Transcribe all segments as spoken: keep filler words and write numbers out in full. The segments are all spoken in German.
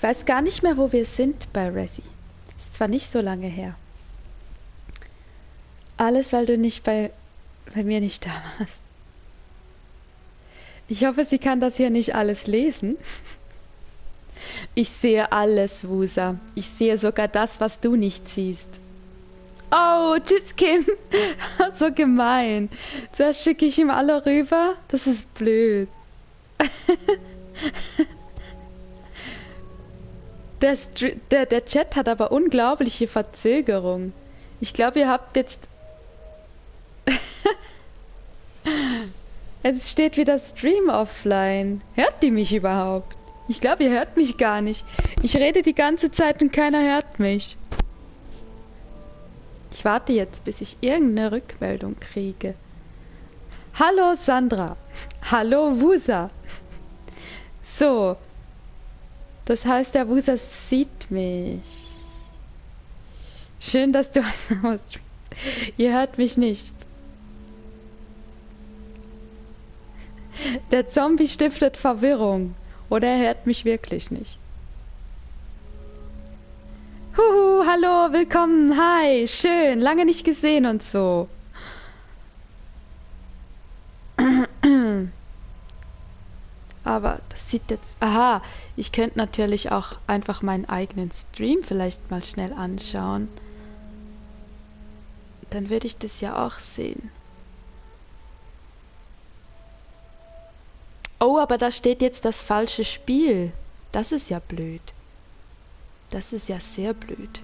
weiß gar nicht mehr, wo wir sind bei Resi. Ist zwar nicht so lange her. Alles, weil du nicht bei, bei mir nicht da warst. Ich hoffe, sie kann das hier nicht alles lesen. Ich sehe alles, Wusa. Ich sehe sogar das, was du nicht siehst. Oh, tschüss, Kim. So gemein. Zuerst schicke ich ihm alle rüber. Das ist blöd. Der, Str- der, der Chat hat aber unglaubliche Verzögerung. Ich glaube, ihr habt jetzt... Jetzt steht wieder Stream offline. Hört die mich überhaupt? Ich glaube, ihr hört mich gar nicht. Ich rede die ganze Zeit und keiner hört mich. Ich warte jetzt, bis ich irgendeine Rückmeldung kriege. Hallo Sandra. Hallo Wusa. So. Das heißt, der Wusa sieht mich. Schön, dass du... Ihr hört mich nicht. Der Zombie stiftet Verwirrung. Oder er hört mich wirklich nicht. Huhu, hallo, willkommen, hi, schön, lange nicht gesehen und so. Aber das sieht jetzt... Aha, ich könnte natürlich auch einfach meinen eigenen Stream vielleicht mal schnell anschauen. Dann würde ich das ja auch sehen. Oh, aber da steht jetzt das falsche Spiel. Das ist ja blöd. Das ist ja sehr blöd.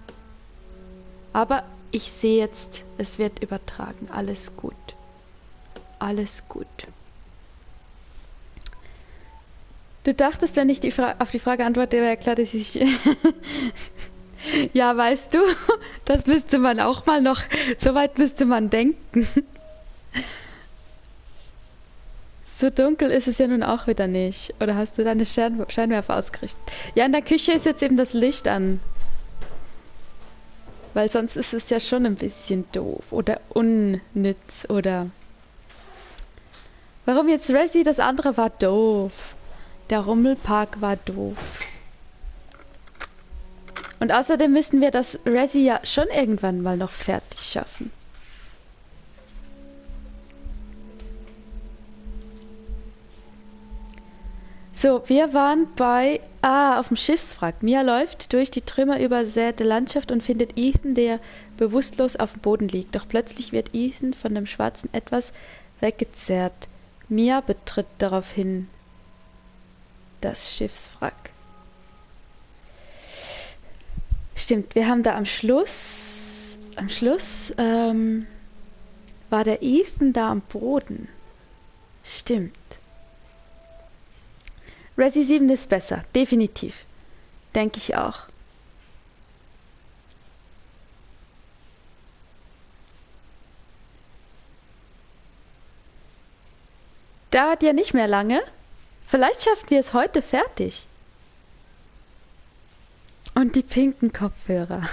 Aber ich sehe jetzt, es wird übertragen. Alles gut. Alles gut. Du dachtest, wenn ich die Fra- auf die Frage antworte, wäre klar, dass ich... Ja, weißt du, das müsste man auch mal noch... So weit müsste man denken. So dunkel ist es ja nun auch wieder nicht. Oder hast du deine Schein- Scheinwerfer ausgerichtet? Ja, in der Küche ist jetzt eben das Licht an. Weil sonst ist es ja schon ein bisschen doof. Oder unnütz. Oder... Warum jetzt Resi? Das andere war doof. Der Rummelpark war doof. Und außerdem müssten wir das Resi ja schon irgendwann mal noch fertig schaffen. So, wir waren bei... Ah, auf dem Schiffswrack. Mia läuft durch die trümmerübersäte Landschaft und findet Ethan, der bewusstlos auf dem Boden liegt. Doch plötzlich wird Ethan von dem schwarzen Etwas weggezerrt. Mia betritt daraufhin das Schiffswrack. Stimmt, wir haben da am Schluss... Am Schluss ähm, war der Ethan da am Boden. Stimmt. Resi sieben ist besser, definitiv. Denke ich auch. Dauert ja nicht mehr lange. Vielleicht schaffen wir es heute fertig. Und die pinken Kopfhörer.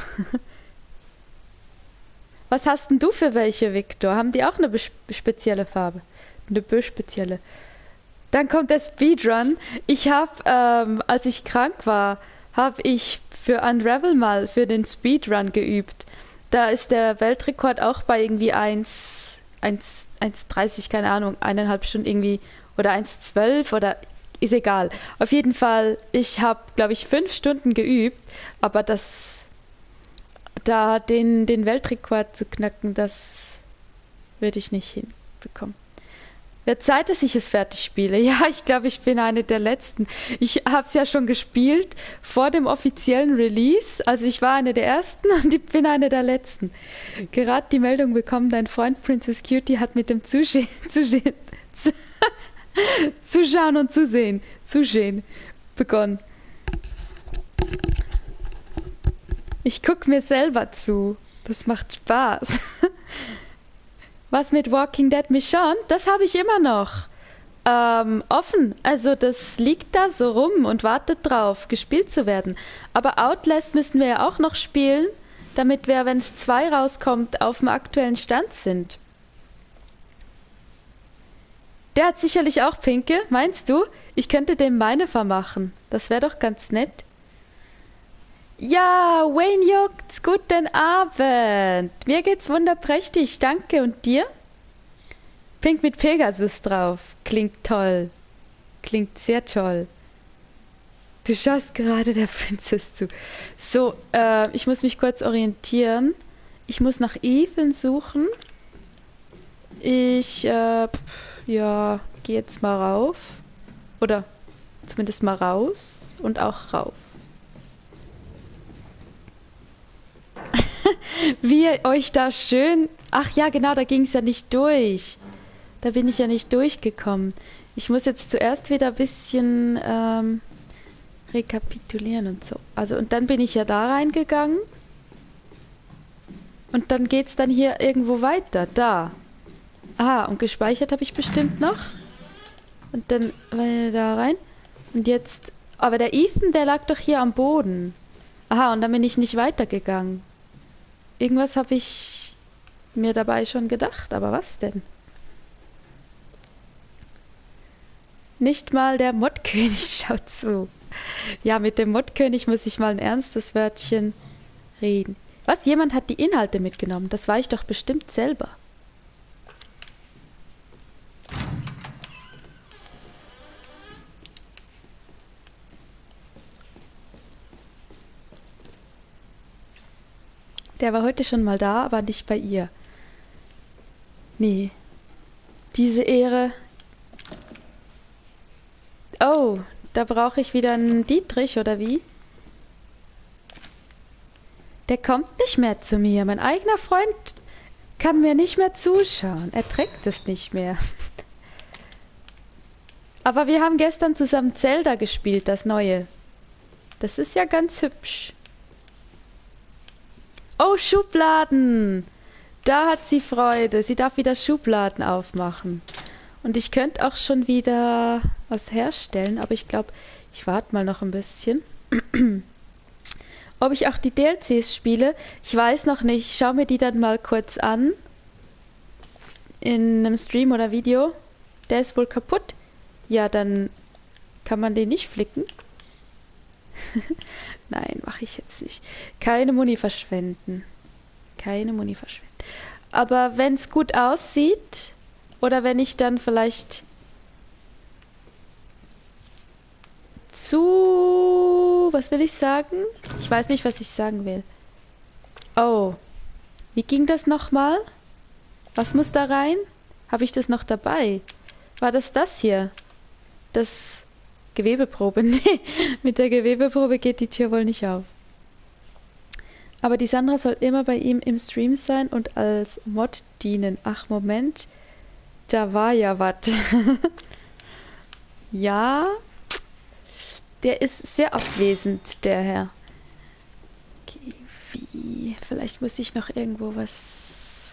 Was hast denn du für welche, Victor? Haben die auch eine be- spezielle Farbe? Eine be-spezielle. Dann kommt der Speedrun. Ich habe, ähm, als ich krank war, habe ich für Unravel mal für den Speedrun geübt. Da ist der Weltrekord auch bei irgendwie eins, eins, eins dreißig, keine Ahnung, eineinhalb Stunden irgendwie, oder eins zwölf oder ist egal. Auf jeden Fall, ich habe, glaube ich, fünf Stunden geübt, aber das, da den, den Weltrekord zu knacken, das würde ich nicht hinbekommen. Wird Zeit, dass ich es fertig spiele. Ja, ich glaube, ich bin eine der Letzten. Ich habe es ja schon gespielt vor dem offiziellen Release. Also ich war eine der Ersten und ich bin eine der Letzten. Gerade die Meldung bekommen, dein Freund Princess Cutie hat mit dem Zusehen, Zusehen, zu, Zuschauen und Zusehen, Zusehen begonnen. Ich gucke mir selber zu. Das macht Spaß. Was mit Walking Dead Michonne? Das habe ich immer noch ähm, offen. Also das liegt da so rum und wartet drauf, gespielt zu werden. Aber Outlast müssen wir ja auch noch spielen, damit wir, wenn es zwei rauskommt, auf dem aktuellen Stand sind. Der hat sicherlich auch Pinke, meinst du? Ich könnte dem meine vermachen. Das wäre doch ganz nett. Ja, Wayne juckt's. Guten Abend. Mir geht's wunderprächtig. Danke. Und dir? Pink mit Pegasus drauf. Klingt toll. Klingt sehr toll. Du schaust gerade der Princess zu. So, äh, ich muss mich kurz orientieren. Ich muss nach Ethan suchen. Ich, äh, ja, gehe jetzt mal rauf. Oder zumindest mal raus und auch rauf. Wie ihr euch da schön... Ach ja, genau, da ging es ja nicht durch. Da bin ich ja nicht durchgekommen. Ich muss jetzt zuerst wieder ein bisschen ähm, rekapitulieren und so. Also, und dann bin ich ja da reingegangen. Und dann geht's dann hier irgendwo weiter. Da. Aha, und gespeichert habe ich bestimmt noch. Und dann äh, da rein. Und jetzt... Aber der Ethan, der lag doch hier am Boden. Aha, und dann bin ich nicht weitergegangen. Irgendwas habe ich mir dabei schon gedacht, aber was denn? Nicht mal der Mottkönig schaut zu. Ja, mit dem Mottkönig muss ich mal ein ernstes Wörtchen reden. Was? Jemand hat die Inhalte mitgenommen. Das war ich doch bestimmt selber. Der war heute schon mal da, aber nicht bei ihr. Nee. Diese Ehre. Oh, da brauche ich wieder einen Dietrich, oder wie? Der kommt nicht mehr zu mir. Mein eigener Freund kann mir nicht mehr zuschauen. Er trägt es nicht mehr. Aber wir haben gestern zusammen Zelda gespielt, das neue. Das ist ja ganz hübsch. Oh, Schubladen! Da hat sie Freude. Sie darf wieder Schubladen aufmachen. Und ich könnte auch schon wieder was herstellen, aber ich glaube, ich warte mal noch ein bisschen. Ob ich auch die D L Cs spiele, ich weiß noch nicht. Ich schaue mir die dann mal kurz an. In einem Stream oder Video. Der ist wohl kaputt. Ja, dann kann man den nicht flicken. Nein, mache ich jetzt nicht. Keine Muni verschwenden. Keine Muni verschwenden. Aber wenn es gut aussieht, oder wenn ich dann vielleicht zu... Was will ich sagen? Ich weiß nicht, was ich sagen will. Oh. Wie ging das nochmal? Was muss da rein? Habe ich das noch dabei? War das das hier? Das... Gewebeprobe. Nee, mit der Gewebeprobe geht die Tür wohl nicht auf. Aber die Sandra soll immer bei ihm im Stream sein und als Mod dienen. Ach, Moment. Da war ja was. Ja. Der ist sehr abwesend, der Herr. Okay, wie? Vielleicht muss ich noch irgendwo was...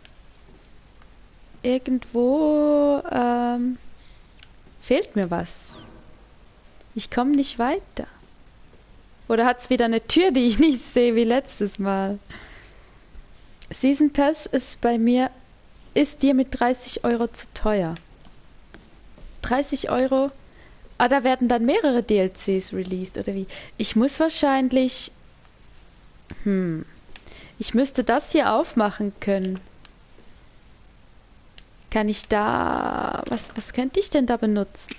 Irgendwo... Ähm, fehlt mir was. Ich komme nicht weiter. Oder hat es wieder eine Tür, die ich nicht sehe, wie letztes Mal? Season Pass ist bei mir, ist dir mit dreißig Euro zu teuer. dreißig Euro? Ah, da werden dann mehrere D L Cs released, oder wie? Ich muss wahrscheinlich... Hm. Ich müsste das hier aufmachen können. Kann ich da... Was, was könnte ich denn da benutzen?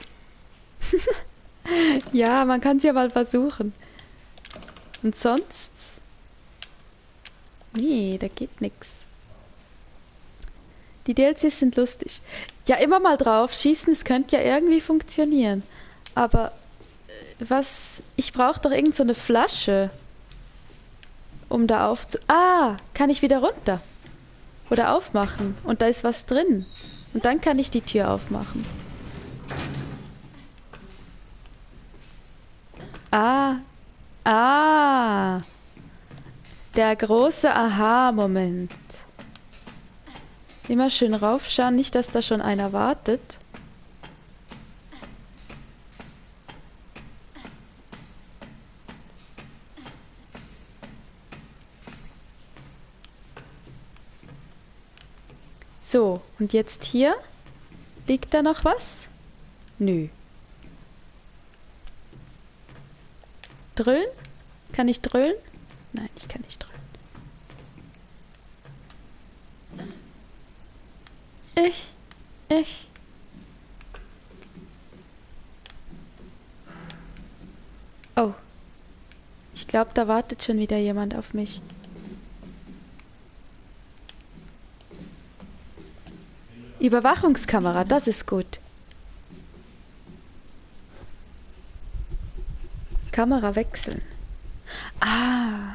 Ja, man kann es ja mal versuchen. Und sonst? Nee, da geht nix. Die D L Cs sind lustig. Ja, immer mal drauf schießen, es könnte ja irgendwie funktionieren. Aber was... Ich brauche doch irgend so eine Flasche, um da aufzu... Ah, kann ich wieder runter. Oder aufmachen. Und da ist was drin. Und dann kann ich die Tür aufmachen. Ah, ah, der große Aha-Moment. Immer schön raufschauen, nicht, dass da schon einer wartet. So, und jetzt hier? Liegt da noch was? Nö. Drüllen? Kann ich dröhlen? Nein, ich kann nicht dröhlen. Ich, ich. Oh. Ich glaube, da wartet schon wieder jemand auf mich. Überwachungskamera, das ist gut. Kamera wechseln. Ah.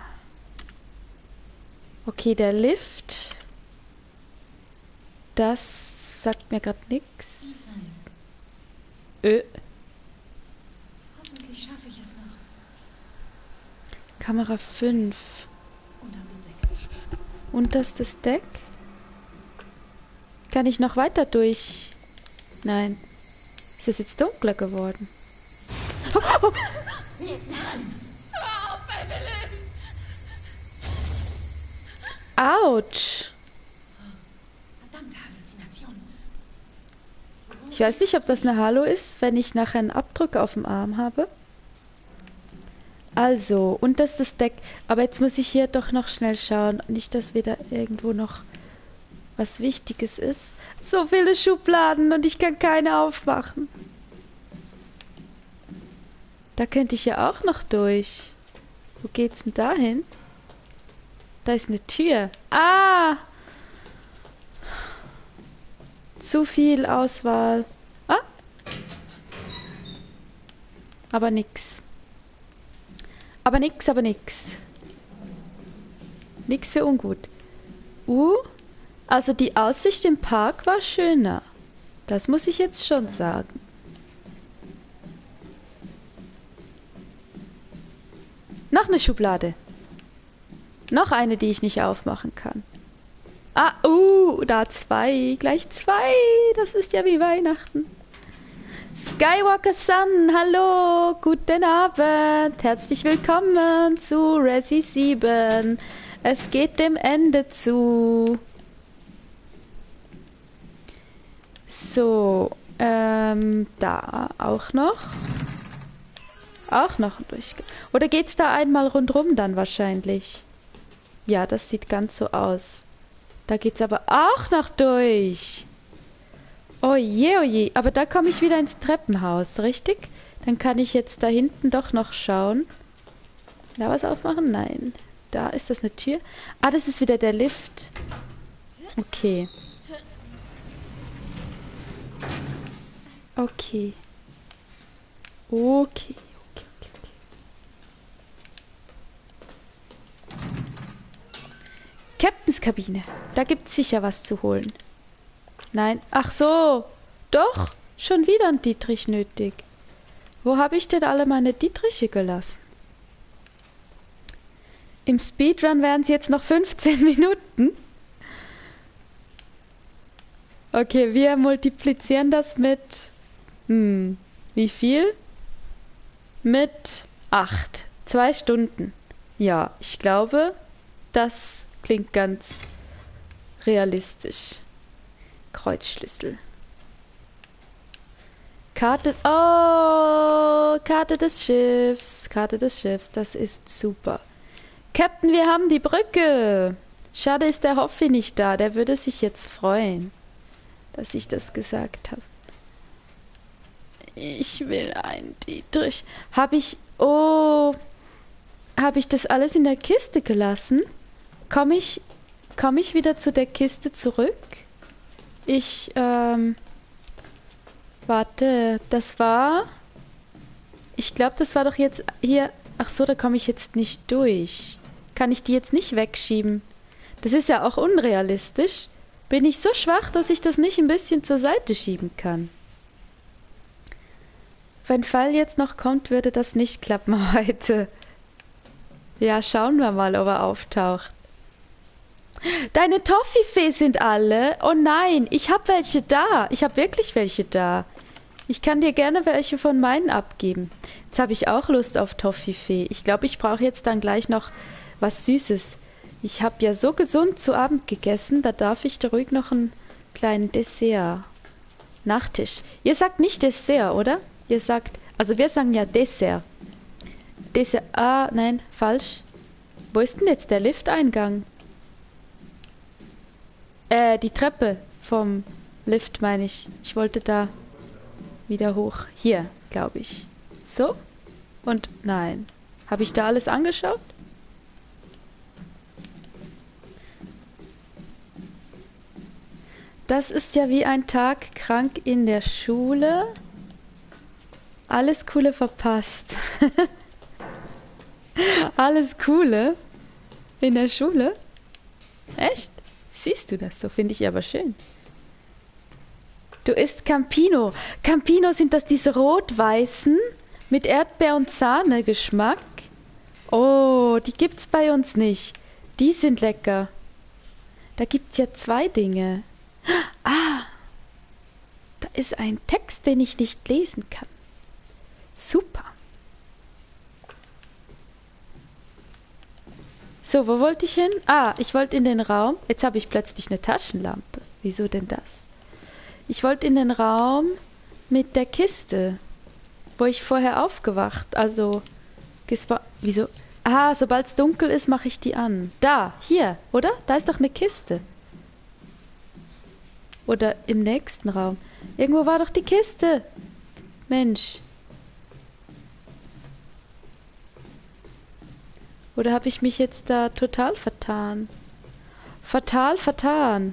Okay, der Lift. Das sagt mir gerade nichts. Ö. Hoffentlich schaffe ich es noch. Kamera fünf. Und das ist Deck. Unterstes Deck. Kann ich noch weiter durch? Nein. Ist es jetzt dunkler geworden? Oh, oh. Autsch. Verdammte Halluzination. Ich weiß nicht, ob das eine Halo ist, wenn ich nachher einen Abdruck auf dem Arm habe. Also, unterstes Deck. Aber jetzt muss ich hier doch noch schnell schauen. Nicht, dass wieder irgendwo noch was Wichtiges ist. So viele Schubladen und ich kann keine aufmachen. Da könnte ich ja auch noch durch. Wo geht's denn da hin? Da ist eine Tür. Ah! Zu viel Auswahl. Ah! Aber nix. Aber nix, aber nix. Nix für ungut. Uh, also die Aussicht im Park war schöner. Das muss ich jetzt schon sagen. Noch eine Schublade. Noch eine, die ich nicht aufmachen kann. Ah, uh, da zwei. Gleich zwei. Das ist ja wie Weihnachten. Skywalker Sun, hallo, guten Abend. Herzlich willkommen zu Resi sieben. Es geht dem Ende zu. So, ähm, da auch noch. Auch noch ein Durchgang. Oder geht's da einmal rundrum dann wahrscheinlich? Ja, das sieht ganz so aus. Da geht's aber auch noch durch. Oh je, oh je. Aber da komme ich wieder ins Treppenhaus, richtig? Dann kann ich jetzt da hinten doch noch schauen. Da was aufmachen? Nein. Da ist das eine Tür. Ah, das ist wieder der Lift. Okay. Okay. Okay. Captains Kabine. Da gibt's sicher was zu holen. Nein. Ach so. Doch. Schon wieder ein Dietrich nötig. Wo habe ich denn alle meine Dietriche gelassen? Im Speedrun wären es jetzt noch fünfzehn Minuten. Okay, wir multiplizieren das mit... Hm, wie viel? Mit acht. Zwei Stunden. Ja, ich glaube, das klingt ganz realistisch. Kreuzschlüssel. Karte... Oh, Karte des Schiffs. Karte des Schiffs, das ist super. Captain, wir haben die Brücke. Schade ist der Hoffi nicht da. Der würde sich jetzt freuen, dass ich das gesagt habe. Ich will einen Dietrich. Habe ich... Oh... Habe ich das alles in der Kiste gelassen? Komme ich... Komme ich wieder zu der Kiste zurück? Ich, ähm... Warte, das war... Ich glaube, das war doch jetzt hier... Ach so, da komme ich jetzt nicht durch. Kann ich die jetzt nicht wegschieben? Das ist ja auch unrealistisch. Bin ich so schwach, dass ich das nicht ein bisschen zur Seite schieben kann? Wenn Fall jetzt noch kommt, würde das nicht klappen heute. Ja, schauen wir mal, ob er auftaucht. Deine Toffifee sind alle? Oh nein, ich habe welche da. Ich habe wirklich welche da. Ich kann dir gerne welche von meinen abgeben. Jetzt habe ich auch Lust auf Toffifee. Ich glaube, ich brauche jetzt dann gleich noch was Süßes. Ich habe ja so gesund zu Abend gegessen, da darf ich da ruhig noch einen kleinen Dessert. Nachtisch. Ihr sagt nicht Dessert, oder? Ihr sagt, also wir sagen ja Dessert. Stehst du... Ah, nein, falsch. Wo ist denn jetzt der Lifteingang? Äh, die Treppe vom Lift, meine ich. Ich wollte da wieder hoch. Hier, glaube ich. So? Und nein. Habe ich da alles angeschaut? Das ist ja wie ein Tag krank in der Schule. Alles Coole verpasst. Alles Coole in der Schule? Echt? Siehst du das? So finde ich aber schön. Du isst Campino. Campino, sind das diese rot-weißen mit Erdbeer- und Sahne-Geschmack? Oh, die gibt's bei uns nicht. Die sind lecker. Da gibt's ja zwei Dinge. Ah, da ist ein Text, den ich nicht lesen kann. Super. So, wo wollte ich hin? Ah, ich wollte in den Raum. Jetzt habe ich plötzlich eine Taschenlampe. Wieso denn das? Ich wollte in den Raum mit der Kiste, wo ich vorher aufgewacht, also gespa- wieso? Ah, sobald es dunkel ist, mache ich die an. Da, hier, oder? Da ist doch eine Kiste. Oder im nächsten Raum. Irgendwo war doch die Kiste. Mensch. Oder habe ich mich jetzt da total vertan? Fatal vertan.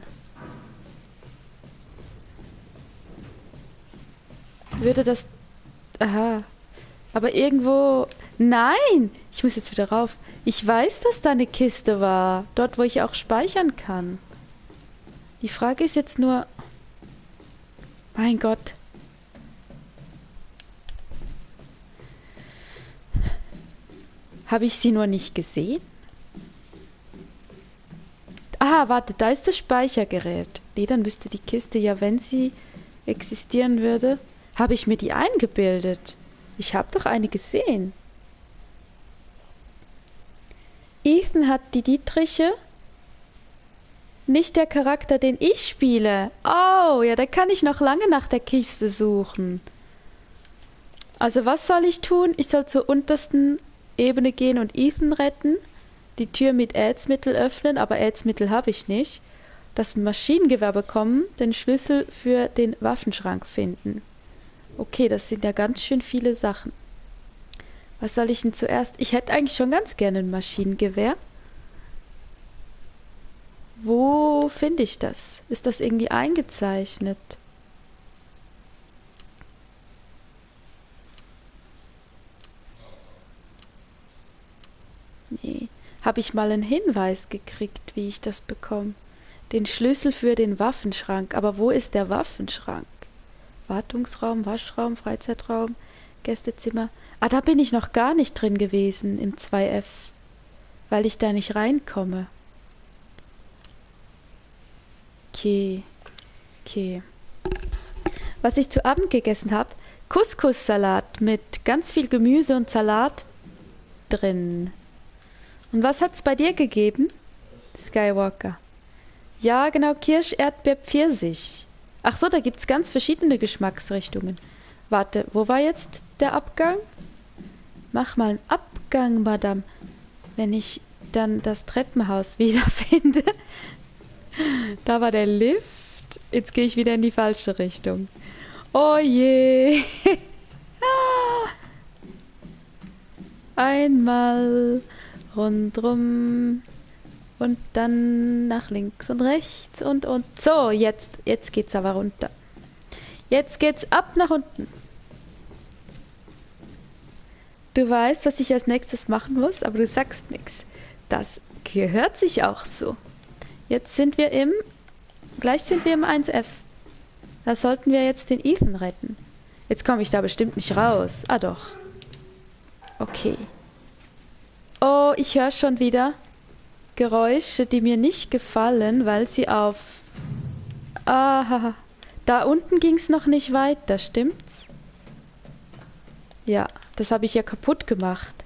Würde das... Aha. Aber irgendwo... Nein! Ich muss jetzt wieder rauf. Ich weiß, dass da eine Kiste war. Dort, wo ich auch speichern kann. Die Frage ist jetzt nur... Mein Gott. Habe ich sie nur nicht gesehen? Ah, warte, da ist das Speichergerät. Nee, dann müsste die Kiste ja, wenn sie existieren würde... Habe ich mir die eingebildet? Ich habe doch eine gesehen. Ethan hat die Dietriche... Nicht der Charakter, den ich spiele. Oh, ja, da kann ich noch lange nach der Kiste suchen. Also was soll ich tun? Ich soll zur untersten Ebene gehen und Ethan retten, die Tür mit Aedsmittel öffnen, aber Aedsmittel habe ich nicht, das Maschinengewehr bekommen, den Schlüssel für den Waffenschrank finden. Okay, das sind ja ganz schön viele Sachen. Was soll ich denn zuerst? Ich hätte eigentlich schon ganz gerne ein Maschinengewehr. Wo finde ich das? Ist das irgendwie eingezeichnet? Nee. Habe ich mal einen Hinweis gekriegt, wie ich das bekomme? Den Schlüssel für den Waffenschrank. Aber wo ist der Waffenschrank? Wartungsraum, Waschraum, Freizeitraum, Gästezimmer. Ah, da bin ich noch gar nicht drin gewesen im zwei F, weil ich da nicht reinkomme. Okay, okay. Was ich zu Abend gegessen habe, Couscous-Salat mit ganz viel Gemüse und Salat drin. Und was hat's bei dir gegeben? Skywalker. Ja, genau, Kirsch, Erdbeer, Pfirsich. Ach so, da gibt's ganz verschiedene Geschmacksrichtungen. Warte, wo war jetzt der Abgang? Mach mal einen Abgang, Madame. Wenn ich dann das Treppenhaus wiederfinde. Da war der Lift. Jetzt gehe ich wieder in die falsche Richtung. Oh je. Einmal rundrum und dann nach links und rechts und und. So, jetzt, jetzt geht's aber runter. Jetzt geht's ab nach unten. Du weißt, was ich als nächstes machen muss, aber du sagst nichts. Das gehört sich auch so. Jetzt sind wir im... Gleich sind wir im eins F. Da sollten wir jetzt den Ethan retten. Jetzt komme ich da bestimmt nicht raus. Ah doch. Okay. Oh, ich höre schon wieder Geräusche, die mir nicht gefallen, weil sie auf... Ah, da unten ging es noch nicht weiter, stimmt's? Ja, das habe ich ja kaputt gemacht.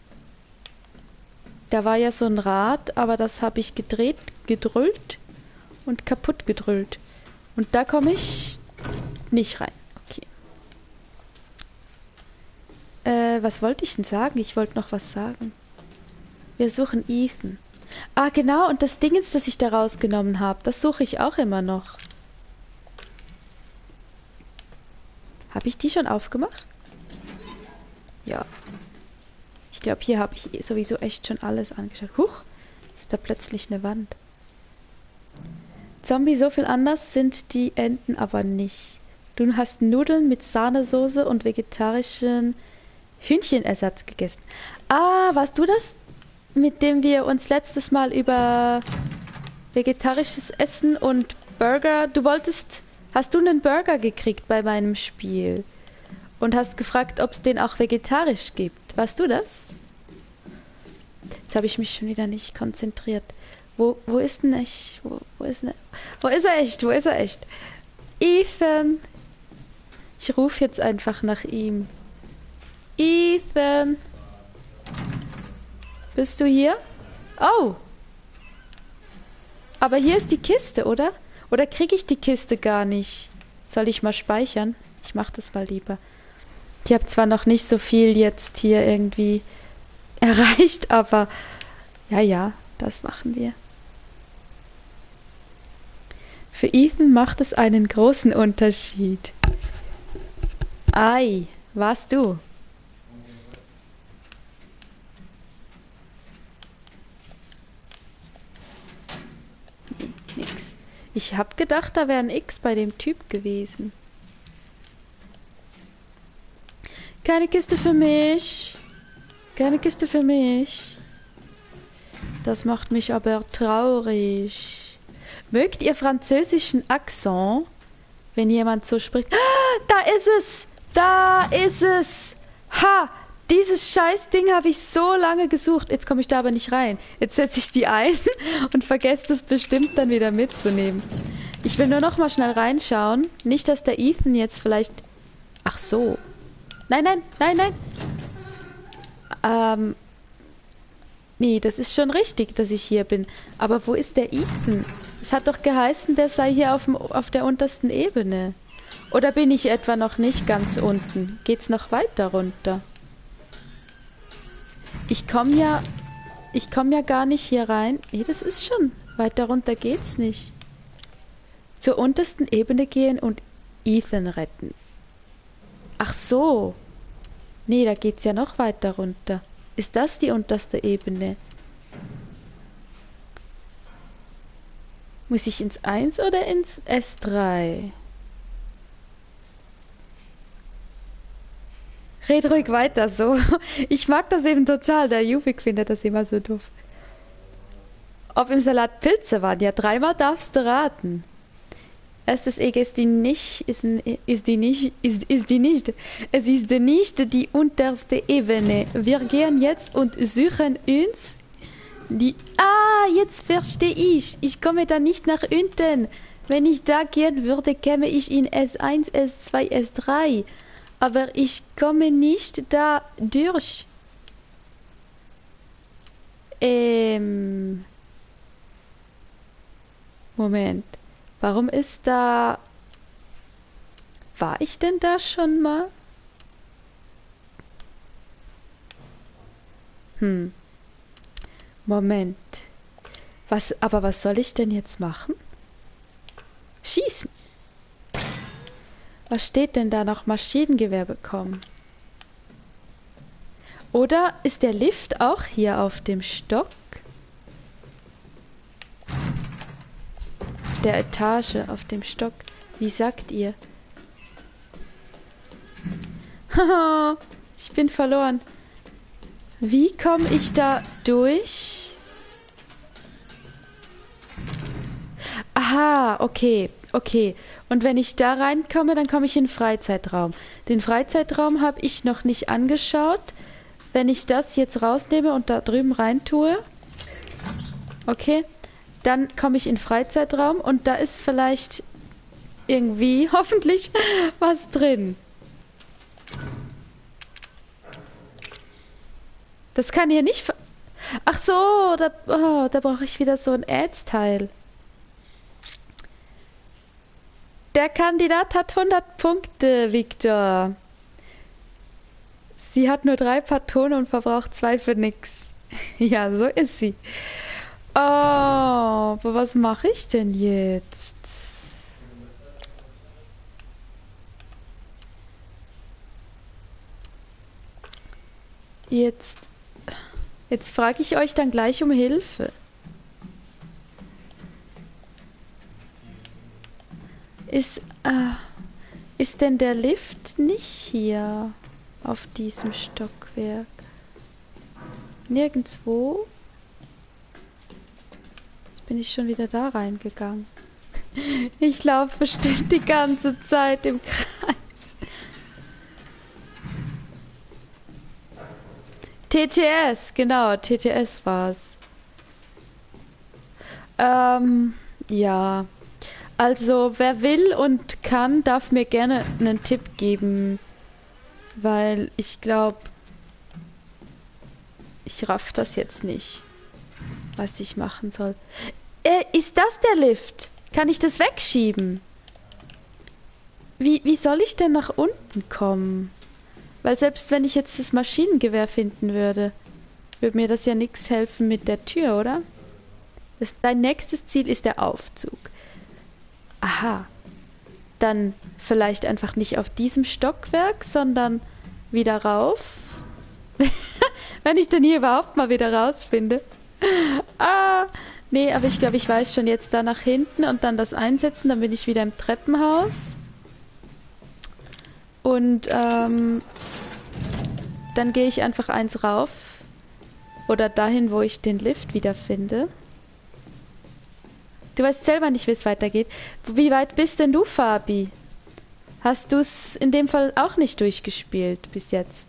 Da war ja so ein Rad, aber das habe ich gedreht, gedrüllt und kaputt gedrüllt. Und da komme ich nicht rein. Okay. Äh, was wollte ich denn sagen? Ich wollte noch was sagen. Wir suchen Ethan. Ah, genau, und das Dingens, das ich da rausgenommen habe, das suche ich auch immer noch. Habe ich die schon aufgemacht? Ja. Ich glaube, hier habe ich sowieso echt schon alles angeschaut. Huch, ist da plötzlich eine Wand. Zombie, so viel anders sind die Enten aber nicht. Du hast Nudeln mit Sahnesoße und vegetarischen Hühnchenersatz gegessen. Ah, warst du das, mit dem wir uns letztes Mal über vegetarisches Essen und Burger... Du wolltest... Hast du einen Burger gekriegt bei meinem Spiel? Und hast gefragt, ob es den auch vegetarisch gibt. Warst du das? Jetzt habe ich mich schon wieder nicht konzentriert. Wo, wo ist denn ich? Wo, wo ist denn, wo ist er echt? Wo ist er echt? Ethan. Ich rufe jetzt einfach nach ihm. Ethan. Bist du hier? Oh. Aber hier ist die Kiste, oder? Oder kriege ich die Kiste gar nicht? Soll ich mal speichern? Ich mache das mal lieber. Ich habe zwar noch nicht so viel jetzt hier irgendwie erreicht, aber ja, ja, das machen wir. Für Ethan macht es einen großen Unterschied. Ei, warst du? Nee, nix. Ich hab gedacht, da wäre ein X bei dem Typ gewesen. Keine Kiste für mich. Keine Kiste für mich. Das macht mich aber traurig. Mögt ihr französischen Akzent, wenn jemand so spricht? Ah, da ist es! Da ist es! Ha! Dieses Scheißding habe ich so lange gesucht. Jetzt komme ich da aber nicht rein. Jetzt setze ich die ein und vergesse das bestimmt dann wieder mitzunehmen. Ich will nur noch mal schnell reinschauen. Nicht, dass der Ethan jetzt vielleicht... Ach so. Nein, nein, nein, nein. Ähm... Nee, das ist schon richtig, dass ich hier bin. Aber wo ist der Ethan? Es hat doch geheißen, der sei hier auf, dem, auf der untersten Ebene. Oder bin ich etwa noch nicht ganz unten? Geht's noch weiter runter? Ich komme ja... Ich komme ja gar nicht hier rein. Nee, das ist schon... Weiter runter geht's nicht. Zur untersten Ebene gehen und Ethan retten. Ach so. Nee, da geht's ja noch weiter runter. Ist das die unterste Ebene? Muss ich ins eins oder ins S drei? Red ruhig weiter so. Ich mag das eben total. Der Juvik findet das immer so doof. Ob im Salat Pilze waren? Ja, dreimal darfst du raten. Erstes Ege ist die nicht, ist, ist die nicht, ist, ist die nicht. Es ist nicht die unterste Ebene. Wir gehen jetzt und suchen uns die... Ah, jetzt verstehe ich. Ich komme da nicht nach unten. Wenn ich da gehen würde, käme ich in S eins, S zwei, S drei. Aber ich komme nicht da durch. Ähm... Moment. Warum ist da... War ich denn da schon mal? Hm. Moment. Was, aber was soll ich denn jetzt machen? Schießen. Was steht denn da noch? Maschinengewehr bekommen. Oder ist der Lift auch hier auf dem Stock? Der Etage auf dem Stock. Wie sagt ihr? Haha, ich bin verloren. Wie komme ich da durch? Aha, okay, okay. Und wenn ich da reinkomme, dann komme ich in den Freizeitraum. Den Freizeitraum habe ich noch nicht angeschaut. Wenn ich das jetzt rausnehme und da drüben rein tue, okay, dann komme ich in den Freizeitraum und da ist vielleicht irgendwie, hoffentlich, was drin. Das kann hier nicht... ver- Ach so, da, oh, da brauche ich wieder so ein Ads-Teil. Der Kandidat hat hundert Punkte, Victor. Sie hat nur drei Patronen und verbraucht zwei für nix. Ja, so ist sie. Oh, aber was mache ich denn jetzt? Jetzt, jetzt frage ich euch dann gleich um Hilfe. Ist, äh, ist denn der Lift nicht hier auf diesem Stockwerk? Nirgendwo? Jetzt bin ich schon wieder da reingegangen. Ich laufe bestimmt die ganze Zeit im Kreis. T T S, genau, T T S war's. Ähm, ja. Also, wer will und kann, darf mir gerne einen Tipp geben. Weil ich glaube, ich raff das jetzt nicht, was ich machen soll. Äh, ist das der Lift? Kann ich das wegschieben? Wie, wie soll ich denn nach unten kommen? Weil selbst wenn ich jetzt das Maschinengewehr finden würde, würde mir das ja nichts helfen mit der Tür, oder? Das, dein nächstes Ziel ist der Aufzug. Aha. Dann vielleicht einfach nicht auf diesem Stockwerk, sondern wieder rauf. Wenn ich denn hier überhaupt mal wieder rausfinde. Ah, nee, aber ich glaube, ich weiß schon, jetzt da nach hinten und dann das einsetzen, dann bin ich wieder im Treppenhaus. Und ähm, dann gehe ich einfach eins rauf. Oder dahin, wo ich den Lift wiederfinde. Du weißt selber nicht, wie es weitergeht. Wie weit bist denn du, Fabi? Hast du es in dem Fall auch nicht durchgespielt bis jetzt?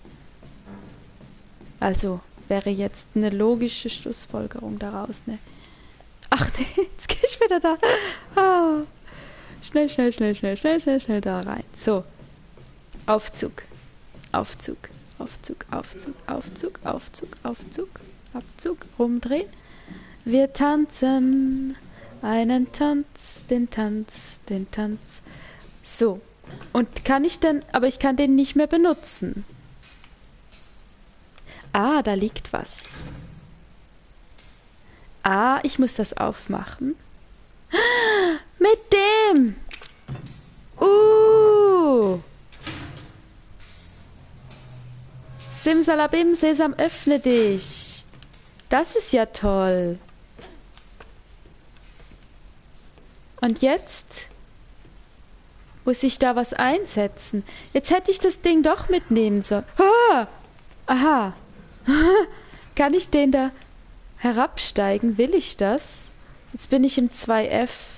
Also, wäre jetzt eine logische Schlussfolgerung daraus, ne? Ach nee, jetzt gehe ich wieder da. Ah. Schnell, schnell, schnell, schnell, schnell, schnell, schnell da rein. So. Aufzug. Aufzug. Aufzug, Aufzug, Aufzug, Aufzug, Aufzug, Abzug, rumdrehen. Wir tanzen einen Tanz, den Tanz, den Tanz. So. Und kann ich denn, aber ich kann den nicht mehr benutzen. Ah, da liegt was. Ah, ich muss das aufmachen. Mit dem! Uh! Simsalabim, Sesam, öffne dich. Das ist ja toll. Und jetzt muss ich da was einsetzen. Jetzt hätte ich das Ding doch mitnehmen sollen. Ah! Aha. Kann ich den da herabsteigen? Will ich das? Jetzt bin ich im zwei F.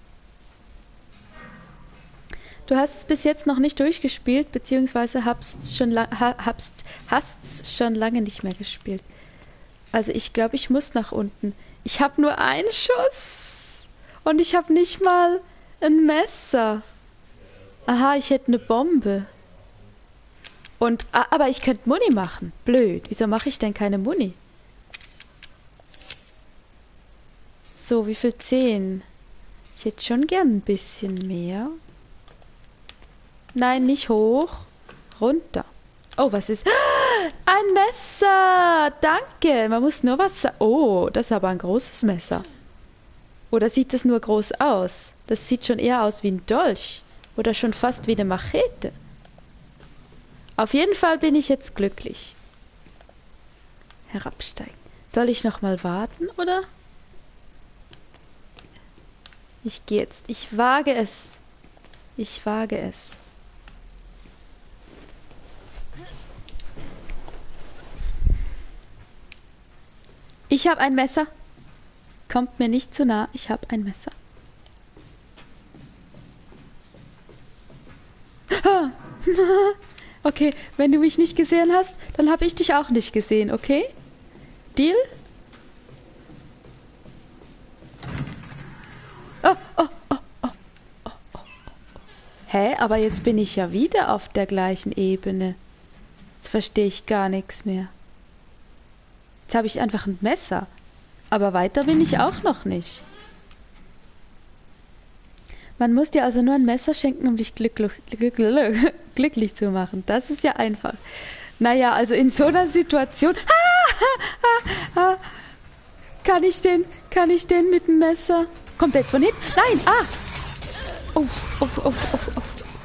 Du hast es bis jetzt noch nicht durchgespielt, beziehungsweise hab's schon la- ha- hab's, hast's schon lange nicht mehr gespielt. Also ich glaube, ich muss nach unten. Ich habe nur einen Schuss. Und ich habe nicht mal ein Messer. Aha, ich hätte eine Bombe. Und, ah, aber ich könnte Muni machen. Blöd. Wieso mache ich denn keine Muni? So, wie viel? Zehn. Ich hätte schon gern ein bisschen mehr. Nein, nicht hoch. Runter. Oh, was ist? Ein Messer! Danke! Man muss nur was sagen. Oh, das ist aber ein großes Messer. Oder sieht das nur groß aus? Das sieht schon eher aus wie ein Dolch. Oder schon fast wie eine Machete. Auf jeden Fall bin ich jetzt glücklich. Herabsteigen. Soll ich noch mal warten, oder? Ich gehe jetzt. Ich wage es. Ich wage es. Ich habe ein Messer. Kommt mir nicht zu nah. Ich habe ein Messer. Okay, wenn du mich nicht gesehen hast, dann habe ich dich auch nicht gesehen, okay? Deal? Oh, oh, oh, oh, oh, oh. Hä, aber jetzt bin ich ja wieder auf der gleichen Ebene. Jetzt verstehe ich gar nichts mehr. Jetzt habe ich einfach ein Messer. Aber weiter bin ich auch noch nicht. Man muss dir also nur ein Messer schenken, um dich glücklich, glücklich, glücklich zu machen. Das ist ja einfach. Naja, also in so einer Situation... Ah, ah, ah, kann ich den, kann ich den mit dem Messer... Kommt der jetzt von hinten? Nein, ah! Oh, oh, oh, oh, oh.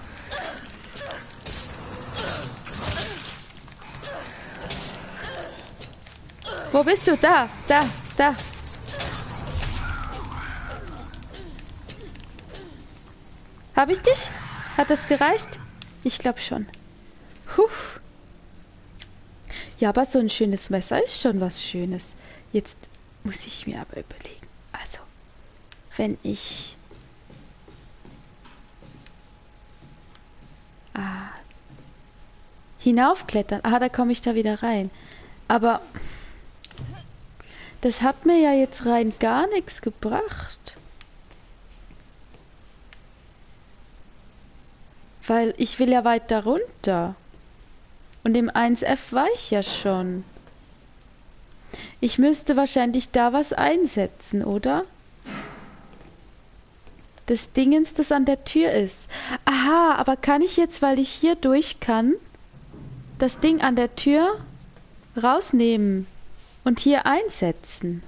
Wo bist du? Da, da, da. Hab ich dich? Hat das gereicht? Ich glaube schon. Puh. Ja, aber so ein schönes Messer ist schon was Schönes. Jetzt muss ich mir aber überlegen. Also, wenn ich... Ah. Hinaufklettern. Ah, da komme ich da wieder rein. Aber... Das hat mir ja jetzt rein gar nichts gebracht. Weil ich will ja weiter runter. Und im eins F war ich ja schon. Ich müsste wahrscheinlich da was einsetzen, oder? Das Dingens, das an der Tür ist. Aha, aber kann ich jetzt, weil ich hier durch kann, das Ding an der Tür rausnehmen und hier einsetzen?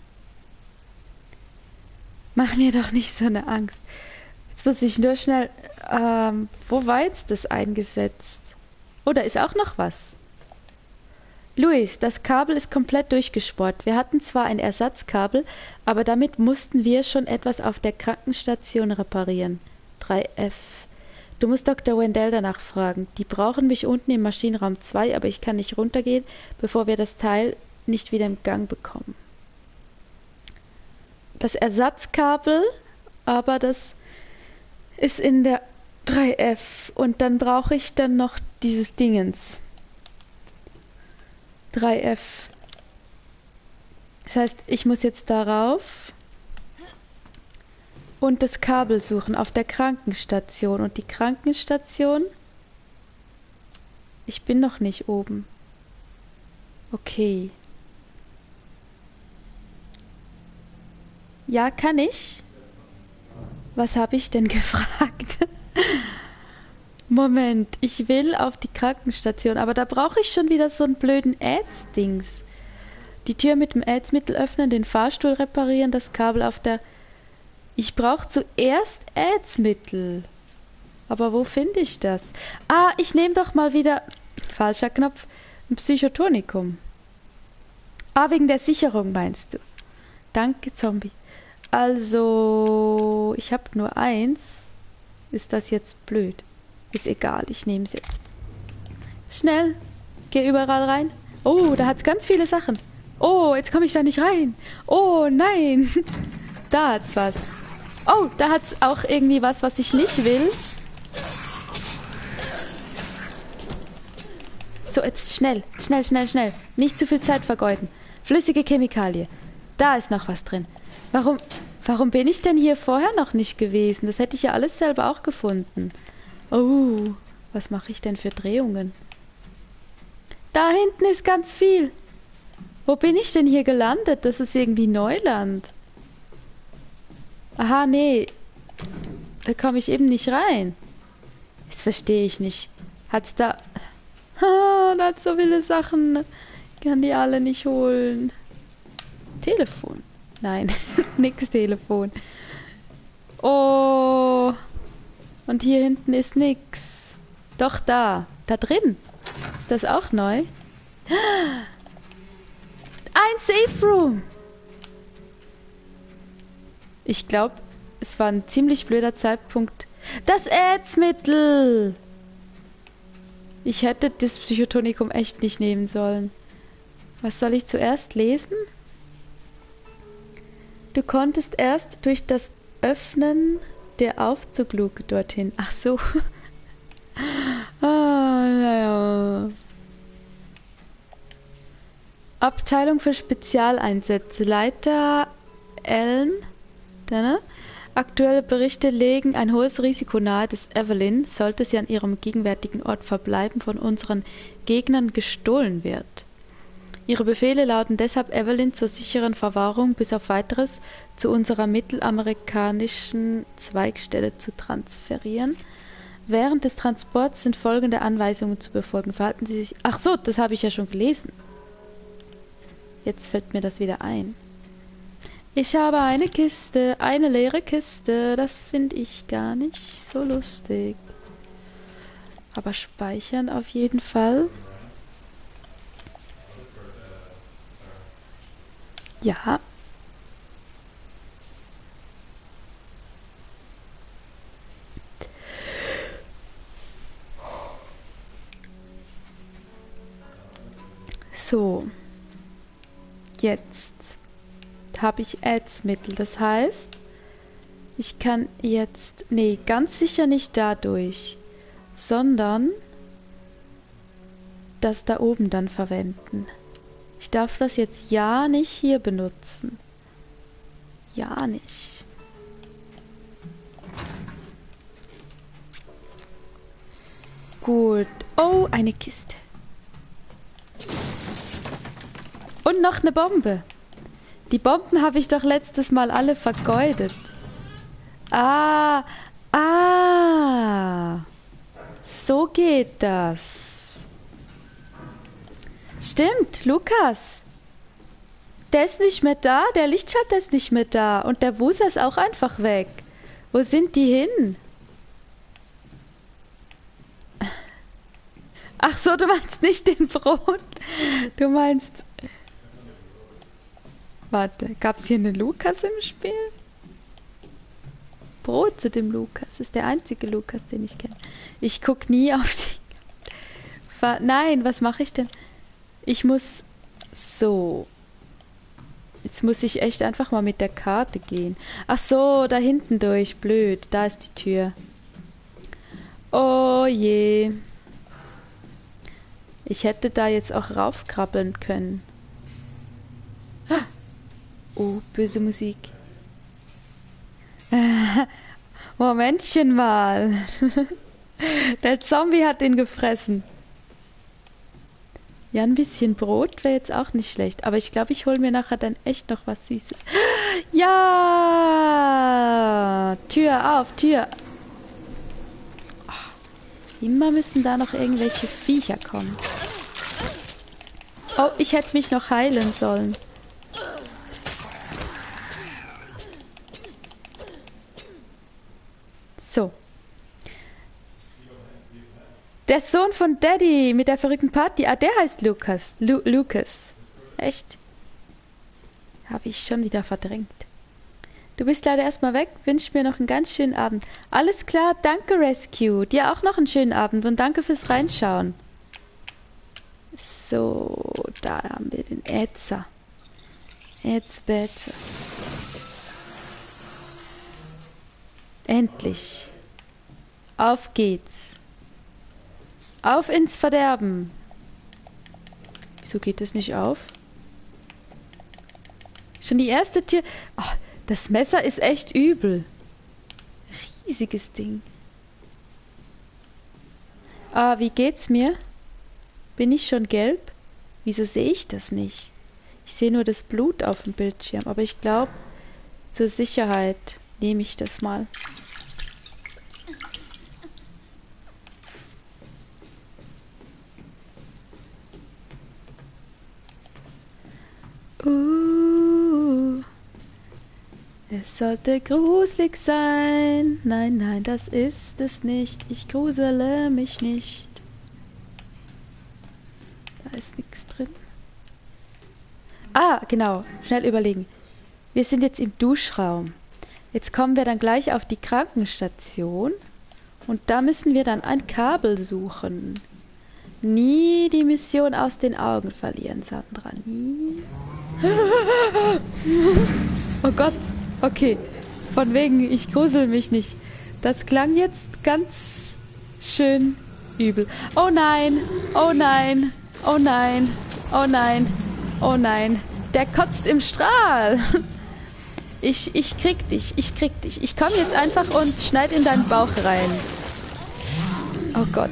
Mach mir doch nicht so eine Angst. Jetzt muss ich nur schnell... Ähm, wo war jetzt das eingesetzt? Oh, da ist auch noch was. Luis, das Kabel ist komplett durchgesport. Wir hatten zwar ein Ersatzkabel, aber damit mussten wir schon etwas auf der Krankenstation reparieren. drei F. Du musst Doktor Wendell danach fragen. Die brauchen mich unten im Maschinenraum zwei, aber ich kann nicht runtergehen, bevor wir das Teil nicht wieder im Gang bekommen. Das Ersatzkabel, aber das ist in der drei F. Und dann brauche ich dann noch dieses Dingens. drei F. Das heißt, ich muss jetzt darauf und das Kabel suchen auf der Krankenstation. Und die Krankenstation... Ich bin noch nicht oben. Okay. Ja, kann ich? Was habe ich denn gefragt? Moment, ich will auf die Krankenstation, aber da brauche ich schon wieder so einen blöden Aids-Dings. Die Tür mit dem Aids-Mittel öffnen, den Fahrstuhl reparieren, das Kabel auf der... Ich brauche zuerst Aids-Mittel. Aber wo finde ich das? Ah, ich nehme doch mal wieder... Falscher Knopf. Ein Psychotonikum. Ah, wegen der Sicherung meinst du? Danke, Zombie. Also, ich habe nur eins. Ist das jetzt blöd? Ist egal, ich nehme es jetzt. Schnell, geh überall rein. Oh, da hat es ganz viele Sachen. Oh, jetzt komme ich da nicht rein. Oh, nein. Da hat's was. Oh, da hat es auch irgendwie was, was ich nicht will. So, jetzt schnell, schnell, schnell, schnell. Nicht zu viel Zeit vergeuden. Flüssige Chemikalie. Da ist noch was drin. Warum, warum bin ich denn hier vorher noch nicht gewesen? Das hätte ich ja alles selber auch gefunden. Oh, was mache ich denn für Drehungen? Da hinten ist ganz viel. Wo bin ich denn hier gelandet? Das ist irgendwie Neuland. Aha, nee. Da komme ich eben nicht rein. Das verstehe ich nicht. Hat's da... Ah, da hat so viele Sachen. Ich kann die alle nicht holen. Telefon. Nein, nix Telefon. Oh... Und hier hinten ist nix. Doch, da. Da drin. Ist das auch neu? Ein Safe Room. Ich glaube, es war ein ziemlich blöder Zeitpunkt. Das Aids-Mittel. Ich hätte das Psychotonikum echt nicht nehmen sollen. Was soll ich zuerst lesen? Du konntest erst durch das Öffnen der Aufzugluke dorthin. Ach so. Ah, naja. Abteilung für Spezialeinsätze. Leiter Elm. Ne? Aktuelle Berichte legen ein hohes Risiko nahe, dass Evelyn, sollte sie an ihrem gegenwärtigen Ort verbleiben, von unseren Gegnern gestohlen wird. Ihre Befehle lauten deshalb, Evelyn zur sicheren Verwahrung bis auf Weiteres zu unserer mittelamerikanischen Zweigstelle zu transferieren. Während des Transports sind folgende Anweisungen zu befolgen. Verhalten Sie sich... Ach so, das habe ich ja schon gelesen. Jetzt fällt mir das wieder ein. Ich habe eine Kiste, eine leere Kiste. Das finde ich gar nicht so lustig. Aber speichern auf jeden Fall. Ja. So. Jetzt habe ich Ads-Mittel. Das heißt, ich kann jetzt... Nee, ganz sicher nicht dadurch, sondern das da oben dann verwenden. Ich darf das jetzt ja nicht hier benutzen. Ja nicht. Gut. Oh, eine Kiste. Und noch eine Bombe. Die Bomben habe ich doch letztes Mal alle vergeudet. Ah, ah. So geht das. Stimmt, Lukas. Der ist nicht mehr da, der Lichtschatten ist nicht mehr da. Und der Wuser ist auch einfach weg. Wo sind die hin? Ach so, du meinst nicht den Brot. Du meinst... Warte, gab es hier einen Lukas im Spiel? Brot zu dem Lukas. Das ist der einzige Lukas, den ich kenne. Ich gucke nie auf die... Fa Nein, was mache ich denn? Ich muss... So. Jetzt muss ich echt einfach mal mit der Karte gehen. Ach so, da hinten durch. Blöd. Da ist die Tür. Oh je. Ich hätte da jetzt auch raufkrabbeln können. Oh, böse Musik. Momentchen mal. Der Zombie hat ihn gefressen. Ja, ein bisschen Brot wäre jetzt auch nicht schlecht. Aber ich glaube, ich hole mir nachher dann echt noch was Süßes. Ja! Tür auf, Tür. Oh, immer müssen da noch irgendwelche Viecher kommen. Oh, ich hätte mich noch heilen sollen. So. Der Sohn von Daddy mit der verrückten Party. Ah, der heißt Lukas. Lu Lucas. Echt? Habe ich schon wieder verdrängt. Du bist leider erstmal weg. Wünsch mir noch einen ganz schönen Abend. Alles klar, danke Rescue. Dir auch noch einen schönen Abend und danke fürs Reinschauen. So, da haben wir den Ätzer. Ätzbätzer. Endlich. Auf geht's. Auf ins Verderben. Wieso geht das nicht auf? Schon die erste Tür. Oh, das Messer ist echt übel. Riesiges Ding. Ah, wie geht's mir? Bin ich schon gelb? Wieso sehe ich das nicht? Ich sehe nur das Blut auf dem Bildschirm. Aber ich glaube, zur Sicherheit nehme ich das mal. Uh, es sollte gruselig sein. Nein, nein, das ist es nicht. Ich grusele mich nicht. Da ist nichts drin. Ah, genau. Schnell überlegen. Wir sind jetzt im Duschraum. Jetzt kommen wir dann gleich auf die Krankenstation. Und da müssen wir dann ein Kabel suchen. Nie die Mission aus den Augen verlieren, Sandra. Nie. Oh Gott. Okay. Von wegen, ich grusel mich nicht. Das klang jetzt ganz schön übel. Oh nein. Oh nein. Oh nein. Oh nein. Oh nein. Der kotzt im Strahl. Ich, ich krieg dich. Ich krieg dich. Ich komme jetzt einfach und schneid in deinen Bauch rein. Oh Gott.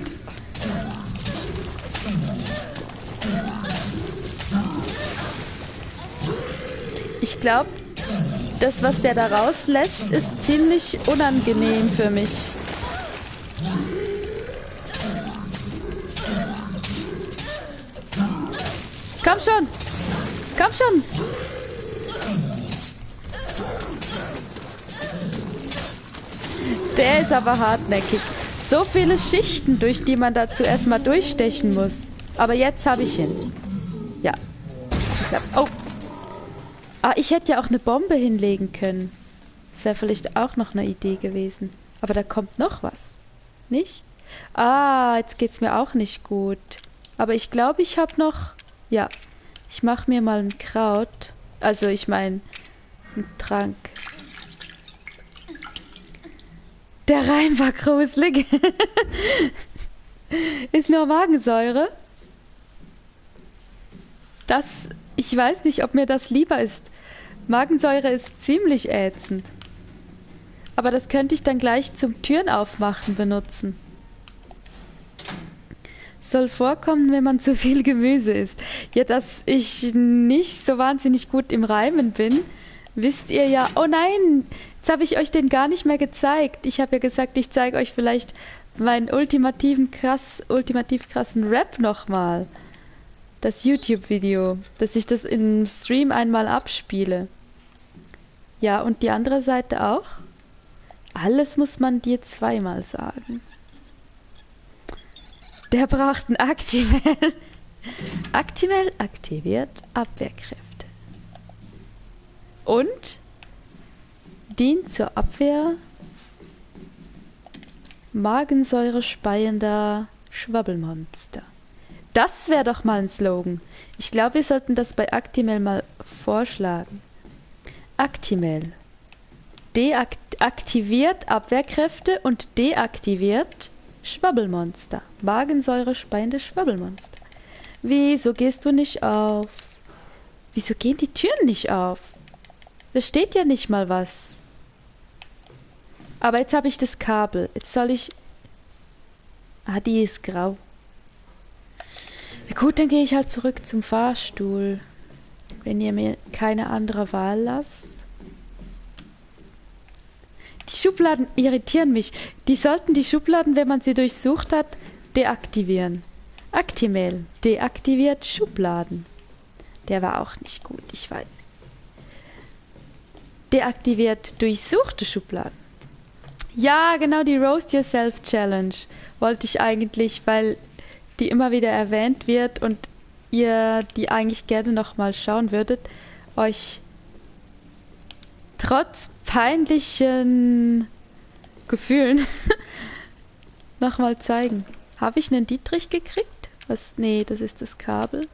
Ich glaube, das, was der da rauslässt, ist ziemlich unangenehm für mich. Komm schon! Komm schon! Der ist aber hartnäckig. So viele Schichten, durch die man da zuerst mal durchstechen muss. Aber jetzt habe ich ihn. Ja. Oh. Ah, ich hätte ja auch eine Bombe hinlegen können. Das wäre vielleicht auch noch eine Idee gewesen. Aber da kommt noch was. Nicht? Ah, jetzt geht's mir auch nicht gut. Aber ich glaube, ich habe noch... Ja, ich mache mir mal ein Kraut. Also ich meine, einen Trank. Der Reim war gruselig. Ist nur Magensäure. Das... Ich weiß nicht, ob mir das lieber ist. Magensäure ist ziemlich ätzend. Aber das könnte ich dann gleich zum Türen aufmachen benutzen. Soll vorkommen, wenn man zu viel Gemüse isst. Ja, dass ich nicht so wahnsinnig gut im Reimen bin, wisst ihr ja. Oh nein, jetzt habe ich euch den gar nicht mehr gezeigt. Ich habe ja gesagt, ich zeige euch vielleicht meinen ultimativen krass, ultimativ krassen Rap nochmal. Das YouTube-Video, dass ich das im Stream einmal abspiele. Ja, und die andere Seite auch? Alles muss man dir zweimal sagen. Der braucht ein Actimel. Actimel aktiviert Abwehrkräfte. Und dient zur Abwehr Magensäure speiender Schwabbelmonster. Das wäre doch mal ein Slogan. Ich glaube, wir sollten das bei Actimel mal vorschlagen. Actimel. Deaktiviert Abwehrkräfte und deaktiviert Schwabbelmonster. Magensäure speiende Schwabbelmonster. Wieso gehst du nicht auf? Wieso gehen die Türen nicht auf? Da steht ja nicht mal was. Aber jetzt habe ich das Kabel. Jetzt soll ich... Ah, die ist grau. Gut, dann gehe ich halt zurück zum Fahrstuhl. Wenn ihr mir keine andere Wahl lasst. Die Schubladen irritieren mich. Die sollten die Schubladen, wenn man sie durchsucht hat, deaktivieren. Actimel deaktiviert Schubladen. Der war auch nicht gut, ich weiß. Deaktiviert durchsuchte Schubladen. Ja, genau, die Roast Yourself Challenge wollte ich eigentlich, weil die immer wieder erwähnt wird und ihr die eigentlich gerne nochmal schauen würdet, euch trotz peinlichen Gefühlen nochmal zeigen. Habe ich einen Dietrich gekriegt? Was? Nee, das ist das Kabel.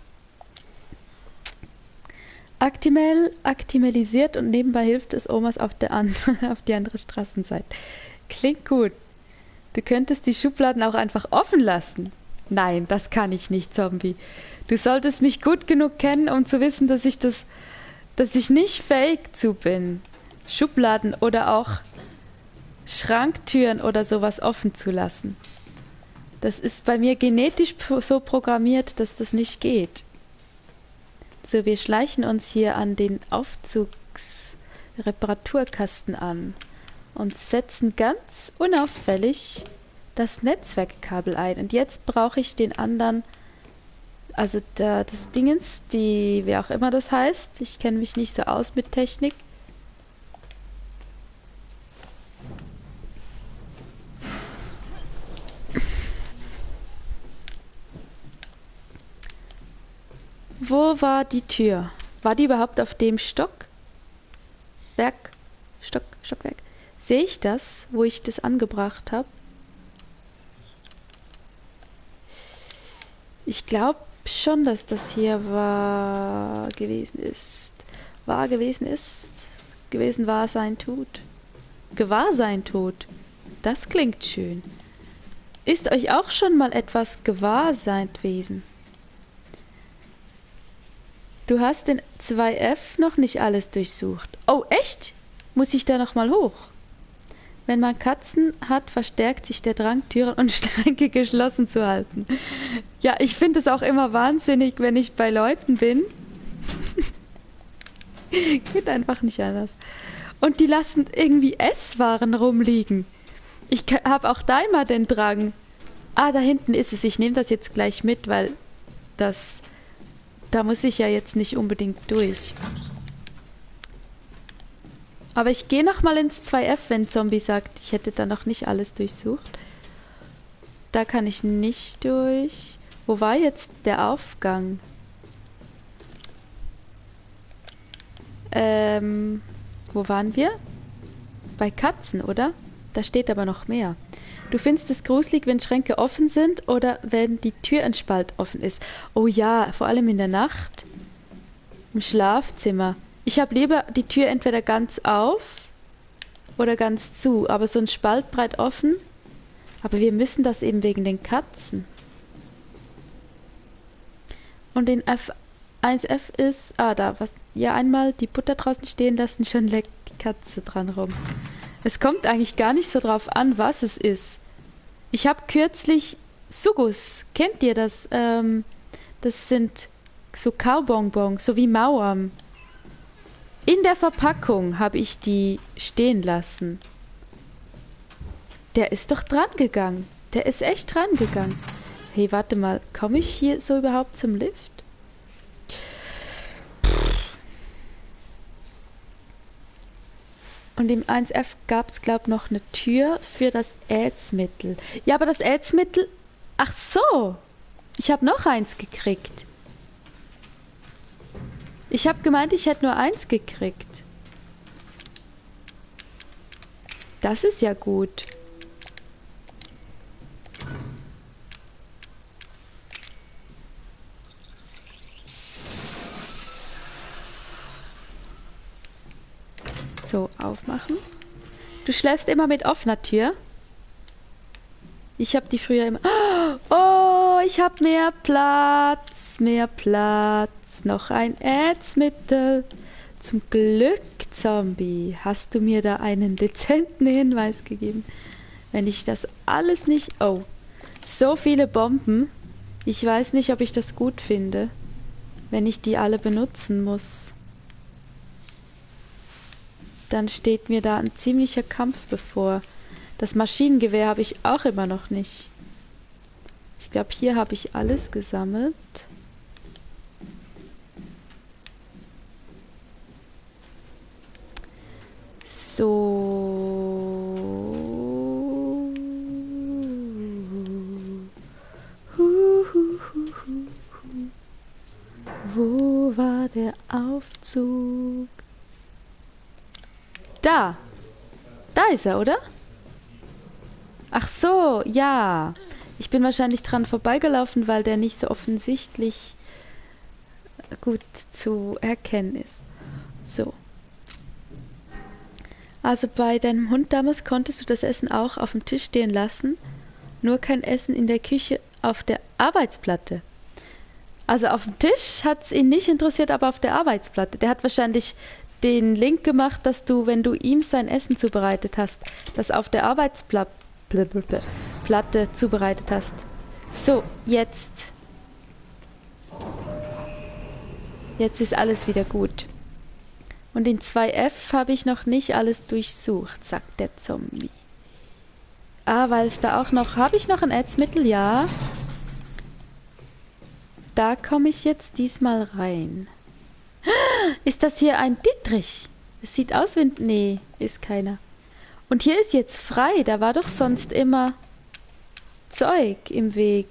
Actimel aktimelisiert und nebenbei hilft es Omas auf, der andere, auf die andere Straßenseite. Klingt gut. Du könntest die Schubladen auch einfach offen lassen. Nein, das kann ich nicht, Zombie. Du solltest mich gut genug kennen, um zu wissen, dass ich das, dass ich nicht fake zu bin. Schubladen oder auch Schranktüren oder sowas offen zu lassen. Das ist bei mir genetisch so programmiert, dass das nicht geht. So, wir schleichen uns hier an den Aufzugsreparaturkasten an und setzen ganz unauffällig das Netzwerkkabel ein. Und jetzt brauche ich den anderen, also da, das Dingens, die, wie auch immer das heißt. Ich kenne mich nicht so aus mit Technik. Wo war die Tür? War die überhaupt auf dem Stock? Werk? Stock, Stockwerk. Sehe ich das, wo ich das angebracht habe? Ich glaube schon, dass das hier war gewesen ist. War gewesen ist. Gewesen war sein tut. Gewahr sein tut. Das klingt schön. Ist euch auch schon mal etwas gewahr sein gewesen? Du hast in zwei F noch nicht alles durchsucht. Oh, echt? Muss ich da noch mal hoch? Wenn man Katzen hat, verstärkt sich der Drang, Türen und Schränke geschlossen zu halten. Ja, ich finde es auch immer wahnsinnig, wenn ich bei Leuten bin. Geht einfach nicht anders. Und die lassen irgendwie Esswaren rumliegen. Ich habe auch da immer den Drang. Ah, da hinten ist es. Ich nehme das jetzt gleich mit, weil das Da muss ich ja jetzt nicht unbedingt durch. Aber ich gehe nochmal ins zwei F, wenn Zombie sagt, ich hätte da noch nicht alles durchsucht. Da kann ich nicht durch. Wo war jetzt der Aufgang? Ähm, wo waren wir? Bei Katzen, oder? Da steht aber noch mehr. Du findest es gruselig, wenn Schränke offen sind oder wenn die Tür ein Spalt offen ist. Oh ja, vor allem in der Nacht. Im Schlafzimmer. Ich habe lieber die Tür entweder ganz auf oder ganz zu, aber so ein Spalt breit offen. Aber wir müssen das eben wegen den Katzen. Und den F eins F ist, ah da, was, ja einmal die Butter draußen stehen lassen, schon leckt die Katze dran rum. Es kommt eigentlich gar nicht so drauf an, was es ist. Ich habe kürzlich Sugus, kennt ihr das? Ähm, das sind so Kaubonbons, so wie Mauern. In der Verpackung habe ich die stehen lassen. Der ist doch dran gegangen. Der ist echt dran gegangen. Hey, warte mal, komme ich hier so überhaupt zum Lift? Und im eins F gab es, glaube ich, noch eine Tür für das Ätzmittel. Ja, aber das Ätzmittel... Ach so! Ich habe noch eins gekriegt. Ich habe gemeint, ich hätte nur eins gekriegt. Das ist ja gut. So, aufmachen. Du schläfst immer mit offener Tür? Ich habe die früher immer... Oh, ich habe mehr Platz, mehr Platz. Noch ein Ätzmittel. Zum Glück, Zombie, hast du mir da einen dezenten Hinweis gegeben. Wenn ich das alles nicht... Oh, so viele Bomben. Ich weiß nicht, ob ich das gut finde, wenn ich die alle benutzen muss. Dann steht mir da ein ziemlicher Kampf bevor. Das Maschinengewehr habe ich auch immer noch nicht. Ich glaube, hier habe ich alles gesammelt. So. Wo war der Aufzug? Da. Da ist er, oder? Ach so, ja. Ich bin wahrscheinlich dran vorbeigelaufen, weil der nicht so offensichtlich gut zu erkennen ist. So. Also bei deinem Hund damals konntest du das Essen auch auf dem Tisch stehen lassen, nur kein Essen in der Küche auf der Arbeitsplatte. Also auf dem Tisch hat es ihn nicht interessiert, aber auf der Arbeitsplatte. Der hat wahrscheinlich den Link gemacht, dass du, wenn du ihm sein Essen zubereitet hast, das auf der Arbeitsplatte zubereitet hast. So, jetzt. Jetzt ist alles wieder gut. Und in zwei F habe ich noch nicht alles durchsucht, sagt der Zombie. Ah, weil es da auch noch... Habe ich noch ein Ätzmittel? Ja. Da komme ich jetzt diesmal rein. Ist das hier ein Dietrich? Es sieht aus wie... Nee, ist keiner. Und hier ist jetzt frei. Da war doch sonst immer Zeug im Weg.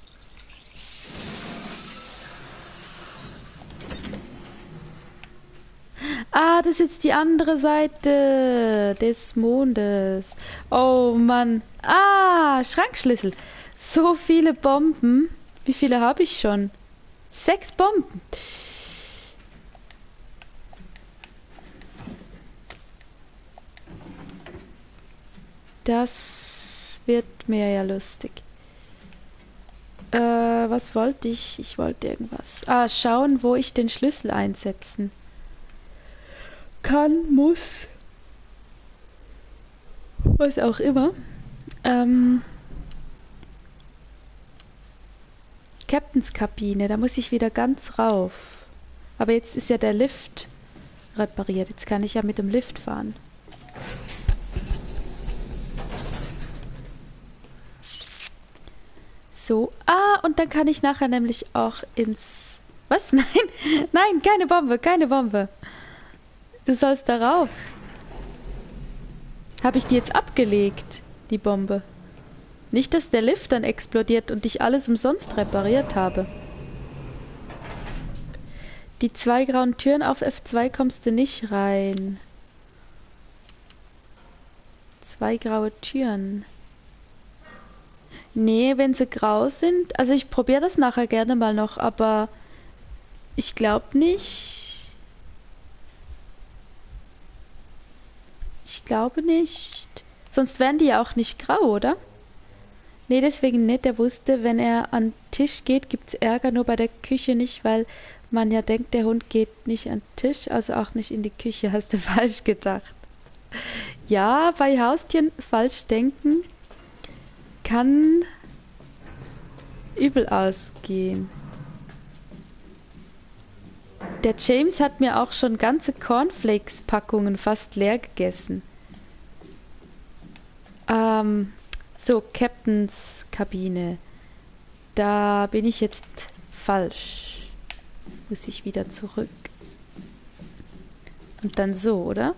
Ah, das ist jetzt die andere Seite des Mondes. Oh Mann. Ah, Schrankschlüssel. So viele Bomben. Wie viele habe ich schon? Sechs Bomben. Das wird mir ja lustig. Äh, was wollte ich? Ich wollte irgendwas. Ah, schauen, wo ich den Schlüssel einsetzen kann, muss. Was auch immer. Ähm, Captains Kabine, da muss ich wieder ganz rauf. Aber jetzt ist ja der Lift repariert. Jetzt kann ich ja mit dem Lift fahren. So, ah, und dann kann ich nachher nämlich auch ins Was? Nein, nein, keine Bombe, keine Bombe. Du sollst darauf. Habe ich die jetzt abgelegt, die Bombe? Nicht, dass der Lift dann explodiert und ich alles umsonst repariert habe. Die zwei grauen Türen auf F zwei kommst du nicht rein. Zwei graue Türen. Nee, wenn sie grau sind. Also ich probiere das nachher gerne mal noch, aber ich glaube nicht. Ich glaube nicht. Sonst wären die ja auch nicht grau, oder? Nee, deswegen nicht. Er wusste, wenn er an den Tisch geht, gibt es Ärger, nur bei der Küche nicht, weil man ja denkt, der Hund geht nicht an den Tisch, also auch nicht in die Küche. Hast du falsch gedacht. Ja, bei Haustieren falsch denken kann übel ausgehen. Der James hat mir auch schon ganze Cornflakes-Packungen fast leer gegessen. Ähm, so, Captains Kabine. Da bin ich jetzt falsch. Muss ich wieder zurück. Und dann so, oder?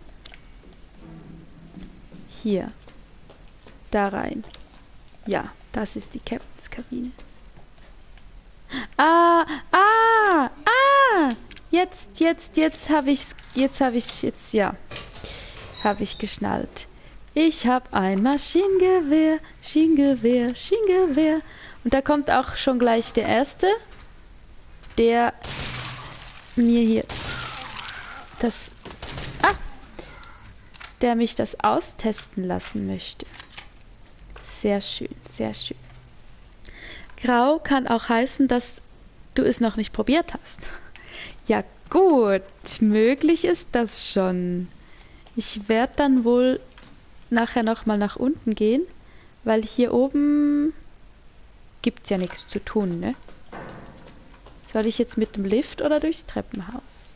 Hier. Da rein. Ja, das ist die Captains Kabine. Ah, ah, ah! Jetzt, jetzt, jetzt habe ich's, jetzt habe ich, jetzt, ja, habe ich geschnallt. Ich habe ein Maschinengewehr, Maschinengewehr, Maschinengewehr. Und da kommt auch schon gleich der Erste, der mir hier das, ah, der mich das austesten lassen möchte. Sehr schön, sehr schön. Grau kann auch heißen, dass du es noch nicht probiert hast. Ja gut, möglich ist das schon. Ich werde dann wohl nachher nochmal nach unten gehen, weil hier oben gibt es ja nichts zu tun, ne? Soll ich jetzt mit dem Lift oder durchs Treppenhaus?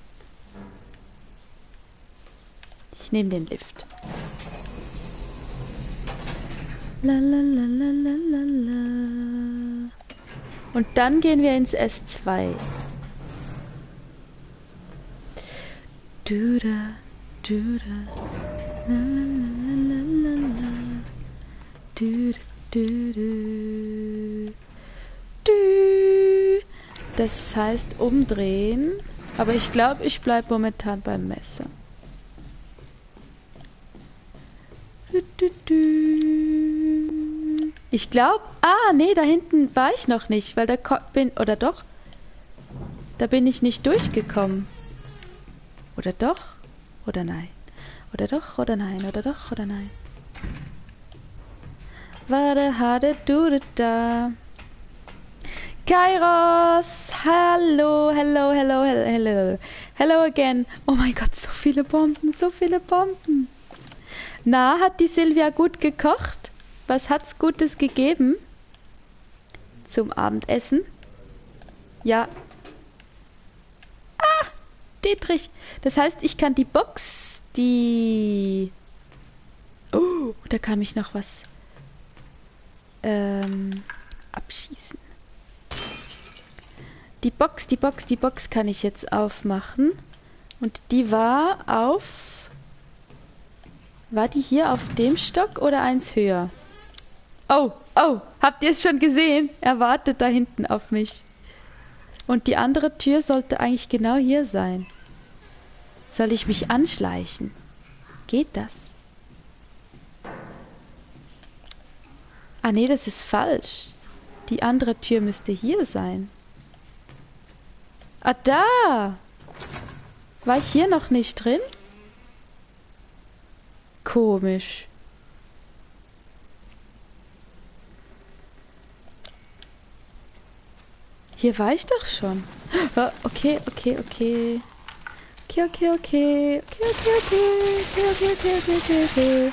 Ich nehme den Lift. La, la, la, la, la, la, la. Und dann gehen wir ins S zwei. Du da, du da, la, la, la, la, la. Du, du, du, du. Das heißt umdrehen, aber ich glaube, ich bleibe momentan beim Messer. Du, du, du. Ich glaube, ah, nee, da hinten war ich noch nicht, weil da bin, oder doch? Da bin ich nicht durchgekommen. Oder doch? Oder nein? Oder doch? Oder nein? Oder doch? Oder nein? Warte, hade, du, da. Kairos! Hallo, hello, hello, hello, hello. Hello again. Oh mein Gott, so viele Bomben, so viele Bomben. Na, hat die Silvia gut gekocht? Was hat's Gutes gegeben? Zum Abendessen? Ja. Ah, Dietrich. Das heißt, ich kann die Box, die... Oh, da kam ich noch was. Ähm, abschießen. Die Box, die Box, die Box kann ich jetzt aufmachen. Und die war auf... War die hier auf dem Stock oder eins höher? Oh, oh, habt ihr es schon gesehen? Er wartet da hinten auf mich. Und die andere Tür sollte eigentlich genau hier sein. Soll ich mich anschleichen? Geht das? Ah nee, das ist falsch. Die andere Tür müsste hier sein. Ah, da! War ich hier noch nicht drin? Komisch. Hier war ich doch schon. Oh, okay, okay, okay. Okay, okay, okay. Okay, okay, okay. Okay, okay, okay, okay, okay, okay.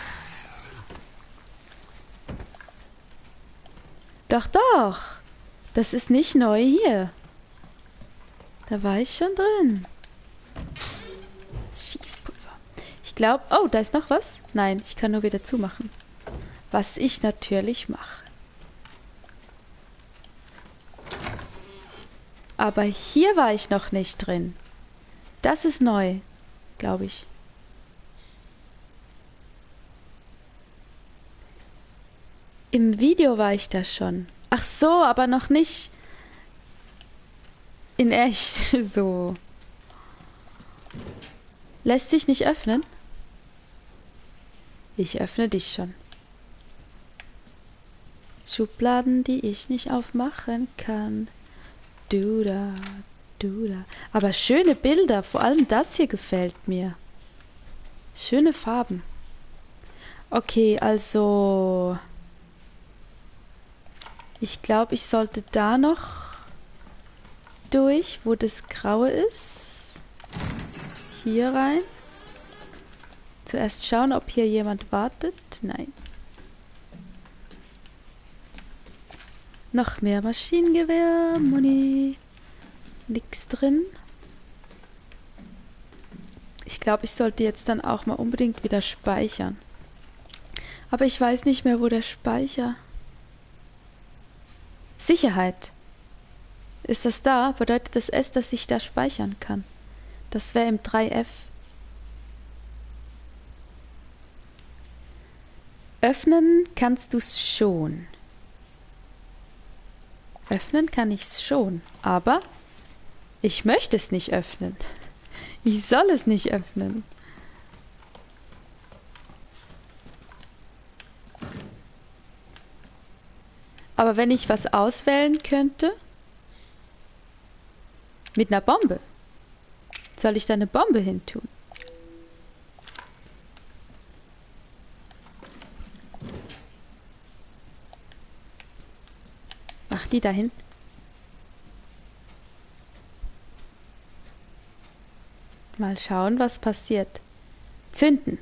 Doch, doch. Das ist nicht neu hier. Da war ich schon drin. Schießpulver. Ich glaube... Oh, da ist noch was? Nein, ich kann nur wieder zumachen. Was ich natürlich mache. Aber hier war ich noch nicht drin. Das ist neu, glaube ich. Im Video war ich da schon. Ach so, aber noch nicht in echt. So. Lässt sich nicht öffnen? Ich öffne dich schon. Schubladen, die ich nicht aufmachen kann. Du da, du da. Aber schöne Bilder, vor allem das hier gefällt mir. Schöne Farben. Okay, also... Ich glaube, ich sollte da noch durch, wo das Graue ist. Hier rein. Zuerst schauen, ob hier jemand wartet. Nein. Noch mehr Maschinengewehr, Muni. Nix drin. Ich glaube, ich sollte jetzt dann auch mal unbedingt wieder speichern. Aber ich weiß nicht mehr, wo der Speicher... Sicherheit. Ist das da? Bedeutet das S, dass ich da speichern kann? Das wäre im drei F. Öffnen kannst du es schon. Öffnen kann ich es schon, aber ich möchte es nicht öffnen. Ich soll es nicht öffnen. Aber wenn ich was auswählen könnte, mit einer Bombe, soll ich da eine Bombe hin tun? Mach die dahin. Mal schauen, was passiert. Zünden.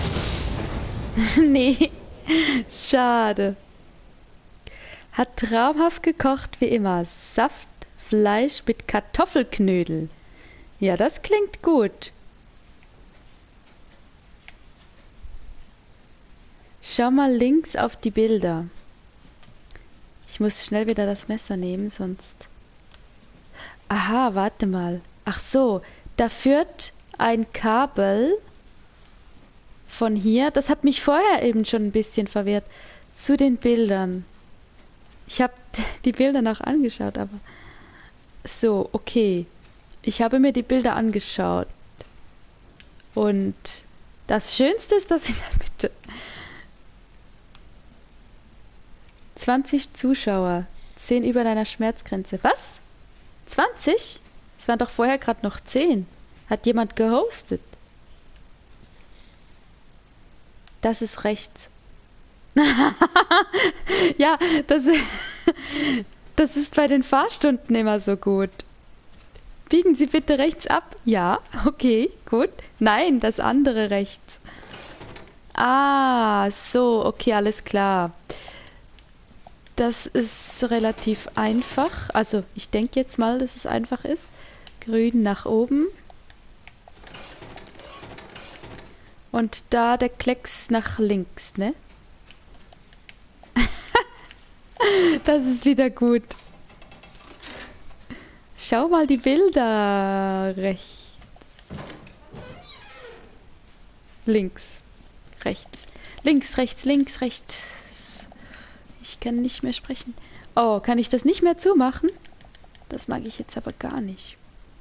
Nee, schade. Hat traumhaft gekocht wie immer. Saft, Fleisch mit Kartoffelknödel. Ja, das klingt gut. Schau mal links auf die Bilder. Ich muss schnell wieder das Messer nehmen, sonst... Aha, warte mal. Ach so, da führt ein Kabel von hier, das hat mich vorher eben schon ein bisschen verwirrt, zu den Bildern. Ich habe die Bilder noch angeschaut, aber... So, okay. Ich habe mir die Bilder angeschaut. Und das Schönste ist das in der Mitte. zwanzig Zuschauer. zehn über deiner Schmerzgrenze. Was? zwanzig? Es waren doch vorher gerade noch zehn. Hat jemand gehostet? Das ist rechts. Ja, das, das ist bei den Fahrstunden immer so gut. Biegen Sie bitte rechts ab. Ja, okay, gut. Nein, das andere rechts. Ah, so, okay, alles klar. Das ist relativ einfach. Also, ich denke jetzt mal, dass es einfach ist. Grün nach oben. Und da der Klecks nach links, ne? Das ist wieder gut. Schau mal die Bilder. Rechts. Links. Rechts. Links, rechts, links, rechts. Ich kann nicht mehr sprechen. Oh, kann ich das nicht mehr zumachen? Das mag ich jetzt aber gar nicht.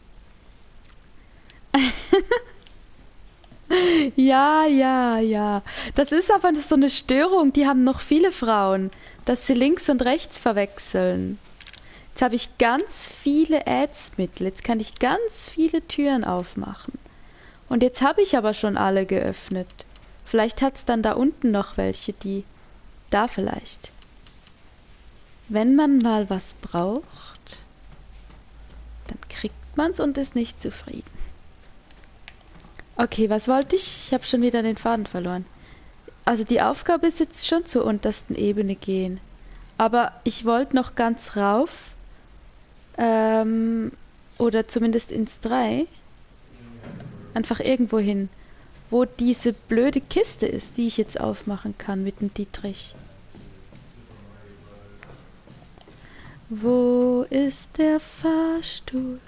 Ja, ja, ja. Das ist aber so eine Störung, die haben noch viele Frauen, dass sie links und rechts verwechseln. Jetzt habe ich ganz viele Ads-Mittel. Jetzt kann ich ganz viele Türen aufmachen. Und jetzt habe ich aber schon alle geöffnet. Vielleicht hat es dann da unten noch welche, die... Da vielleicht. Wenn man mal was braucht, dann kriegt man es und ist nicht zufrieden. Okay, was wollte ich? Ich habe schon wieder den Faden verloren. Also die Aufgabe ist jetzt schon zur untersten Ebene gehen. Aber ich wollte noch ganz rauf. Ähm, oder zumindest ins drei. Einfach irgendwo hin. Wo diese blöde Kiste ist, die ich jetzt aufmachen kann mit dem Dietrich. Wo ist der Fahrstuhl?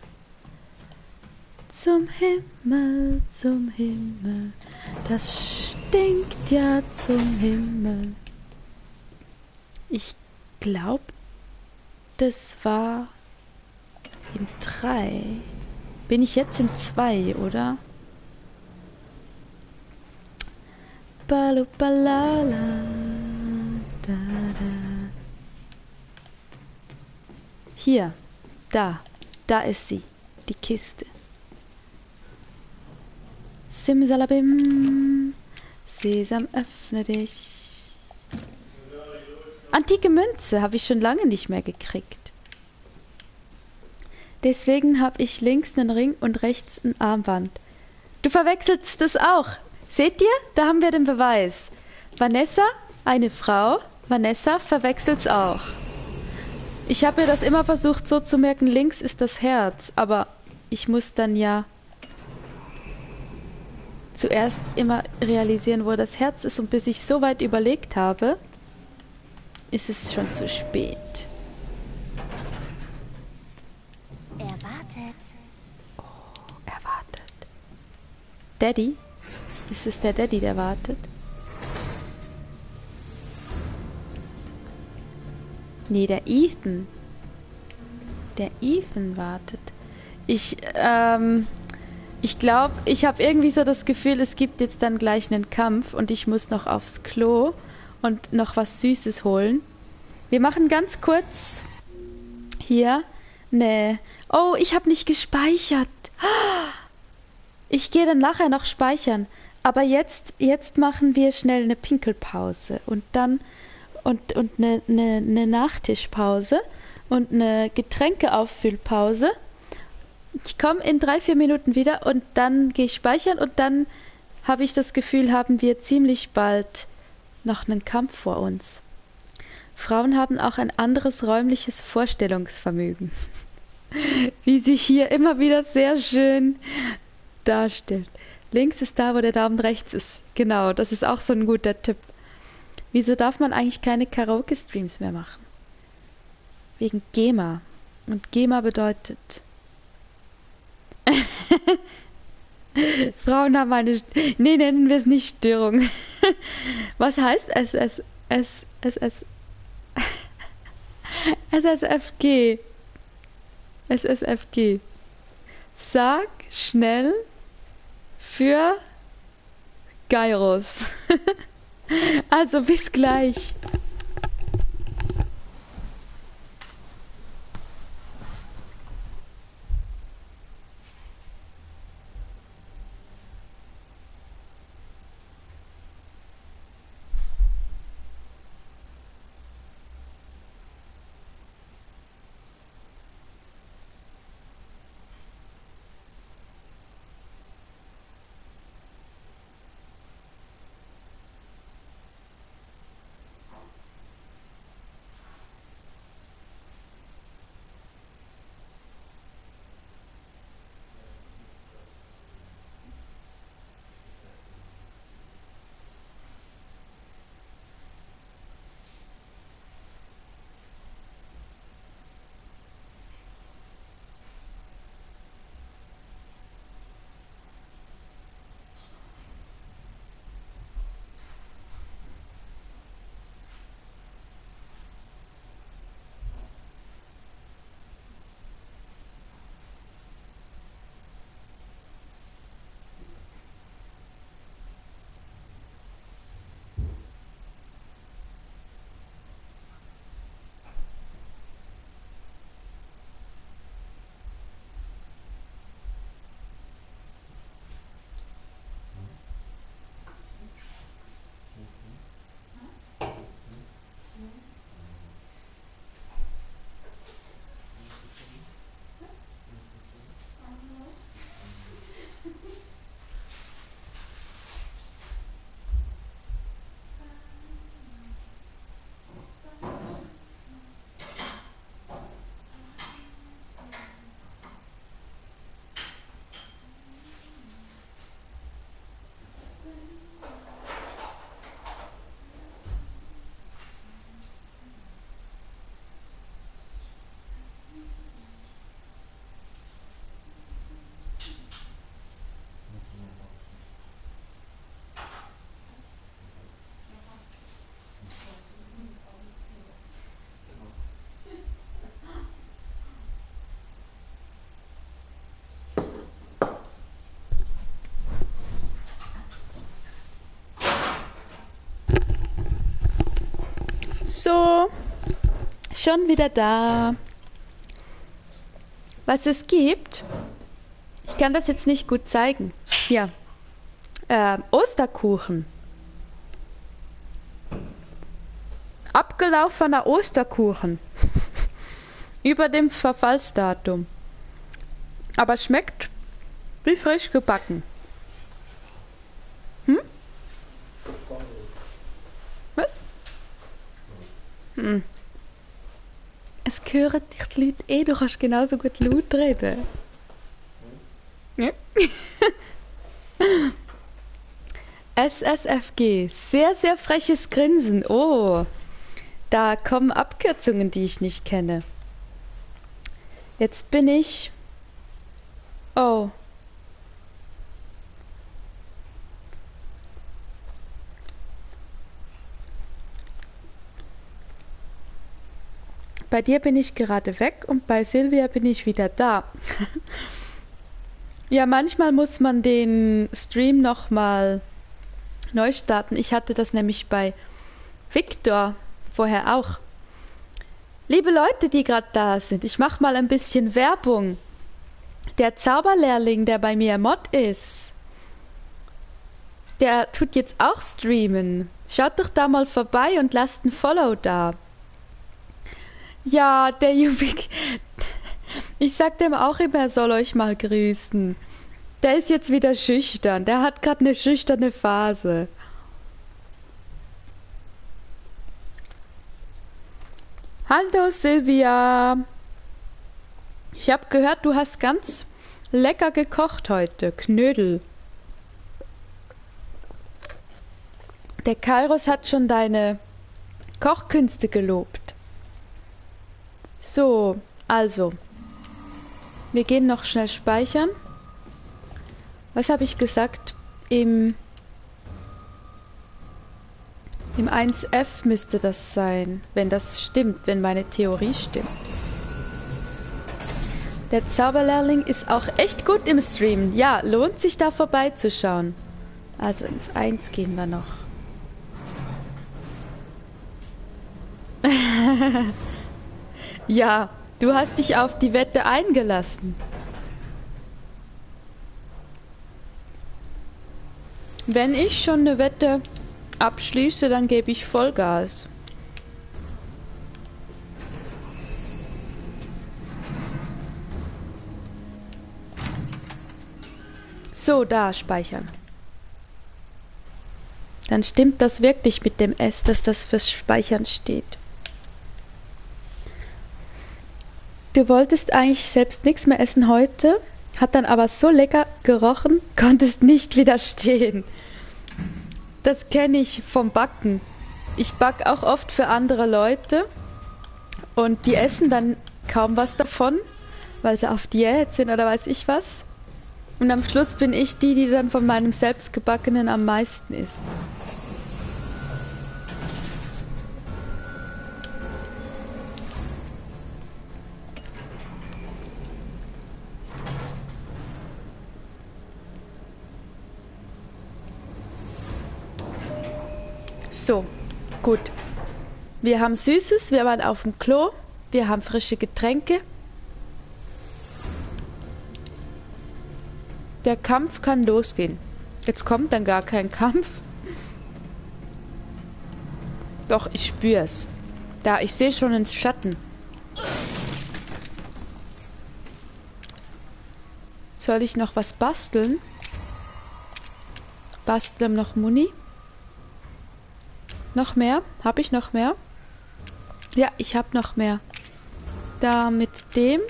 Zum Himmel, zum Himmel. Das stinkt ja zum Himmel. Ich glaube, das war in drei. Bin ich jetzt in zwei, oder? Balupalala. Da, da. Hier, da, da ist sie, die Kiste. Simsalabim, Sesam, öffne dich. Antike Münze habe ich schon lange nicht mehr gekriegt. Deswegen habe ich links einen Ring und rechts ein Armband. Du verwechselst es auch. Seht ihr? Da haben wir den Beweis. Vanessa, eine Frau, Vanessa verwechselt's auch. Ich habe mir das immer versucht so zu merken, links ist das Herz, aber ich muss dann ja zuerst immer realisieren, wo das Herz ist, und bis ich so weit überlegt habe, ist es schon zu spät. Er wartet. Er wartet. Daddy? Ist es der Daddy, der wartet? Nee, der Ethan. Der Ethan wartet. Ich, ähm... Ich glaube, ich habe irgendwie so das Gefühl, es gibt jetzt dann gleich einen Kampf und ich muss noch aufs Klo und noch was Süßes holen. Wir machen ganz kurz hier eine... Oh, ich habe nicht gespeichert. Ich gehe dann nachher noch speichern. Aber jetzt, jetzt machen wir schnell eine Pinkelpause und dann und, und eine, eine, eine Nachtischpause und eine Getränkeauffüllpause. Ich komme in drei, vier Minuten wieder und dann gehe ich speichern und dann habe ich das Gefühl, haben wir ziemlich bald noch einen Kampf vor uns. Frauen haben auch ein anderes räumliches Vorstellungsvermögen, wie sich hier immer wieder sehr schön darstellt. Links ist da, wo der Daumen rechts ist. Genau, das ist auch so ein guter Tipp. Wieso darf man eigentlich keine Karaoke-Streams mehr machen? Wegen GEMA. Und GEMA bedeutet... Frauen haben eine... St- nee, nennen wir es nicht Störung. Was heißt S S... S... S... S... S S F G. S S F G. Sag schnell für Gyros. Also bis gleich. So, schon wieder da. Was es gibt, ich kann das jetzt nicht gut zeigen. Hier, äh, Osterkuchen. Abgelaufener Osterkuchen. Über dem Verfallsdatum. Aber schmeckt wie frisch gebacken. Hm? Was? Hm. Es hören dich die Leute eh, du kannst genauso gut laut reden. Ja. S S F G, sehr, sehr freches Grinsen. Oh, da kommen Abkürzungen, die ich nicht kenne. Jetzt bin ich... Oh. Bei dir bin ich gerade weg und bei Silvia bin ich wieder da. Ja, manchmal muss man den Stream nochmal neu starten. Ich hatte das nämlich bei Victor vorher auch. Liebe Leute, die gerade da sind, ich mache mal ein bisschen Werbung. Der Zauberlehrling, der bei mir Mod ist, der tut jetzt auch streamen. Schaut doch da mal vorbei und lasst ein Follow da. Ja, der Jubik. Ich sag dem auch immer, er soll euch mal grüßen. Der ist jetzt wieder schüchtern. Der hat gerade eine schüchterne Phase. Hallo Silvia. Ich habe gehört, du hast ganz lecker gekocht heute. Knödel. Der Kairos hat schon deine Kochkünste gelobt. So, also. Wir gehen noch schnell speichern. Was habe ich gesagt? Im, im eins F müsste das sein, wenn das stimmt, wenn meine Theorie stimmt. Der Zauberlehrling ist auch echt gut im Stream. Ja, lohnt sich da vorbeizuschauen. Also ins eins gehen wir noch. Ja, du hast dich auf die Wette eingelassen. Wenn ich schon eine Wette abschließe, dann gebe ich Vollgas. So, da speichern. Dann stimmt das wirklich mit dem S, dass das fürs Speichern steht. Du wolltest eigentlich selbst nichts mehr essen heute, hat dann aber so lecker gerochen, konntest nicht widerstehen. Das kenne ich vom Backen. Ich backe auch oft für andere Leute und die essen dann kaum was davon, weil sie auf Diät sind oder weiß ich was. Und am Schluss bin ich die, die dann von meinem selbstgebackenen am meisten isst. So, gut. Wir haben Süßes, wir waren auf dem Klo, wir haben frische Getränke. Der Kampf kann losgehen. Jetzt kommt dann gar kein Kampf. Doch, ich spüre es. Da, ich sehe schon ins Schatten. Soll ich noch was basteln? Basteln noch Muni? Noch mehr? Habe ich noch mehr? Ja, ich habe noch mehr. Da mit dem.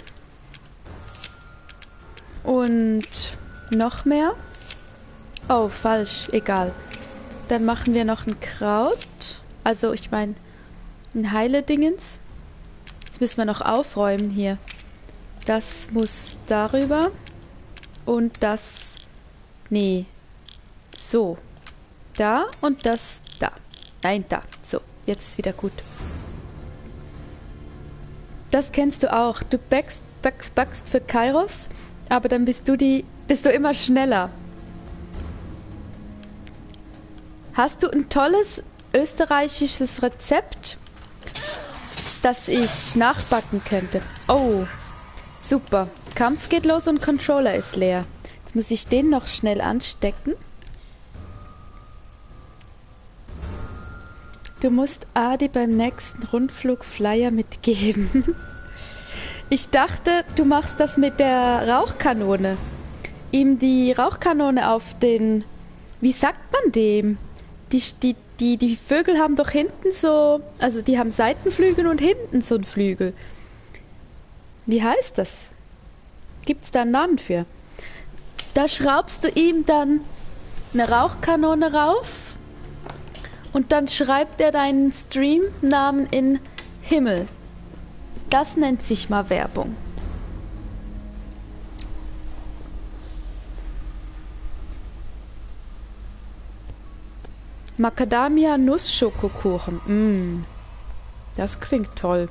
Und noch mehr. Oh, falsch. Egal. Dann machen wir noch ein Kraut. Also, ich meine, ein Heile-Dingens. Jetzt müssen wir noch aufräumen hier. Das muss darüber. Und das... Nee. So. Da und das da. Nein, da. So, jetzt ist wieder gut. Das kennst du auch. Du backst, backst, backst für Kairos, aber dann bist du die, bist du immer schneller. Hast du ein tolles österreichisches Rezept dass ich nachbacken könnte. Oh, super. Kampf geht los und Controller ist leer. Jetzt muss ich den noch schnell anstecken. Du musst Adi beim nächsten Rundflug Flyer mitgeben. Ich dachte, du machst das mit der Rauchkanone. Ihm die Rauchkanone auf den... Wie sagt man dem? Die, die, die, die Vögel haben doch hinten so... Also die haben Seitenflügel und hinten so einen Flügel. Wie heißt das? Gibt es da einen Namen für? Da schraubst du ihm dann eine Rauchkanone rauf und dann schreibt er deinen Stream-Namen in Himmel. Das nennt sich mal Werbung. Macadamia-Nuss-Schokokuchen. Mm, das klingt toll.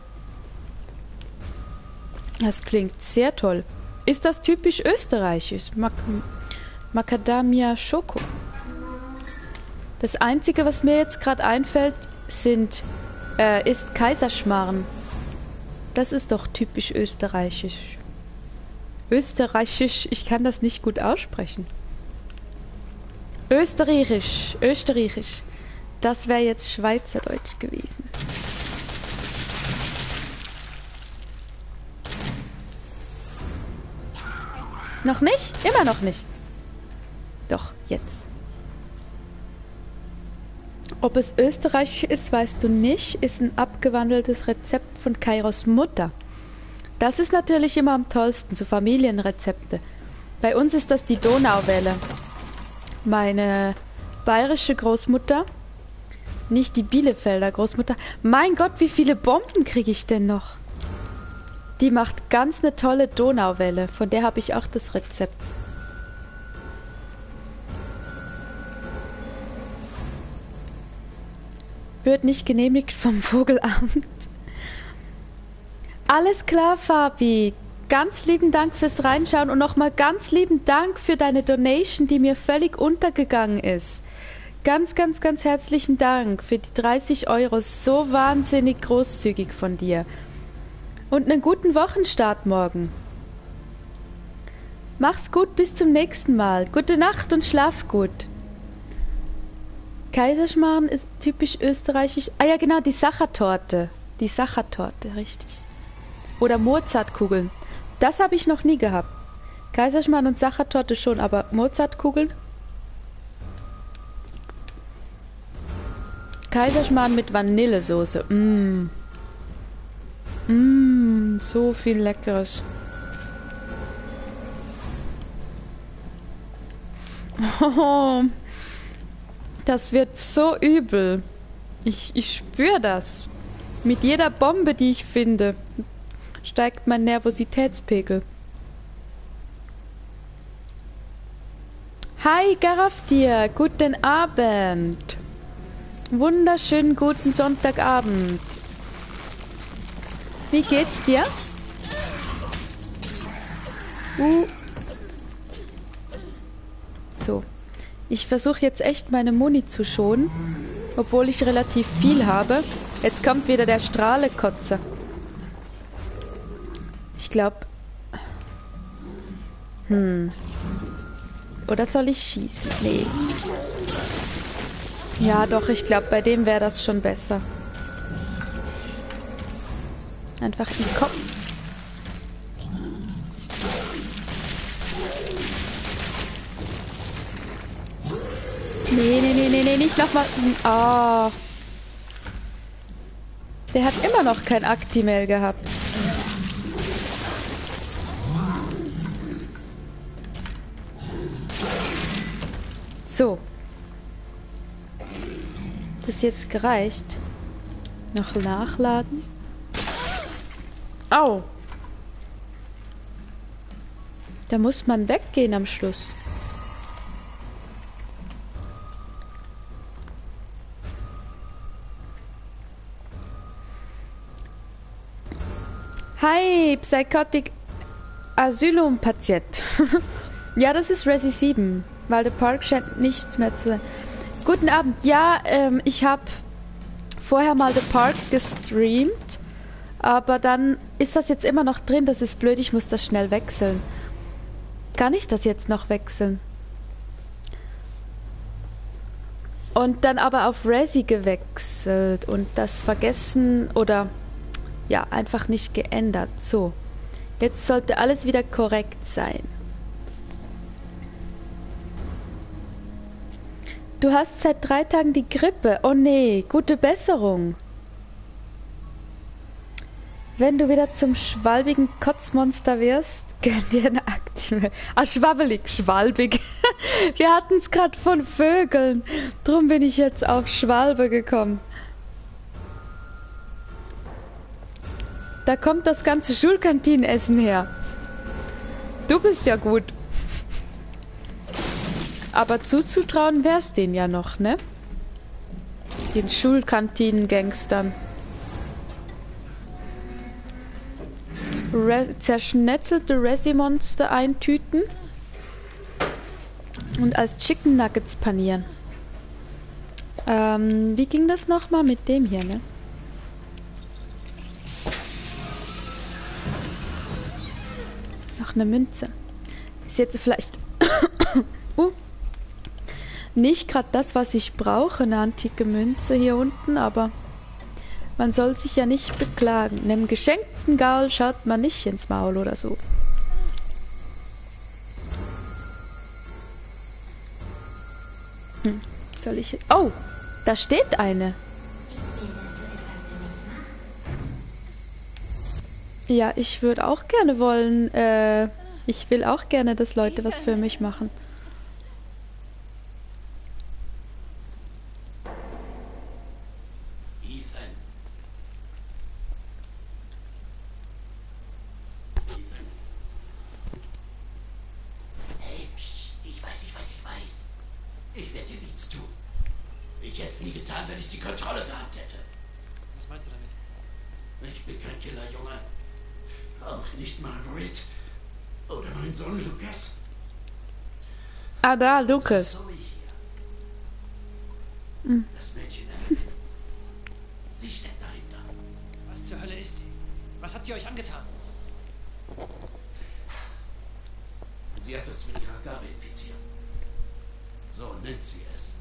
Das klingt sehr toll. Ist das typisch österreichisch? Mac Macadamia-Schoko. Das Einzige, was mir jetzt gerade einfällt, sind, äh, ist Kaiserschmarrn. Das ist doch typisch österreichisch. Österreichisch, ich kann das nicht gut aussprechen. Österreichisch, österreichisch. Das wäre jetzt Schweizerdeutsch gewesen. Noch nicht? Immer noch nicht. Doch, jetzt. Ob es österreichisch ist, weißt du nicht, ist ein abgewandeltes Rezept von Kairos Mutter. Das ist natürlich immer am tollsten, so Familienrezepte. Bei uns ist das die Donauwelle. Meine bayerische Großmutter, nicht die Bielefelder Großmutter. Mein Gott, wie viele Bomben kriege ich denn noch? Die macht ganz eine tolle Donauwelle, von der habe ich auch das Rezept. Wird nicht genehmigt vom Vogelamt. Alles klar, Fabi. Ganz lieben Dank fürs Reinschauen und nochmal ganz lieben Dank für deine Donation, die mir völlig untergegangen ist. Ganz, ganz, ganz herzlichen Dank für die dreißig Euro. So wahnsinnig großzügig von dir. Und einen guten Wochenstart morgen. Mach's gut, bis zum nächsten Mal. Gute Nacht und schlaf gut. Kaiserschmarrn ist typisch österreichisch. Ah ja, genau, die Sachertorte. Die Sachertorte, richtig. Oder Mozartkugeln. Das habe ich noch nie gehabt. Kaiserschmarrn und Sachertorte schon, aber Mozartkugeln? Kaiserschmarrn mit Vanillesoße. Mmh. Mmh, so viel Leckeres. Oh, das wird so übel. Ich, ich spüre das. Mit jeder Bombe, die ich finde, steigt mein Nervositätspegel. Hi, Garaftir. Guten Abend. Wunderschönen guten Sonntagabend. Wie geht's dir? Uh. So. Ich versuche jetzt echt meine Muni zu schonen, obwohl ich relativ viel habe. Jetzt kommt wieder der Strahlekotzer. Ich glaube... Hm. Oder soll ich schießen? Nee. Ja, doch, ich glaube, bei dem wäre das schon besser. Einfach im Kopf. Nee, nee, nee, nee, nee, nicht nochmal. Ah. Oh. Der hat immer noch kein Actimel gehabt. So. Das ist jetzt gereicht. Noch nachladen. Au. Da muss man weggehen am Schluss. Hi, Psychotic Asylum-Patient. Ja, das ist Resi sieben, weil der Park scheint nichts mehr zu sein. Guten Abend. Ja, ähm, ich habe vorher mal The Park gestreamt Aber dann ist das jetzt immer noch drin. Das ist blöd. Ich muss das schnell wechseln. Kann ich das jetzt noch wechseln? Und dann aber auf Resi gewechselt und das vergessen oder ja, einfach nicht geändert. So, jetzt sollte alles wieder korrekt sein. Du hast seit drei Tagen die Grippe. Oh nee, gute Besserung. Wenn du wieder zum schwalbigen Kotzmonster wirst, gönn dir eine aktive... Ah, schwabbelig, schwalbig. Wir hatten es gerade von Vögeln. Drum bin ich jetzt auf Schwalbe gekommen. Da kommt das ganze Schulkantinenessen her. Du bist ja gut. Aber zuzutrauen wär's denen ja noch, ne? Den Schulkantinen-Gangstern. Re zerschnetzelte Resi-Monster eintüten und als Chicken Nuggets panieren. Ähm, wie ging das nochmal mit dem hier, ne? Noch eine Münze. Ist jetzt vielleicht uh, nicht gerade das, was ich brauche, eine antike Münze hier unten, aber man soll sich ja nicht beklagen. Einem geschenkten Gaul schaut man nicht ins Maul oder so. Hm, soll ich... Oh, da steht eine. Ja, ich würde auch gerne wollen, äh, ich will auch gerne, dass Leute was für mich machen. Ah, da, Lucas. Hm. Das Mädchen, sie steckt dahinter. Was zur Hölle ist sie? Was habt ihr euch angetan? Sie hat uns mit ihrer Gabe infiziert. So nennt sie es.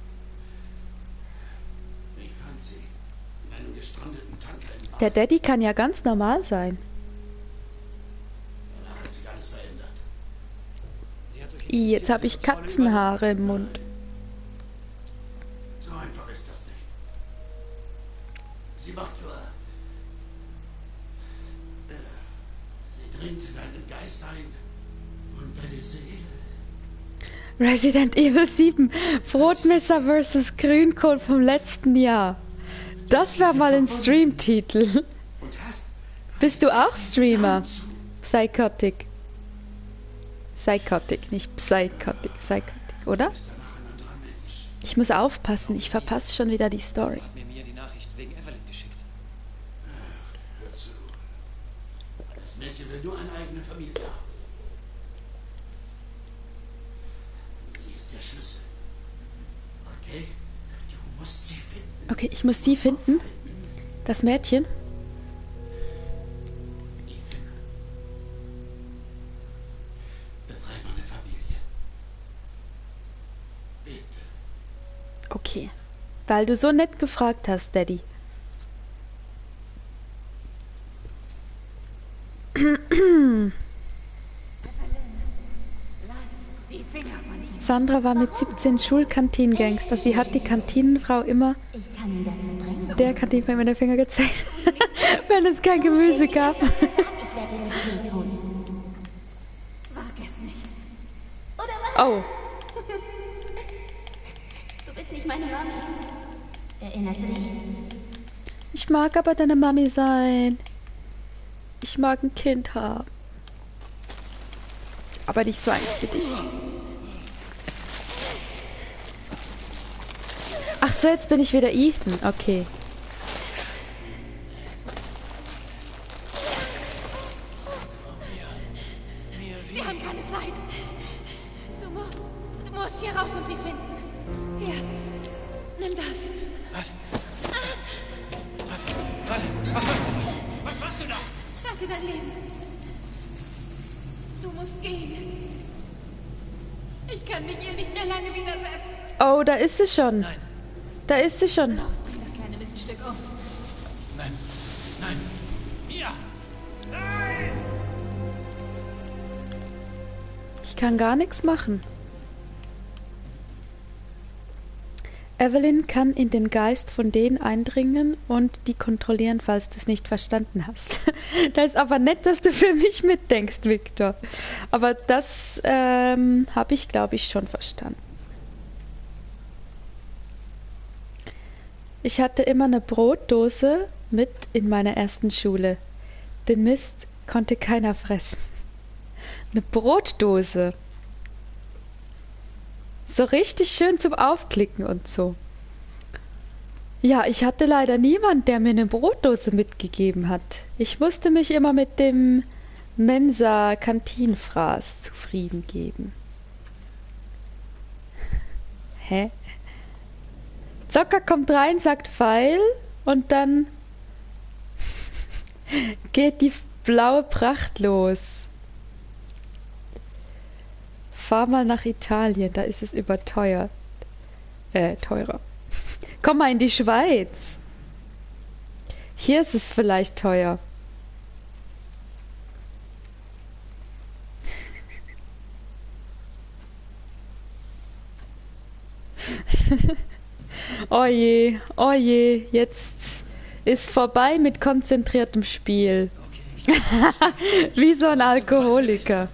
Ich fand sie in einem gestrandeten Tanker im Bad. Der Daddy kann ja ganz normal sein. Danach hat sich alles verändert. I, jetzt habe ich Katzenhaare im Mund. So einfach ist das nicht. Sie macht nur... Äh, sie dringt in deinen Geist ein und deine Seele. Resident Evil sieben, Brotmesser versus Grünkohl vom letzten Jahr. Das wäre mal ein Streamtitel. Und hast... Bist du auch Streamer? Psychotic. Psychotic, nicht Psychotic, Psychotic, oder? Ich muss aufpassen, ich verpasse schon wieder die Story. Hat mir Mia die Nachricht wegen Evelyn geschickt. Hör zu. Das Mädchen will nur eine eigene Familie haben. Sie ist der Schlüssel. Okay? Du musst sie finden. Okay, ich muss sie finden. Das Mädchen. Befrei meine Familie. Bitte. Okay. Weil du so nett gefragt hast, Daddy. Sandra war mit siebzehn Schulkantinengangster. Sie hat die Kantinenfrau immer der Kantinenfrau mit der Finger gezeigt, wenn es kein Gemüse gab. Ich werde nicht wehtun. Wag es nicht. Oder was? Oh, Du bist nicht meine Mami. Erinnerst du dich? ich mag aber deine Mami sein. Ich mag ein Kind haben. Aber nicht so eins wie dich. Ach so, jetzt bin ich wieder Ethan. Okay. Wir haben keine Zeit. Du, mu du musst hier raus und sie finden. Hier, nimm das. Was? Was? Was? Was machst du? Was Was machst du da? Rette dein Leben. Du musst gehen. Ich kann mich ihr nicht mehr lange widersetzen. Oh, da ist sie schon. Nein, Da ist sie schon. Los, bring das kleine Miststück um. Nein, nein. Mia! Nein! Ich kann gar nichts machen. Evelyn kann in den Geist von denen eindringen und die kontrollieren, falls du es nicht verstanden hast. Das ist aber nett, dass du für mich mitdenkst, Victor. Aber das ähm, habe ich, glaube ich, schon verstanden. Ich hatte immer eine Brotdose mit in meiner ersten Schule. Den Mist konnte keiner fressen. Eine Brotdose. So richtig schön zum Aufklicken und so. Ja, ich hatte leider niemand, der mir eine Brotdose mitgegeben hat. Ich musste mich immer mit dem Mensa-Kantinenfraß zufrieden geben. Hä? Zocker kommt rein, sagt Pfeil und dann geht die blaue Pracht los. Fahr mal nach Italien, da ist es überteuert. Äh, teurer. Komm mal in die Schweiz. Hier ist es vielleicht teuer. Oh je, oh je, jetzt ist vorbei mit konzentriertem Spiel. Wie so ein Alkoholiker.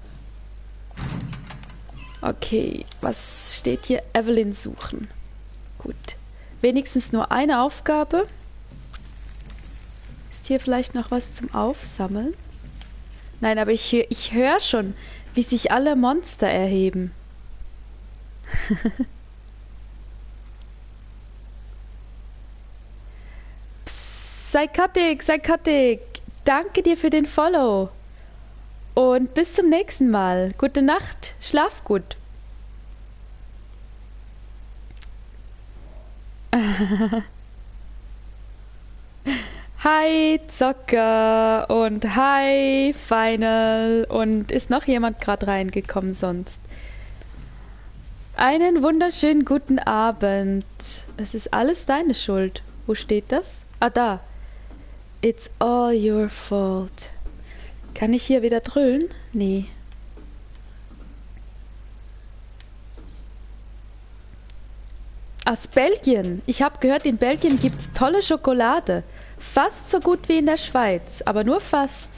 Okay, was steht hier? Evelyn suchen. Gut. Wenigstens nur eine Aufgabe. Ist hier vielleicht noch was zum Aufsammeln? Nein, aber ich, hör- ich höre schon, wie sich alle Monster erheben. Psychotic, Psychotic, danke dir für den Follow. Und bis zum nächsten Mal. Gute Nacht, schlaf gut. Hi Zocker und hi Final und ist noch jemand gerade reingekommen sonst? Einen wunderschönen guten Abend. Es ist alles deine Schuld. Wo steht das? Ah, da. It's all your fault. Kann ich hier wieder drüllen? Nee. Aus Belgien. Ich habe gehört, in Belgien gibt's tolle Schokolade. Fast so gut wie in der Schweiz, aber nur fast.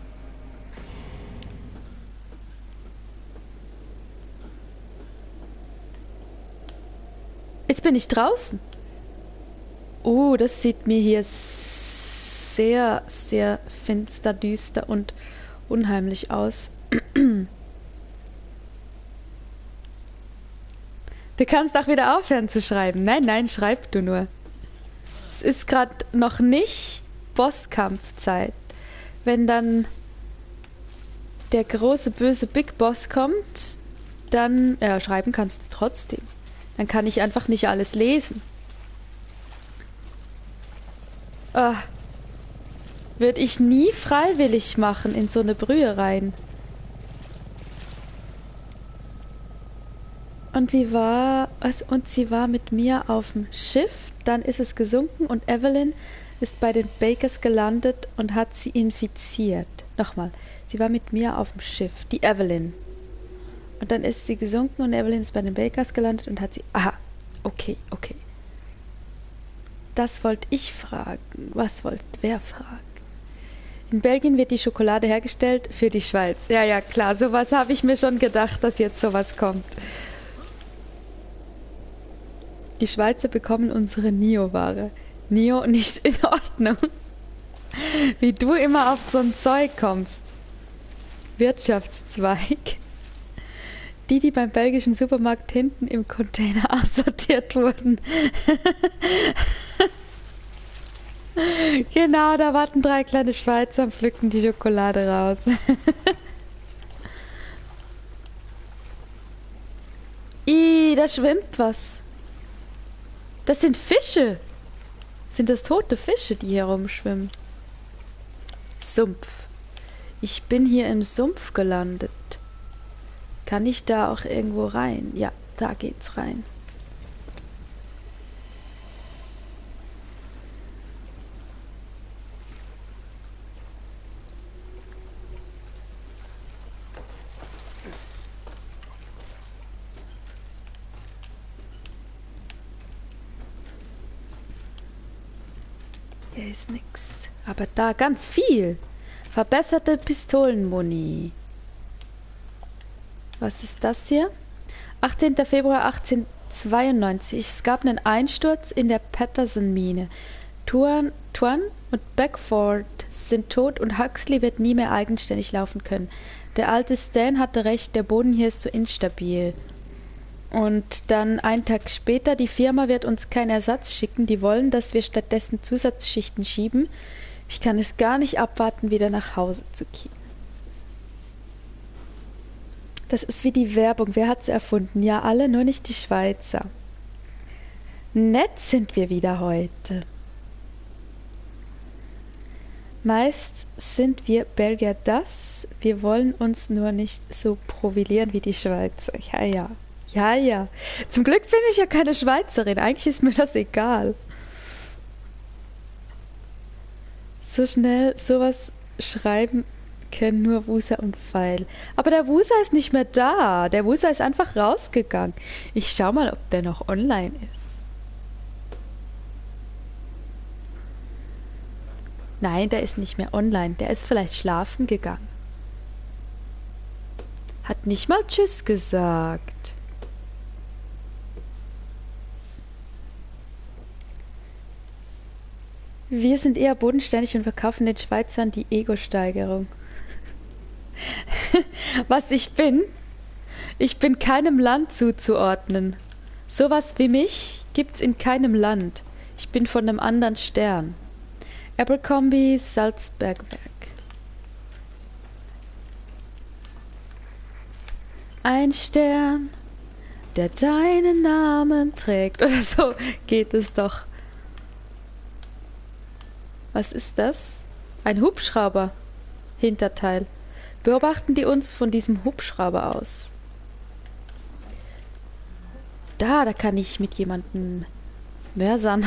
Jetzt bin ich draußen. Oh, das sieht mir hier sehr, sehr finster, düster und unheimlich aus. Du kannst auch wieder aufhören zu schreiben. Nein, nein, schreib du nur. Es ist gerade noch nicht Bosskampfzeit. Wenn dann der große böse Big Boss kommt, dann, ja, schreiben kannst du trotzdem. Dann kann ich einfach nicht alles lesen. Ah, würde ich nie freiwillig machen in so eine Brühe rein. Und wie war es? Und sie war mit mir auf dem Schiff, dann ist es gesunken und Evelyn ist bei den Bakers gelandet und hat sie infiziert. Nochmal, sie war mit mir auf dem Schiff, die Evelyn. Und dann ist sie gesunken und Evelyn ist bei den Bakers gelandet und hat sie... Aha, okay, okay. Das wollte ich fragen. Was wollte wer fragen? In Belgien wird die Schokolade hergestellt für die Schweiz. Ja, ja, klar, sowas habe ich mir schon gedacht, dass jetzt sowas kommt. Die Schweizer bekommen unsere Nio-Ware. Nio nicht in Ordnung. Wie du immer auf so ein Zeug kommst. Wirtschaftszweig. Die, die beim belgischen Supermarkt hinten im Container aussortiert wurden. Genau, da warten drei kleine Schweizer und pflücken die Schokolade raus. Ih, da schwimmt was. Das sind Fische. Sind das tote Fische, die hier rumschwimmen? Sumpf. Ich bin hier im Sumpf gelandet. Kann ich da auch irgendwo rein? Ja, da geht's rein. Hier ist nix. Aber da ganz viel. Verbesserte Pistolenmuni. Was ist das hier? achtzehnter Februar achtzehnhundertzweiundneunzig. Es gab einen Einsturz in der Patterson-Mine. Tuan, Tuan und Beckford sind tot und Huxley wird nie mehr eigenständig laufen können. Der alte Stan hatte recht, der Boden hier ist so instabil. Und dann einen Tag später, die Firma wird uns keinen Ersatz schicken. Die wollen, dass wir stattdessen Zusatzschichten schieben. Ich kann es gar nicht abwarten, wieder nach Hause zu gehen. Das ist wie die Werbung. Wer hat es erfunden? Ja, alle, nur nicht die Schweizer. Nett sind wir wieder heute. Meist sind wir Belgier das. Wir wollen uns nur nicht so profilieren wie die Schweizer. Ja, ja. Ja, ja. Zum Glück bin ich ja keine Schweizerin. Eigentlich ist mir das egal. So schnell sowas schreiben können nur Wusa und Pfeil. Aber der Wusa ist nicht mehr da. Der Wusa ist einfach rausgegangen. Ich schau mal, ob der noch online ist. Nein, der ist nicht mehr online. Der ist vielleicht schlafen gegangen. Hat nicht mal Tschüss gesagt. Wir sind eher bodenständig und verkaufen den Schweizern die Ego-Steigerung. Was ich bin? Ich bin keinem Land zuzuordnen. Sowas wie mich gibt's in keinem Land. Ich bin von einem anderen Stern. Abercrombie, Salzbergwerk. Ein Stern, der deinen Namen trägt. Oder so geht es doch. Was ist das? Ein Hubschrauber. Hinterteil. Beobachten die uns von diesem Hubschrauber aus. Da, da kann ich mit jemandem mörsern.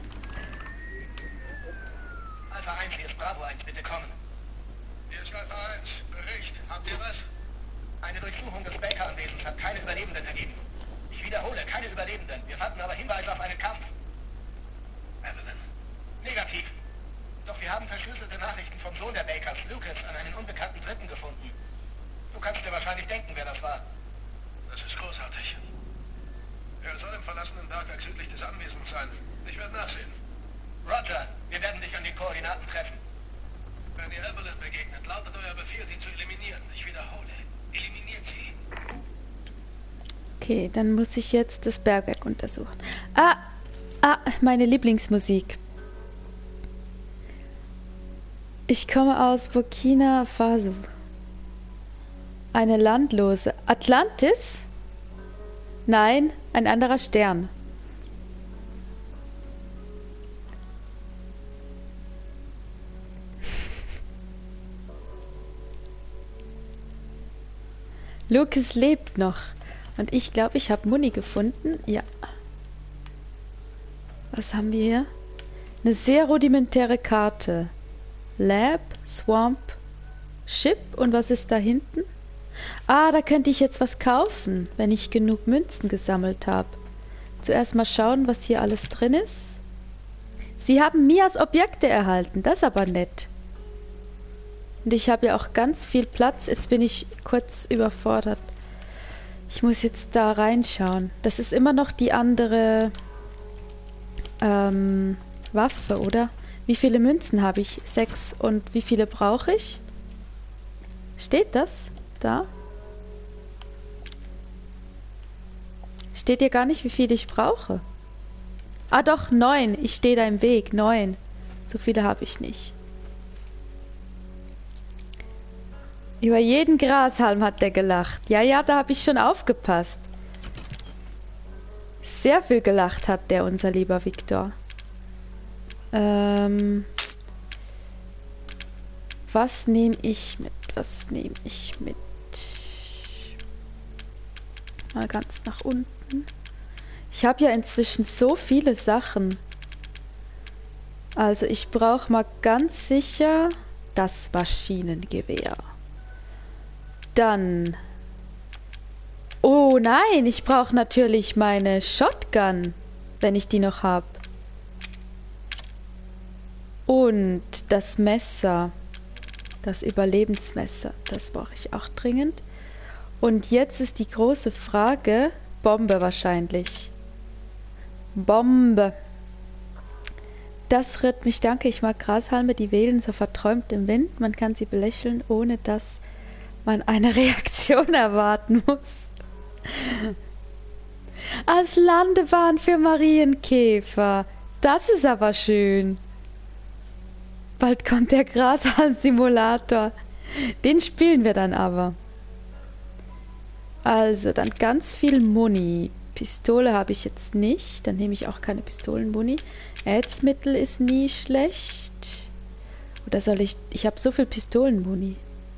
Alpha eins, hier ist Bravo eins, bitte kommen. Hier ist Alpha eins. Bericht. Habt ihr was? Eine Durchsuchung des Baker-Anwesens hat keine Überlebenden ergeben. Ich wiederhole, keine Überlebenden. Wir fanden aber Hinweise auf einen Kampf. Evelyn. Negativ. Doch wir haben verschlüsselte Nachrichten vom Sohn der Bakers, Lucas, an einen unbekannten Dritten gefunden. Du kannst dir wahrscheinlich denken, wer das war. Das ist großartig. Er soll im verlassenen Bergwerk südlich des Anwesens sein. Ich werde nachsehen. Roger, wir werden dich an den Koordinaten treffen. Wenn ihr Evelyn begegnet, lautet euer Befehl, sie zu eliminieren. Ich wiederhole. Eliminiert sie. Okay, dann muss ich jetzt das Bergwerk untersuchen. Ah, ah, meine Lieblingsmusik. Ich komme aus Burkina Faso. Eine Landlose. Atlantis? Nein, ein anderer Stern. Lucas lebt noch. Und ich glaube, ich habe Muni gefunden. Ja. Was haben wir hier? Eine sehr rudimentäre Karte. Lab, Swamp, Ship. Und was ist da hinten? Ah, da könnte ich jetzt was kaufen, wenn ich genug Münzen gesammelt habe. Zuerst mal schauen, was hier alles drin ist. Sie haben Mias Objekte erhalten. Das ist aber nett. Und ich habe ja auch ganz viel Platz. Jetzt bin ich kurz überfordert. Ich muss jetzt da reinschauen. Das ist immer noch die andere ähm, Waffe, oder? Wie viele Münzen habe ich? Sechs. Und wie viele brauche ich? Steht das da? Steht hier gar nicht, wie viele ich brauche. Ah doch, neun. Ich stehe da im Weg. Neun. So viele habe ich nicht. Über jeden Grashalm hat der gelacht. Ja, ja, da habe ich schon aufgepasst. Sehr viel gelacht hat der, unser lieber Viktor. Ähm, Was nehme ich mit? Was nehme ich mit? Mal ganz nach unten. Ich habe ja inzwischen so viele Sachen. Also ich brauche mal ganz sicher das Maschinengewehr. Dann... Oh nein, ich brauche natürlich meine Shotgun, wenn ich die noch habe. Und das Messer. Das Überlebensmesser. Das brauche ich auch dringend. Und jetzt ist die große Frage... Bombe wahrscheinlich. Bombe. Das rührt mich, danke. Ich mag Grashalme, die wedeln so verträumt im Wind. Man kann sie belächeln, ohne dass man eine Reaktion erwarten muss. Als Landebahn für Marienkäfer. Das ist aber schön. Bald kommt der Grashalm-Simulator. Den spielen wir dann aber. Also, dann ganz viel Muni. Pistole habe ich jetzt nicht. Dann nehme ich auch keine Pistolenmuni. Ätzmittel ist nie schlecht. Oder soll ich... Ich habe so viel Pistolenmuni.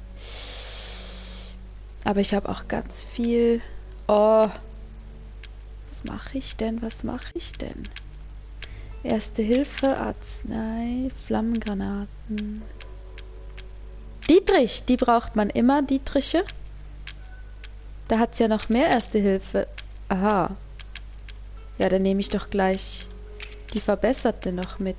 Aber ich habe auch ganz viel... Oh. Was mache ich denn? Was mache ich denn? Erste Hilfe, Arznei, Flammengranaten. Dietrich, die braucht man immer, Dietriche. Da hat es ja noch mehr Erste Hilfe. Aha. Ja, dann nehme ich doch gleich die verbesserte noch mit.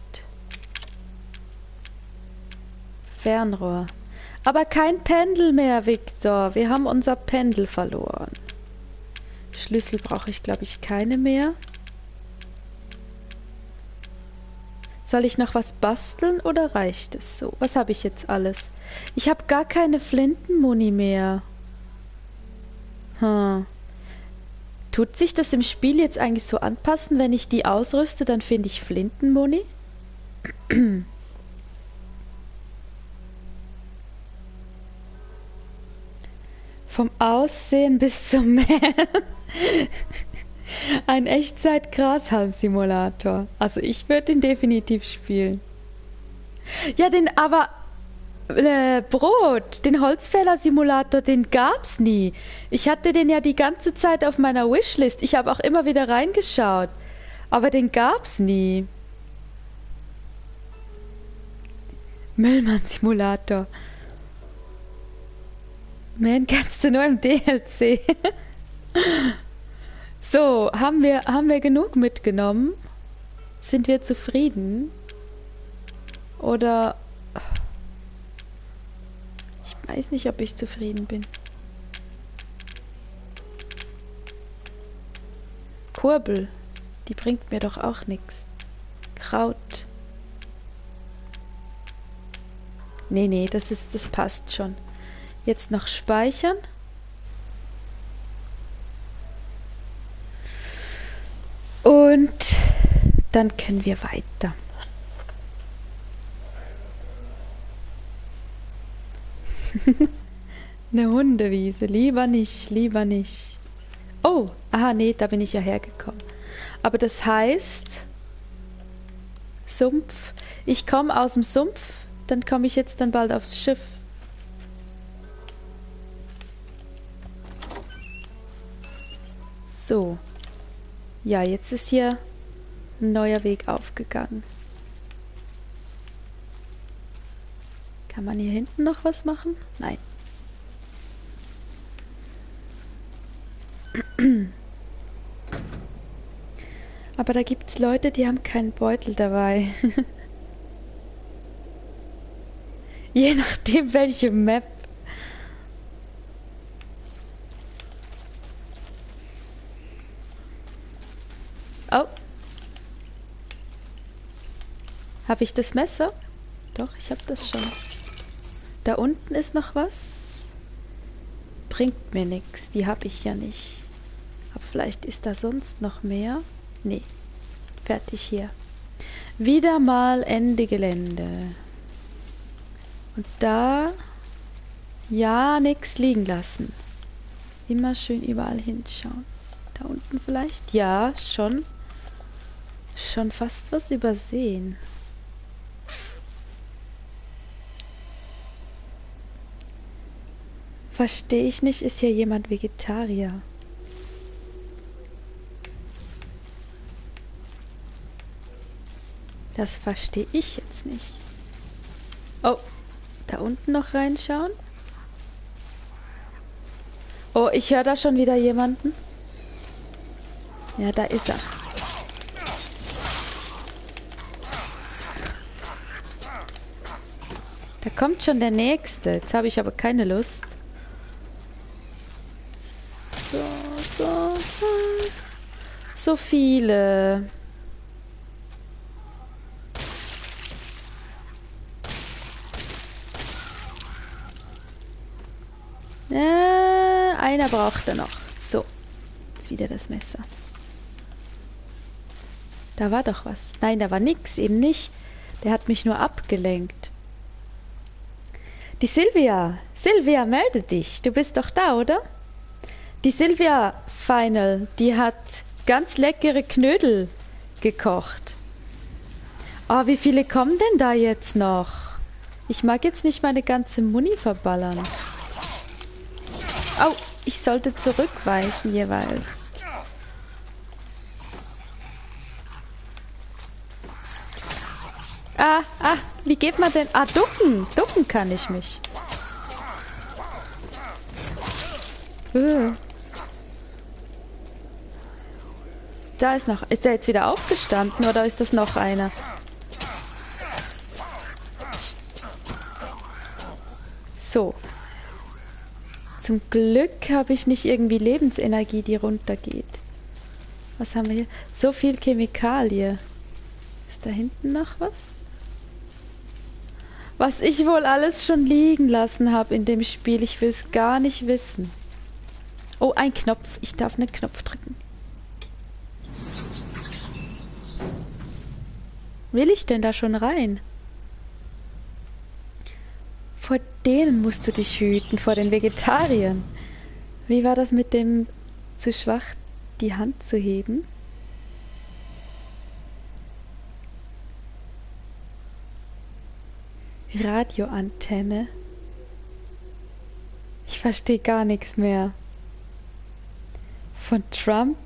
Fernrohr. Aber kein Pendel mehr, Victor. Wir haben unser Pendel verloren. Schlüssel brauche ich, glaube ich, keine mehr. Soll ich noch was basteln oder reicht es so? Was habe ich jetzt alles? Ich habe gar keine Flintenmuni mehr. Hm. Tut sich das im Spiel jetzt eigentlich so anpassen, wenn ich die ausrüste, dann finde ich Flintenmuni? Vom Aussehen bis zum Mähen. Ein Echtzeit-Grashalm-Simulator. Also ich würde den definitiv spielen. Ja, den aber... Äh, Brot, den Holzfäller-Simulator, den gab's nie. Ich hatte den ja die ganze Zeit auf meiner Wishlist. Ich habe auch immer wieder reingeschaut. Aber den gab's nie. Müllmann-Simulator. Man, kannst du nur im D L C. So, haben wir, haben wir genug mitgenommen? Sind wir zufrieden? Oder... Ich weiß nicht, ob ich zufrieden bin. Kurbel, die bringt mir doch auch nichts. Kraut. Nee, nee, das ist, das passt schon. Jetzt noch speichern. Und dann können wir weiter. Eine Hundewiese. Lieber nicht, lieber nicht. Oh, aha, nee, da bin ich ja hergekommen. Aber das heißt, Sumpf. Ich komme aus dem Sumpf, dann komme ich jetzt dann bald aufs Schiff. So. Ja, jetzt ist hier ein neuer Weg aufgegangen. Kann man hier hinten noch was machen? Nein. Aber da gibt es Leute, die haben keinen Beutel dabei. Je nachdem, welche Map. Oh. Habe ich das Messer? Doch, ich habe das schon. Da unten ist noch was. Bringt mir nichts, die habe ich ja nicht. Aber vielleicht ist da sonst noch mehr. Nee, fertig hier. Wieder mal Ende Gelände. Und da, ja, nichts liegen lassen. Immer schön überall hinschauen. Da unten vielleicht? Ja, schon. Schon fast was übersehen. Verstehe ich nicht, ist hier jemand Vegetarier? Das verstehe ich jetzt nicht. Oh, da unten noch reinschauen? Oh, ich höre da schon wieder jemanden. Ja, da ist er. Da kommt schon der Nächste. Jetzt habe ich aber keine Lust. So, so, so. So viele. Äh, einer braucht er noch. So. Jetzt wieder das Messer. Da war doch was. Nein, da war nix. Eben nicht. Der hat mich nur abgelenkt. Die Silvia. Silvia, melde dich. Du bist doch da, oder? Die Silvia Final, die hat ganz leckere Knödel gekocht. Oh, wie viele kommen denn da jetzt noch? Ich mag jetzt nicht meine ganze Muni verballern. Au, ich sollte zurückweichen jeweils. Ah, ah, wie geht man denn? Ah, ducken. Ducken kann ich mich. Äh. Da ist noch... Ist der jetzt wieder aufgestanden oder ist das noch einer? So. Zum Glück habe ich nicht irgendwie Lebensenergie, die runtergeht. Was haben wir hier? So viel Chemikalie. Ist da hinten noch was? Was ich wohl alles schon liegen lassen habe in dem Spiel. Ich will es gar nicht wissen. Oh, ein Knopf. Ich darf einen Knopf drücken. Will ich denn da schon rein? Vor denen musst du dich hüten, vor den Vegetariern. Wie war das mit dem zu schwach, die Hand zu heben? Radioantenne. Ich verstehe gar nichts mehr. Von Trump?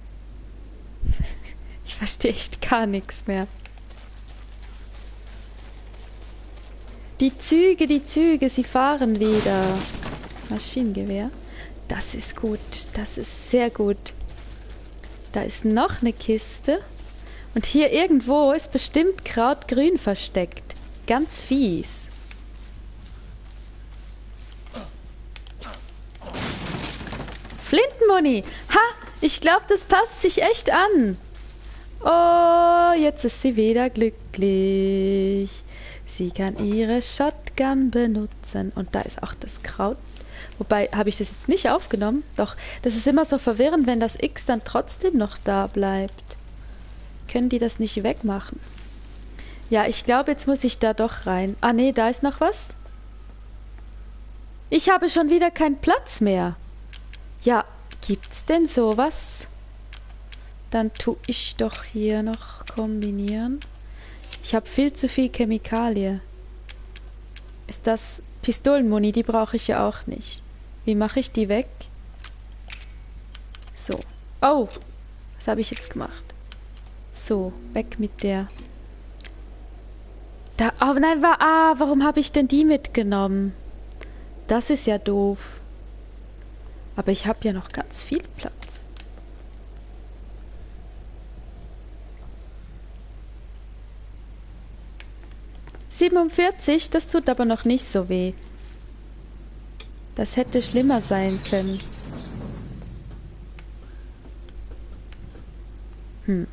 Ich verstehe echt gar nichts mehr. Die Züge, die Züge, sie fahren wieder. Maschinengewehr. Das ist gut, das ist sehr gut. Da ist noch eine Kiste. Und hier irgendwo ist bestimmt Krautgrün versteckt. Ganz fies. Flintenmuni. Ha, ich glaube, das passt sich echt an. Oh, jetzt ist sie wieder glücklich. Sie kann ihre Shotgun benutzen. Und da ist auch das Kraut. Wobei, habe ich das jetzt nicht aufgenommen? Doch, das ist immer so verwirrend, wenn das X dann trotzdem noch da bleibt. Können die das nicht wegmachen? Ja, ich glaube, jetzt muss ich da doch rein. Ah, nee, da ist noch was. Ich habe schon wieder keinen Platz mehr. Ja, gibt's denn sowas? Dann tue ich doch hier noch kombinieren. Ich habe viel zu viel Chemikalie. Ist das Pistolenmuni? Die brauche ich ja auch nicht. Wie mache ich die weg? So. Oh, was habe ich jetzt gemacht? So, weg mit der. Da, oh nein, war, ah, warum habe ich denn die mitgenommen? Das ist ja doof. Aber ich habe ja noch ganz viel Platz. siebenundvierzig, das tut aber noch nicht so weh. Das hätte schlimmer sein können. Hm.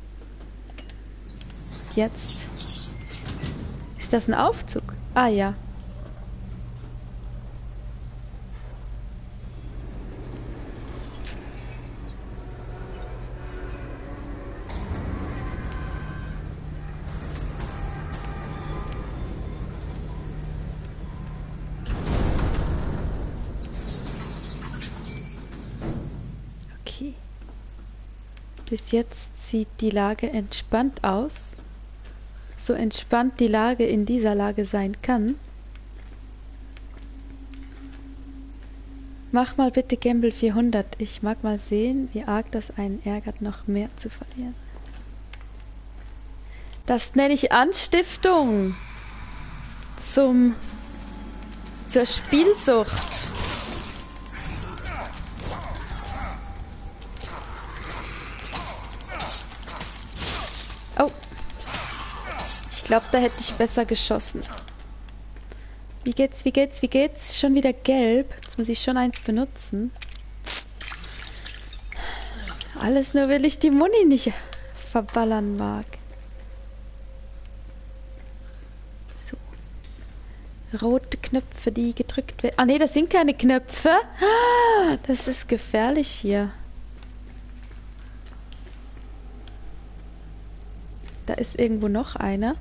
Jetzt. Ist das ein Aufzug? Ah ja. Okay. Bis jetzt sieht die Lage entspannt aus. So entspannt die Lage in dieser Lage sein kann. Mach mal bitte Gamble vierhundert. Ich mag mal sehen, wie arg das einen ärgert, noch mehr zu verlieren. Das nenne ich Anstiftung zum zur Spielsucht. Oh. Ich glaube, da hätte ich besser geschossen. Wie geht's, wie geht's, wie geht's? Schon wieder gelb. Jetzt muss ich schon eins benutzen. Alles nur, weil ich die Muni nicht verballern mag. So. Rote Knöpfe, die gedrückt werden. Ah nee, das sind keine Knöpfe. Das ist gefährlich hier. Da ist irgendwo noch einer.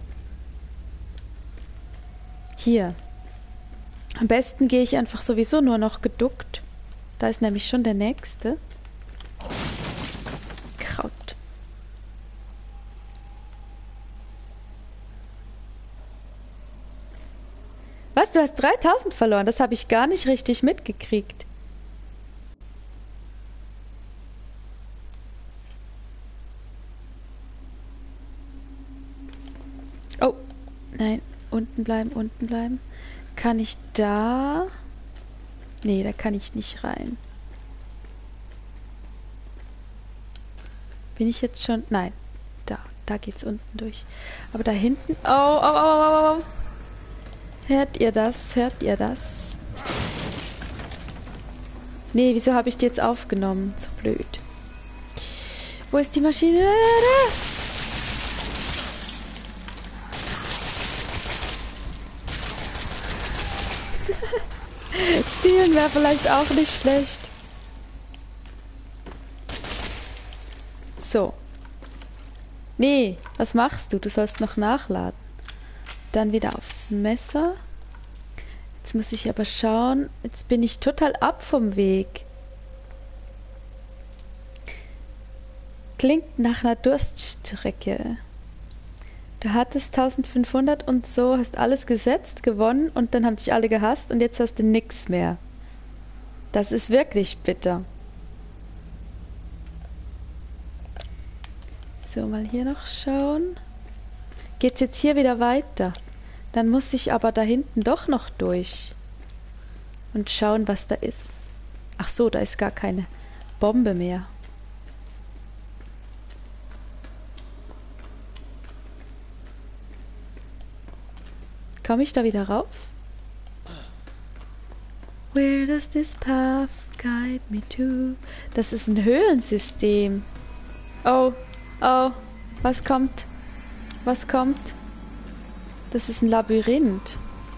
Hier. Am besten gehe ich einfach sowieso nur noch geduckt. Da ist nämlich schon der nächste. Kraut. Was? Du hast dreitausend verloren? Das habe ich gar nicht richtig mitgekriegt. Oh. Nein. Unten bleiben, unten bleiben. Kann ich da? Nee, da kann ich nicht rein. Bin ich jetzt schon? Nein. Da. Da geht's unten durch. Aber da hinten. Oh, oh, oh, oh, oh. Hört ihr das? Hört ihr das? Nee, wieso habe ich die jetzt aufgenommen? So blöd. Wo ist die Maschine? Zielen wäre vielleicht auch nicht schlecht. So. Nee, was machst du? Du sollst noch nachladen. Dann wieder aufs Messer. Jetzt muss ich aber schauen. Jetzt bin ich total ab vom Weg. Klingt nach einer Durststrecke. Du hattest eintausendfünfhundert und so, hast alles gesetzt, gewonnen und dann haben dich alle gehasst und jetzt hast du nix mehr. Das ist wirklich bitter. So, mal hier noch schauen. Geht's jetzt hier wieder weiter? Dann muss ich aber da hinten doch noch durch. Und schauen, was da ist. Ach so, da ist gar keine Bombe mehr. Komme ich da wieder rauf? Where does this path guide me to? Das ist ein Höhlensystem. Oh, oh, was kommt? Was kommt? Das ist ein Labyrinth.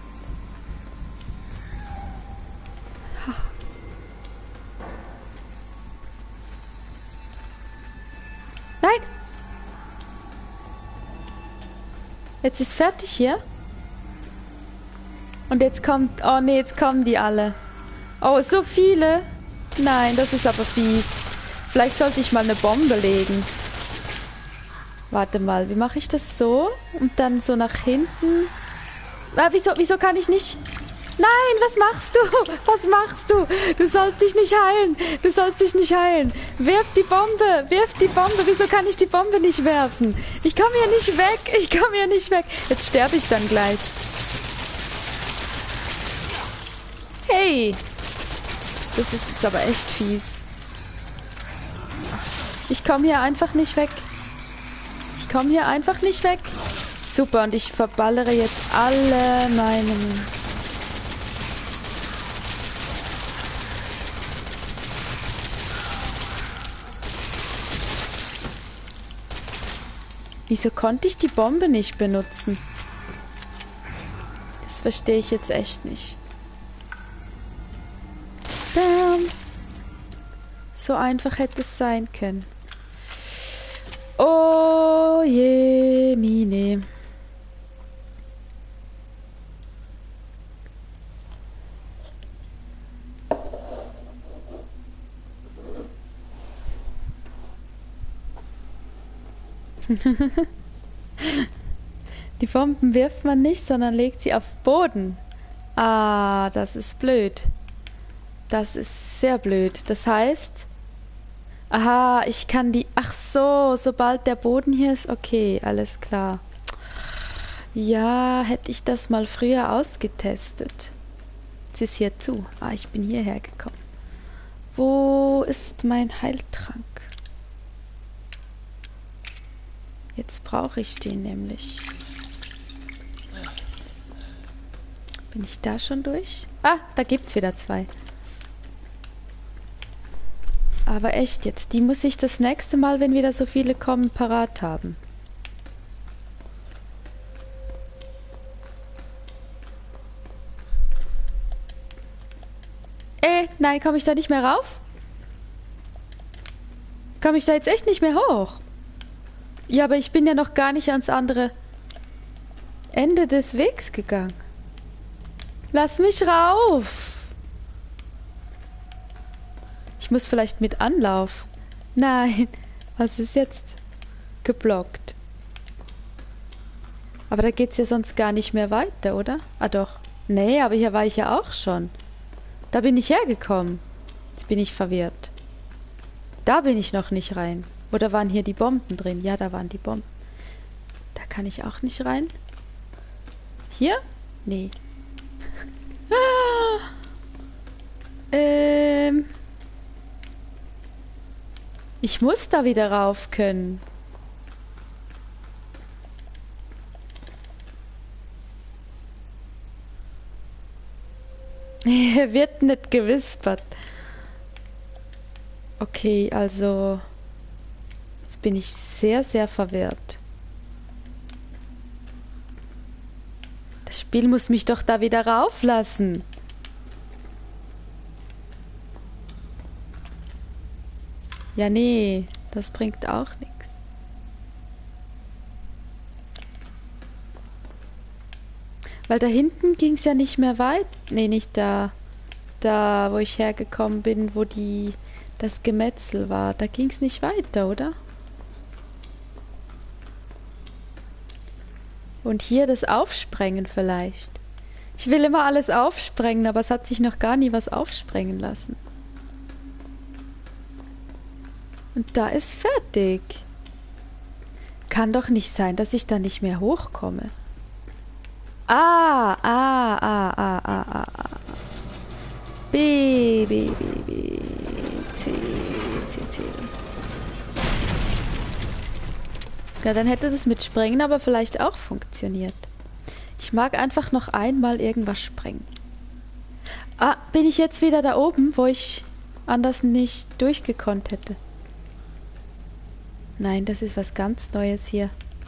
Nein! Jetzt ist fertig hier. Und jetzt kommt... Oh nee, jetzt kommen die alle. Oh, so viele. Nein, das ist aber fies. Vielleicht sollte ich mal eine Bombe legen. Warte mal, wie mache ich das so? Und dann so nach hinten. Ah, wieso, wieso kann ich nicht... Nein, was machst du? Was machst du? Du sollst dich nicht heilen. Du sollst dich nicht heilen. Wirf die Bombe. Wirf die Bombe. Wieso kann ich die Bombe nicht werfen? Ich komme hier nicht weg. Ich komme hier nicht weg. Jetzt sterbe ich dann gleich. Hey. Das ist jetzt aber echt fies. Ich komme hier einfach nicht weg. Ich komme hier einfach nicht weg. Super, und ich verballere jetzt alle meinen... Wieso konnte ich die Bombe nicht benutzen? Das verstehe ich jetzt echt nicht. Bam. So einfach hätte es sein können. Oh je, Mine. Die Bomben wirft man nicht, sondern legt sie auf Boden. Ah, das ist blöd. Das ist sehr blöd. Das heißt... Aha, ich kann die... Ach so, sobald der Boden hier ist... Okay, alles klar. Ja, hätte ich das mal früher ausgetestet. Jetzt ist hier zu. Ah, ich bin hierher gekommen. Wo ist mein Heiltrank? Jetzt brauche ich den nämlich. Bin ich da schon durch? Ah, da gibt's wieder zwei. Aber echt jetzt, die muss ich das nächste Mal, wenn wieder so viele kommen, parat haben. Äh, nein, komme ich da nicht mehr rauf? Komme ich da jetzt echt nicht mehr hoch? Ja, aber ich bin ja noch gar nicht ans andere Ende des Wegs gegangen. Lass mich rauf! Ich muss vielleicht mit Anlauf. Nein, was ist jetzt? Geblockt. Aber da geht's ja sonst gar nicht mehr weiter, oder? Ah doch. Nee, aber hier war ich ja auch schon. Da bin ich hergekommen. Jetzt bin ich verwirrt. Da bin ich noch nicht rein. Oder waren hier die Bomben drin? Ja, da waren die Bomben. Da kann ich auch nicht rein. Hier? Nee. Ah. Ähm. Ich muss da wieder rauf können. Wird nicht gewispert. Okay, also... Jetzt bin ich sehr, sehr verwirrt. Das Spiel muss mich doch da wieder rauflassen. Ja, nee, das bringt auch nichts. Weil da hinten ging es ja nicht mehr weit. Nee, nicht da. Da, wo ich hergekommen bin, wo die das Gemetzel war. Da ging es nicht weiter, oder? Und hier das Aufsprengen vielleicht. Ich will immer alles aufsprengen, aber es hat sich noch gar nie was aufsprengen lassen. Und da ist fertig. Kann doch nicht sein, dass ich da nicht mehr hochkomme. A, A, A, A, A, A, A. B, B, B, B, C, C, C. Ja, dann hätte das mit Sprengen aber vielleicht auch funktioniert. Ich mag einfach noch einmal irgendwas sprengen. Ah, bin ich jetzt wieder da oben, wo ich anders nicht durchgekonnt hätte? Nein, das ist was ganz Neues hier.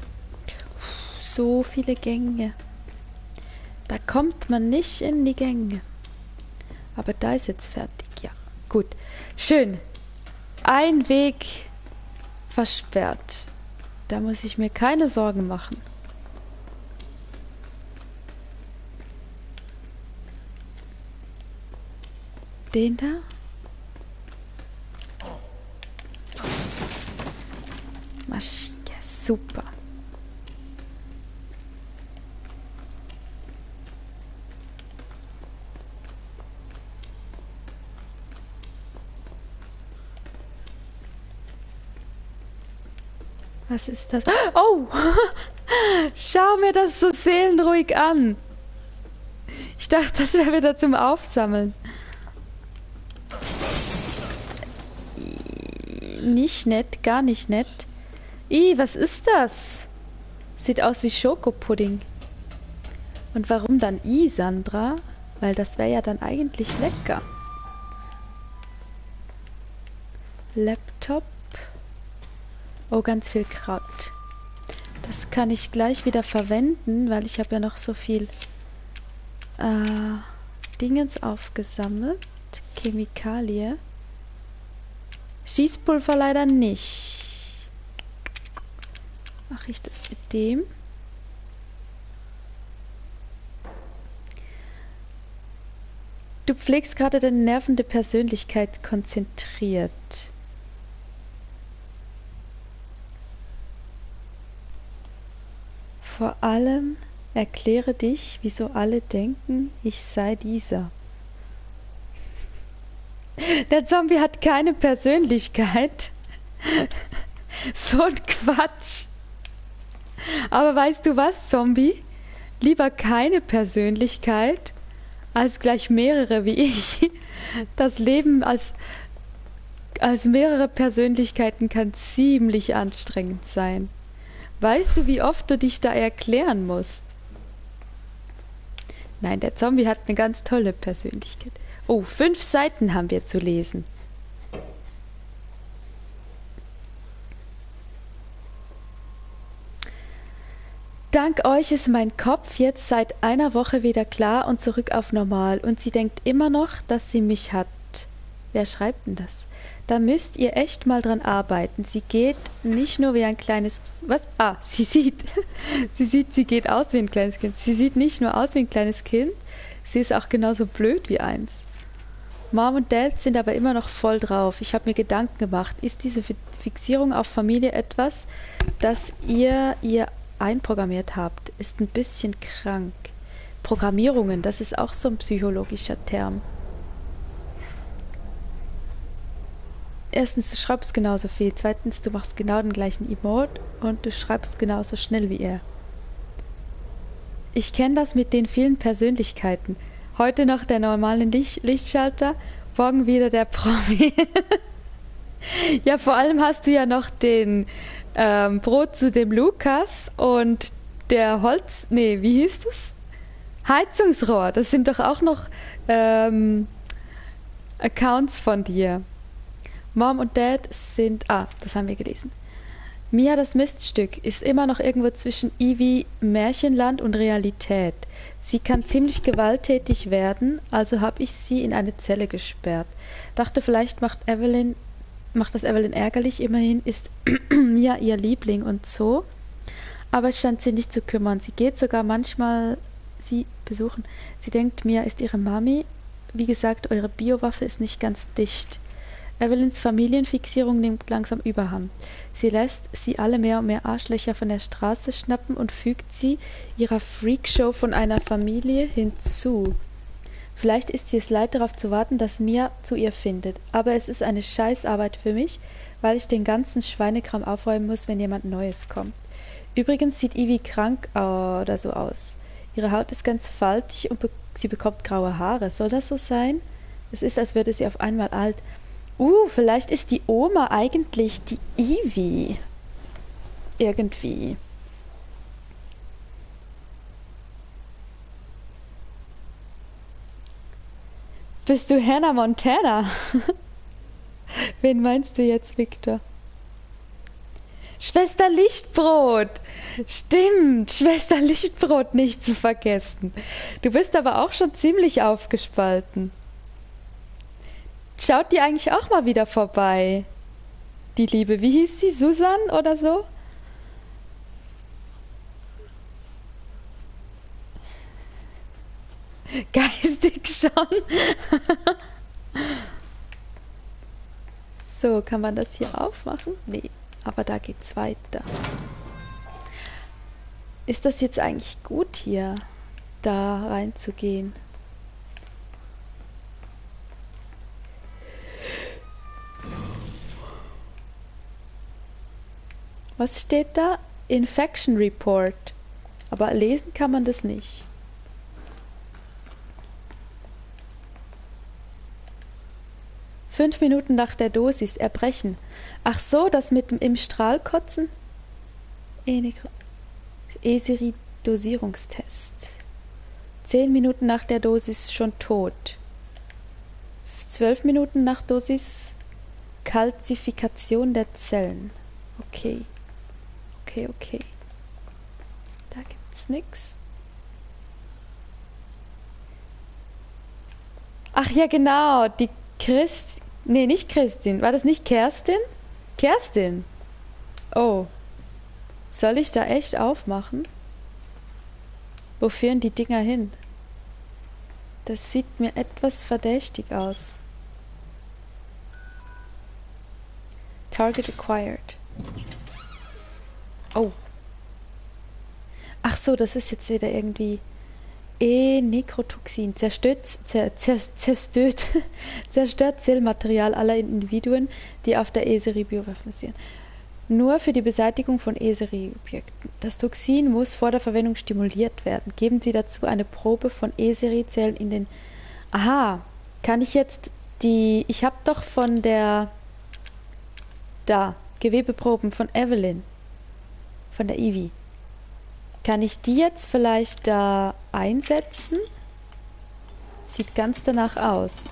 So viele Gänge. Da kommt man nicht in die Gänge. Aber da ist jetzt fertig. Ja, gut. Schön. Ein Weg versperrt. Da muss ich mir keine Sorgen machen. Den da? Masch, ja, super. Was ist das? Oh! Schau mir das so seelenruhig an. Ich dachte, das wäre wieder zum Aufsammeln. Nicht nett, gar nicht nett. Ih, was ist das? Sieht aus wie Schokopudding. Und warum dann I, Sandra? Weil das wäre ja dann eigentlich lecker. Laptop. Oh, ganz viel Kraut. Das kann ich gleich wieder verwenden, weil ich habe ja noch so viel äh, Dingens aufgesammelt. Chemikalie. Schießpulver leider nicht. Mache ich das mit dem? Du pflegst gerade deine nervende Persönlichkeit konzentriert. Vor allem erkläre dich, wieso alle denken, ich sei dieser. Der Zombie hat keine Persönlichkeit. So ein Quatsch. Aber weißt du was, Zombie? Lieber keine Persönlichkeit, als gleich mehrere wie ich. Das Leben als, als mehrere Persönlichkeiten kann ziemlich anstrengend sein. Weißt du, wie oft du dich da erklären musst? Nein, der Zombie hat eine ganz tolle Persönlichkeit. Oh, fünf Seiten haben wir zu lesen. Dank euch ist mein Kopf jetzt seit einer Woche wieder klar und zurück auf normal. Und sie denkt immer noch, dass sie mich hat. Wer schreibt denn das? Da müsst ihr echt mal dran arbeiten. Sie geht nicht nur wie ein kleines... Was? Ah, sie sieht... sie sieht, sie geht aus wie ein kleines Kind. Sie sieht nicht nur aus wie ein kleines Kind, sie ist auch genauso blöd wie eins. Mom und Dad sind aber immer noch voll drauf. Ich habe mir Gedanken gemacht. Ist diese Fixierung auf Familie etwas, das ihr ihr einprogrammiert habt? Ist ein bisschen krank. Programmierungen, das ist auch so ein psychologischer Term. Erstens, du schreibst genauso viel. Zweitens, du machst genau den gleichen Emote und du schreibst genauso schnell wie er. Ich kenne das mit den vielen Persönlichkeiten. Heute noch der normale Licht Lichtschalter, morgen wieder der Promi. Ja, vor allem hast du ja noch den ähm, Brot zu dem Lukas und der Holz... Nee, wie hieß das? Heizungsrohr. Das sind doch auch noch ähm, Accounts von dir. Mom und Dad sind... Ah, das haben wir gelesen. Mia, das Miststück, ist immer noch irgendwo zwischen Ivy, Märchenland und Realität. Sie kann ziemlich gewalttätig werden, also habe ich sie in eine Zelle gesperrt. Dachte, vielleicht macht Evelyn, macht das Evelyn ärgerlich, immerhin ist Mia ihr Liebling und so. Aber es scheint sie nicht zu kümmern. Sie geht sogar manchmal sie besuchen. Sie denkt, Mia ist ihre Mami. Wie gesagt, eure Biowaffe ist nicht ganz dicht. Evelyns Familienfixierung nimmt langsam Überhand. Sie lässt sie alle mehr und mehr Arschlöcher von der Straße schnappen und fügt sie ihrer Freakshow von einer Familie hinzu. Vielleicht ist sie es leid, darauf zu warten, dass Mia zu ihr findet. Aber es ist eine Scheißarbeit für mich, weil ich den ganzen Schweinekram aufräumen muss, wenn jemand Neues kommt. Übrigens sieht Ivy krank oder so aus. Ihre Haut ist ganz faltig und be- sie bekommt graue Haare. Soll das so sein? Es ist, als würde sie auf einmal alt. Uh, vielleicht ist die Oma eigentlich die Ivy. Irgendwie. Bist du Hannah Montana? Wen meinst du jetzt, Victor? Schwester Lichtbrot! Stimmt, Schwester Lichtbrot nicht zu vergessen. Du bist aber auch schon ziemlich aufgespalten. Schaut die eigentlich auch mal wieder vorbei? Die Liebe, wie hieß sie? Susan oder so? Geistig schon. So, kann man das hier aufmachen? Nee, aber da geht's weiter. Ist das jetzt eigentlich gut hier, da reinzugehen? Was steht da? Infection Report. Aber lesen kann man das nicht. Fünf Minuten nach der Dosis. Erbrechen. Ach so, das mit dem im Strahl kotzen? E-Seri-Dosierungstest. Zehn Minuten nach der Dosis schon tot. Zwölf Minuten nach Dosis Kalzifikation der Zellen. Okay. Okay, okay. Da gibt's nix. Ach ja, genau. Die Christ... Nee, nicht Christin. War das nicht Kerstin? Kerstin. Oh. Soll ich da echt aufmachen? Wo führen die Dinger hin? Das sieht mir etwas verdächtig aus. Target acquired. Oh. Ach so, das ist jetzt wieder irgendwie E-Nekrotoxin zerstört, zer, zer, zerstört, zerstört Zellmaterial aller Individuen, die auf der E-Serie-Biowaffe basieren. Nur für die Beseitigung von E-Serie-Objekten. Das Toxin muss vor der Verwendung stimuliert werden. Geben Sie dazu eine Probe von E-Serie-Zellen in den... Aha, kann ich jetzt die... Ich habe doch von der... Da, Gewebeproben von Evelyn. Von der Ivy. Kann ich die jetzt vielleicht da einsetzen? Sieht ganz danach aus.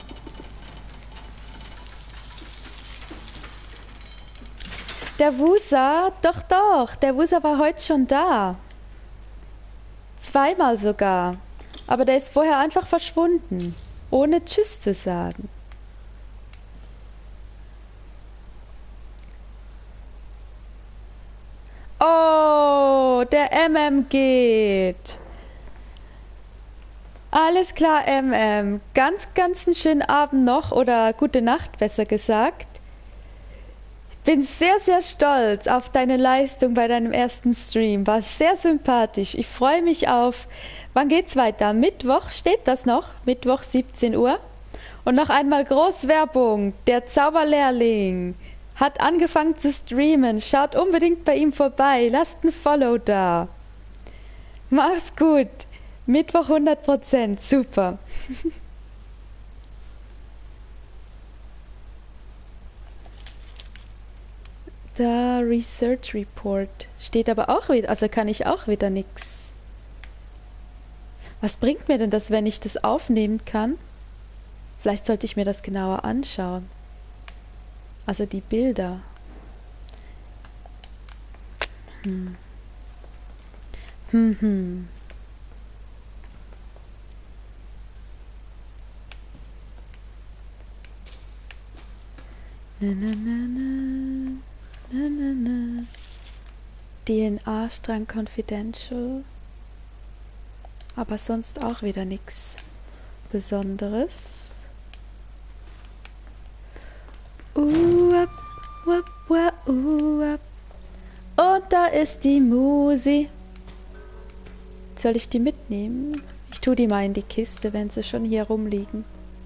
Der Wusa, doch, doch, der Wusa war heute schon da. Zweimal sogar. Aber der ist vorher einfach verschwunden, ohne Tschüss zu sagen. Oh, der M M geht. Alles klar, M M. Ganz, ganz einen schönen Abend noch oder gute Nacht, besser gesagt. Ich bin sehr, sehr stolz auf deine Leistung bei deinem ersten Stream. War sehr sympathisch. Ich freue mich auf... Wann geht's weiter? Mittwoch steht das noch? Mittwoch siebzehn Uhr. Und noch einmal Großwerbung. Der Zauberlehrling hat angefangen zu streamen. Schaut unbedingt bei ihm vorbei. Lasst ein Follow da. Mach's gut. Mittwoch hundert Prozent. Super. Da Research Report steht aber auch wieder, also kann ich auch wieder nix. Was bringt mir denn das, wenn ich das aufnehmen kann? Vielleicht sollte ich mir das genauer anschauen. Also die Bilder. Hm. Hm, hm. Na, na, na, na. Na, na, na. D N A-Strang Confidential. Aber sonst auch wieder nichts Besonderes. Uh, up, up, uh, up. Und da ist die Musi. Soll ich die mitnehmen? Ich tue die mal in die Kiste, wenn sie schon hier rumliegen.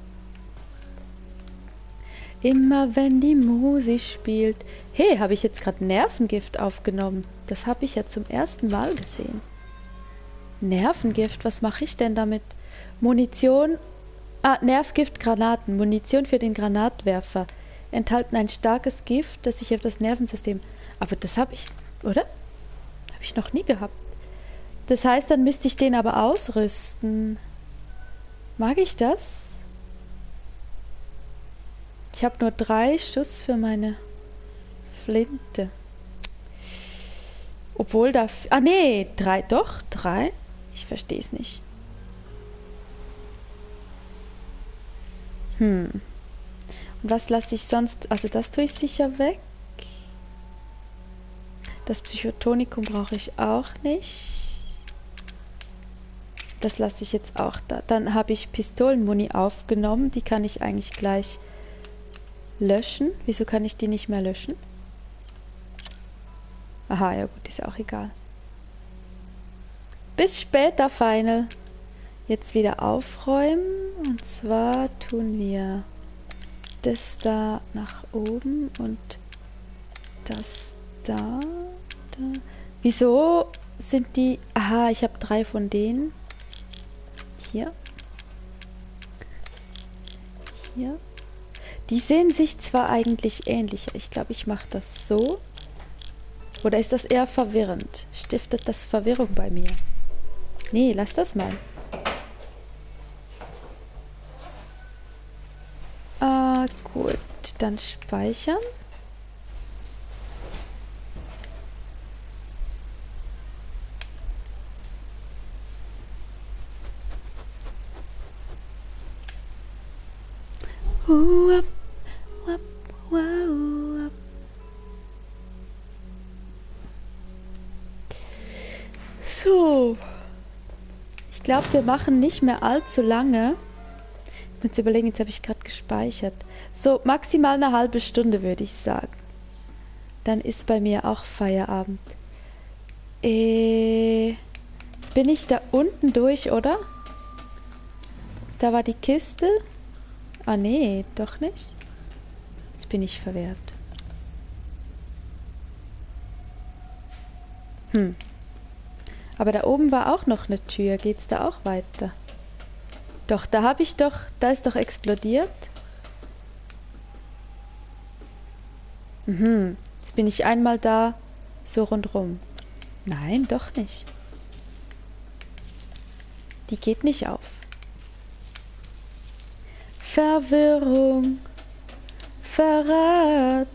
Immer wenn die Musi spielt. Hey, habe ich jetzt gerade Nervengift aufgenommen? Das habe ich ja zum ersten Mal gesehen. Nervengift, was mache ich denn damit? Munition, ah, Nervgiftgranaten, Munition für den Granatwerfer. Enthalten ein starkes Gift, das sich auf das Nervensystem... Aber das habe ich, oder? Habe ich noch nie gehabt. Das heißt, dann müsste ich den aber ausrüsten. Mag ich das? Ich habe nur drei Schuss für meine Flinte. Obwohl da... Ah, nee, drei, doch, drei. Ich verstehe es nicht. Hm. Und was lasse ich sonst... Also das tue ich sicher weg. Das Psychotonikum brauche ich auch nicht. Das lasse ich jetzt auch da. Dann habe ich Pistolenmuni aufgenommen. Die kann ich eigentlich gleich löschen. Wieso kann ich die nicht mehr löschen? Aha, ja gut, ist auch egal. Bis später, Final. Jetzt wieder aufräumen. Und zwar tun wir das da nach oben und das da. da. Wieso sind die... Aha, ich habe drei von denen. Hier. Hier. Die sehen sich zwar eigentlich ähnlich. Ich glaube, ich mache das so. Oder ist das eher verwirrend? Stiftet das Verwirrung bei mir? Nee, lass das mal. Ah, gut. Dann speichern. Uh, up, up, wow, up. So. Ich glaube, wir machen nicht mehr allzu lange. Ich muss überlegen, jetzt habe ich gerade gespeichert. So, maximal eine halbe Stunde, würde ich sagen. Dann ist bei mir auch Feierabend. Äh, jetzt bin ich da unten durch, oder? Da war die Kiste. Ah, nee, doch nicht. Jetzt bin ich verwirrt. Hm. Aber da oben war auch noch eine Tür. Geht's da auch weiter? Doch, da habe ich doch... Da ist doch explodiert. Mhm. Jetzt bin ich einmal da, so rundrum. Nein, doch nicht. Die geht nicht auf. Verwirrung. Verrat.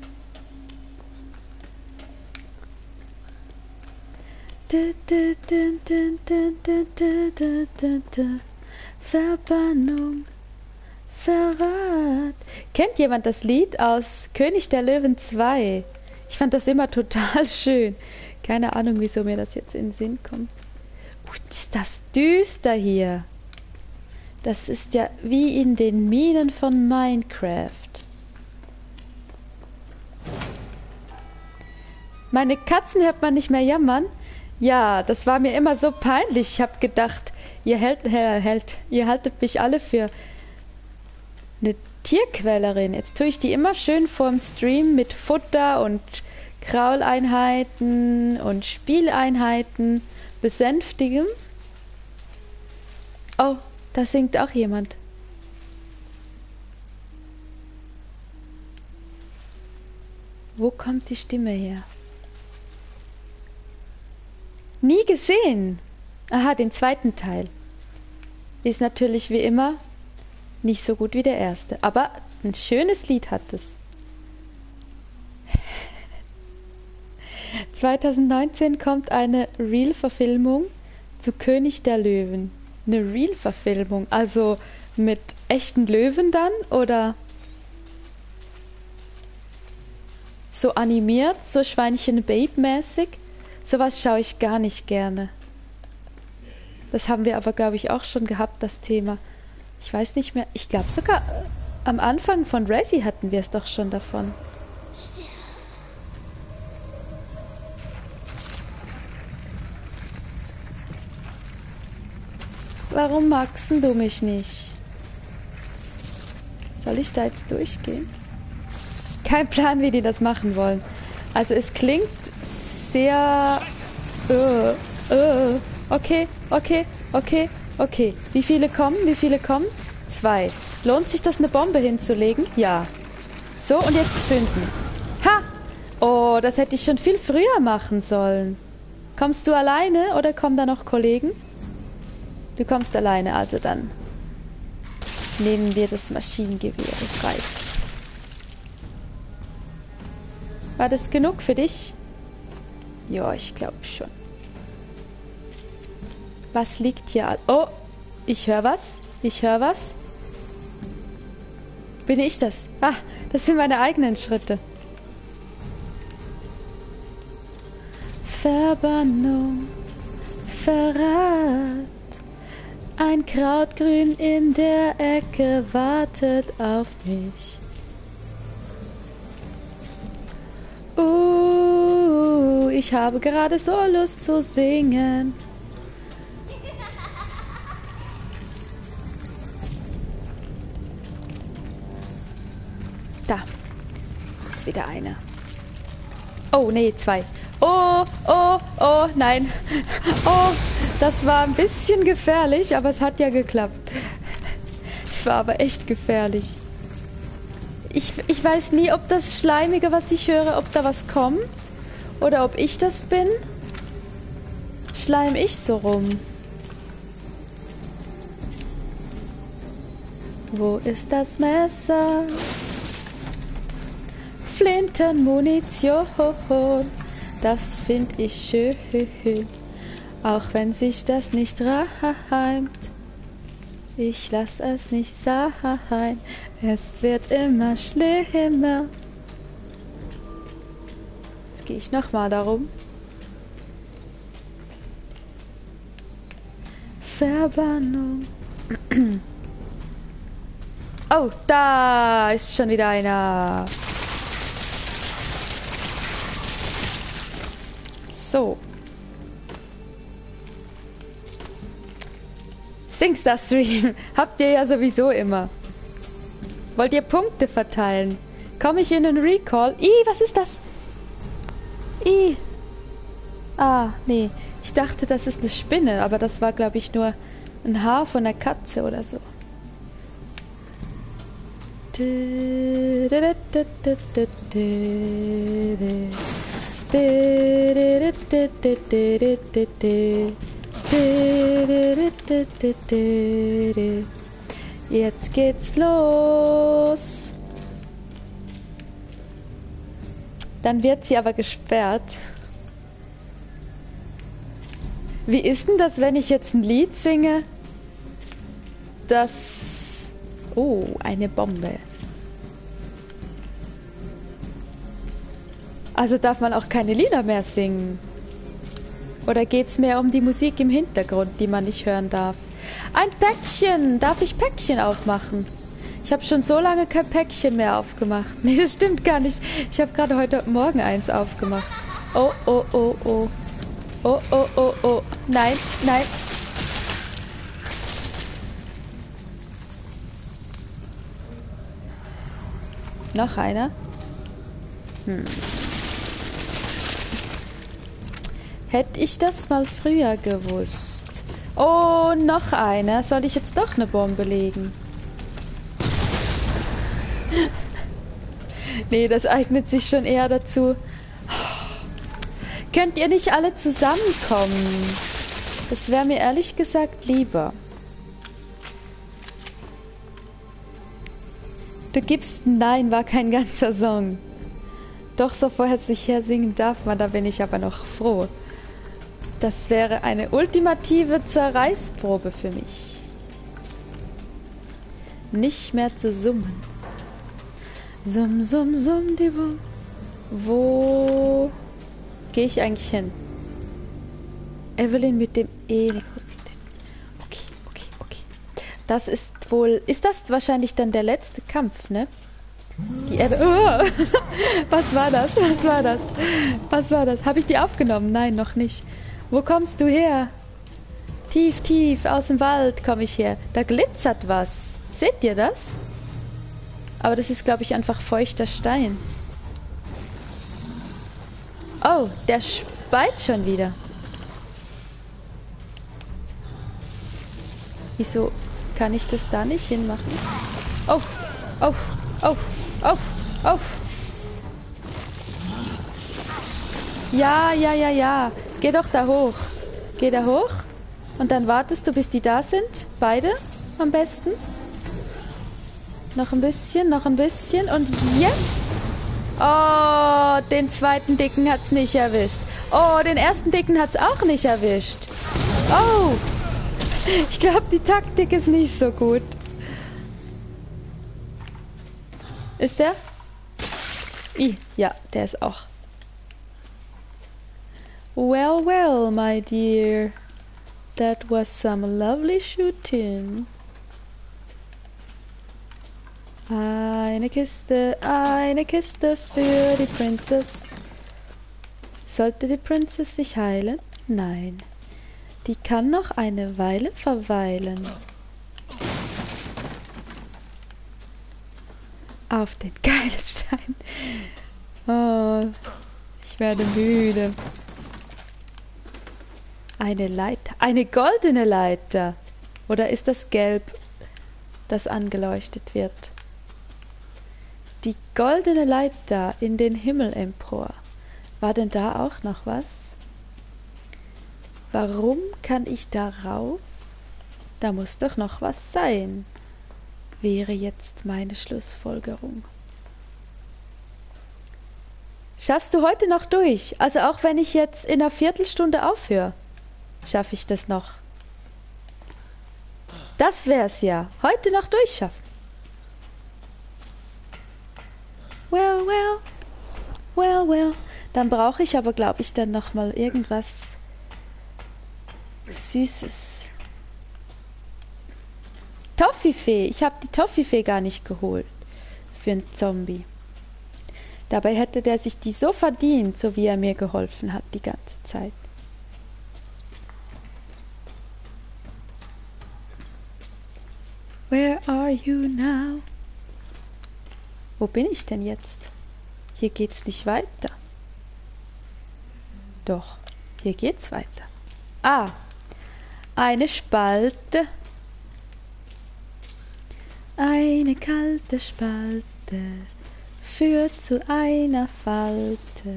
Verbannung. Verrat. Kennt jemand das Lied aus König der Löwen zwei? Ich fand das immer total schön. Keine Ahnung, wieso mir das jetzt in den Sinn kommt. Uh, ist das düster hier. Das ist ja wie in den Minen von Minecraft. Meine Katzen hört man nicht mehr jammern. Ja, das war mir immer so peinlich. Ich habe gedacht, ihr, hält, äh, hält, ihr haltet mich alle für eine Tierquälerin. Jetzt tue ich die immer schön vorm Stream mit Futter und Krauleinheiten und Spieleinheiten besänftigen. Oh, da singt auch jemand. Wo kommt die Stimme her? Nie gesehen. Aha, den zweiten Teil. Ist natürlich wie immer nicht so gut wie der erste. Aber ein schönes Lied hat es. zwanzig neunzehn kommt eine Real-Verfilmung zu König der Löwen. Eine Real-Verfilmung. Also mit echten Löwen dann? Oder so animiert, so Schweinchen-Babe-mäßig? Sowas schaue ich gar nicht gerne. Das haben wir aber, glaube ich, auch schon gehabt, das Thema. Ich weiß nicht mehr. Ich glaube sogar äh, am Anfang von Resi hatten wir es doch schon davon. Warum magst du mich nicht? Soll ich da jetzt durchgehen? Kein Plan, wie die das machen wollen. Also es klingt sehr... Uh, uh, okay, okay, okay, okay. Wie viele kommen? Wie viele kommen? Zwei. Lohnt sich das, eine Bombe hinzulegen? Ja. So, und jetzt zünden. Ha! Oh, das hätte ich schon viel früher machen sollen. Kommst du alleine oder kommen da noch Kollegen? Du kommst alleine, also dann nehmen wir das Maschinengewehr. Das reicht. War das genug für dich? Ja, ich glaube schon. Was liegt hier? Oh, ich höre was. Ich höre was. Bin ich das? Ah, das sind meine eigenen Schritte. Verbannung, Verrat. Ein Krautgrün in der Ecke wartet auf mich. Uh, ich habe gerade so Lust zu singen. Da ist wieder eine. Oh, nee, zwei. Oh, oh, oh, nein. Oh, das war ein bisschen gefährlich, aber es hat ja geklappt. Es war aber echt gefährlich. Ich, ich weiß nie, ob das Schleimige, was ich höre, ob da was kommt. Oder ob ich das bin. Schleim ich so rum. Wo ist das Messer? Flintenmunition. Das find ich schön. Auch wenn sich das nicht reimt. Ich lass es nicht sein. Es wird immer schlimmer. Jetzt gehe ich nochmal darum. Verbannung. Oh, da ist schon wieder einer. So. Singstar-Stream. Habt ihr ja sowieso immer. Wollt ihr Punkte verteilen? Komme ich in einen Recall? Ih, was ist das? Ih. Ah, nee. Ich dachte, das ist eine Spinne, aber das war, glaube ich, nur ein Haar von einer Katze oder so. Jetzt geht's los. Dann wird sie aber gesperrt. Wie ist denn das, wenn ich jetzt ein Lied singe? Das... Oh, eine Bombe. Also darf man auch keine Lieder mehr singen? Oder geht's mehr um die Musik im Hintergrund, die man nicht hören darf? Ein Päckchen! Darf ich Päckchen aufmachen? Ich habe schon so lange kein Päckchen mehr aufgemacht. Nee, das stimmt gar nicht. Ich habe gerade heute Morgen eins aufgemacht. Oh, oh, oh, oh. Oh, oh, oh, oh. Nein, nein. Noch einer? Hm. Hätte ich das mal früher gewusst. Oh, noch einer. Soll ich jetzt doch eine Bombe legen? Nee, das eignet sich schon eher dazu. Könnt ihr nicht alle zusammenkommen? Das wäre mir ehrlich gesagt lieber. Du gibst... Nein, war kein ganzer Song. Doch so vorher sich her singen darf man, da bin ich aber noch froh. Das wäre eine ultimative Zerreißprobe für mich. Nicht mehr zu summen. Summ, summ, summ, die Bum. Wo gehe ich eigentlich hin? Evelyn mit dem E. Okay, okay, okay. Das ist wohl... Ist das wahrscheinlich dann der letzte Kampf, ne? Die Eve... Oh! Was war das? Was war das? Was war das? Habe ich die aufgenommen? Nein, noch nicht. Wo kommst du her? Tief, tief, aus dem Wald komme ich her. Da glitzert was. Seht ihr das? Aber das ist, glaube ich, einfach feuchter Stein. Oh, der speit schon wieder. Wieso kann ich das da nicht hinmachen? Auf, auf, auf, auf, auf. Ja, ja, ja, ja. Geh doch da hoch. Geh da hoch. Und dann wartest du, bis die da sind. Beide am besten. Noch ein bisschen, noch ein bisschen. Und jetzt... Oh, den zweiten Dicken hat's nicht erwischt. Oh, den ersten Dicken hat's auch nicht erwischt. Oh. Ich glaube, die Taktik ist nicht so gut. Ist der? I, ja, der ist auch. Well, well, my dear. That was some lovely shooting. Eine Kiste, eine Kiste für die Princess. Sollte die Princess sich heilen? Nein. Die kann noch eine Weile verweilen. Auf den Geilenstein. Oh, ich werde müde. Eine Leiter. Eine goldene Leiter. Oder ist das gelb, das angeleuchtet wird? Die goldene Leiter in den Himmel empor. War denn da auch noch was? Warum kann ich darauf? Da muss doch noch was sein, wäre jetzt meine Schlussfolgerung. Schaffst du heute noch durch? Also auch wenn ich jetzt in einer Viertelstunde aufhöre, schaffe ich das noch. Das wär's ja. Heute noch durchschaffen. Well, well. Well, well. Dann brauche ich aber, glaube ich, dann noch mal irgendwas Süßes. Toffifee. Ich habe die Toffifee gar nicht geholt. Für einen Zombie. Dabei hätte der sich die so verdient, so wie er mir geholfen hat die ganze Zeit. Where are you now? Wo bin ich denn jetzt? Hier geht's nicht weiter. Doch, hier geht's weiter. Ah, eine Spalte. Eine kalte Spalte führt zu einer Falte.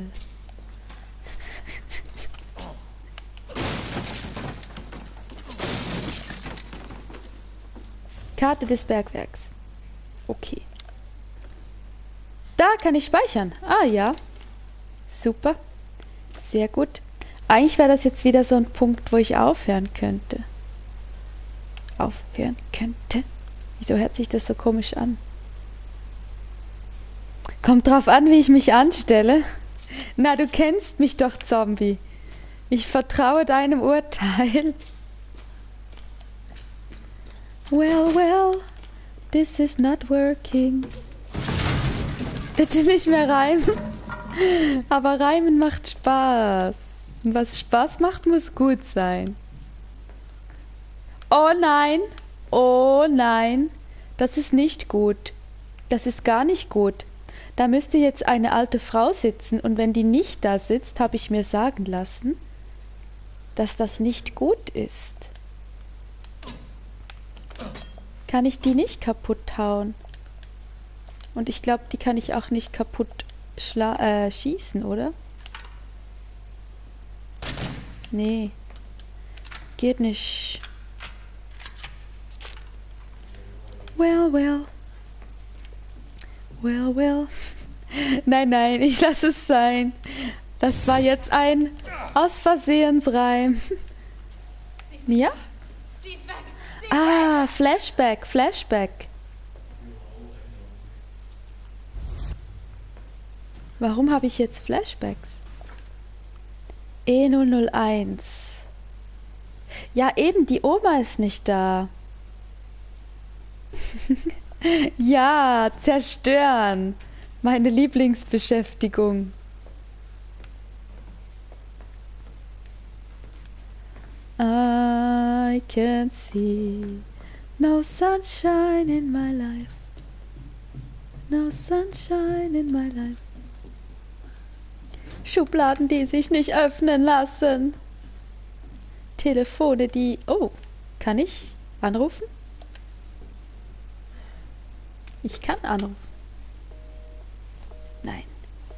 Karte des Bergwerks. Okay. Da kann ich speichern. Ah ja. Super. Sehr gut. Eigentlich wäre das jetzt wieder so ein Punkt, wo ich aufhören könnte. Aufhören könnte? Wieso hört sich das so komisch an? Kommt drauf an, wie ich mich anstelle. Na, du kennst mich doch, Zombie. Ich vertraue deinem Urteil. Well, well, this is not working. Bitte nicht mehr reimen. Aber reimen macht Spaß. Und was Spaß macht, muss gut sein. Oh nein. Oh nein. Das ist nicht gut. Das ist gar nicht gut. Da müsste jetzt eine alte Frau sitzen. Und wenn die nicht da sitzt, habe ich mir sagen lassen, dass das nicht gut ist. Kann ich die nicht kaputt hauen? Und ich glaube, die kann ich auch nicht kaputt schla äh, schießen, oder? Nee. Geht nicht. Well, well. Well, well. Nein, nein, ich lasse es sein. Das war jetzt ein aus Versehensreim. Ja? Sie ist weg. Sie Ah, Flashback, Flashback. Warum habe ich jetzt Flashbacks? E null null eins. Ja, eben, die Oma ist nicht da. Ja, zerstören. Meine Lieblingsbeschäftigung. I can see no sunshine in my life. No sunshine in my life. Schubladen, die sich nicht öffnen lassen. Telefone, die... Oh, kann ich anrufen? Ich kann anrufen. Nein.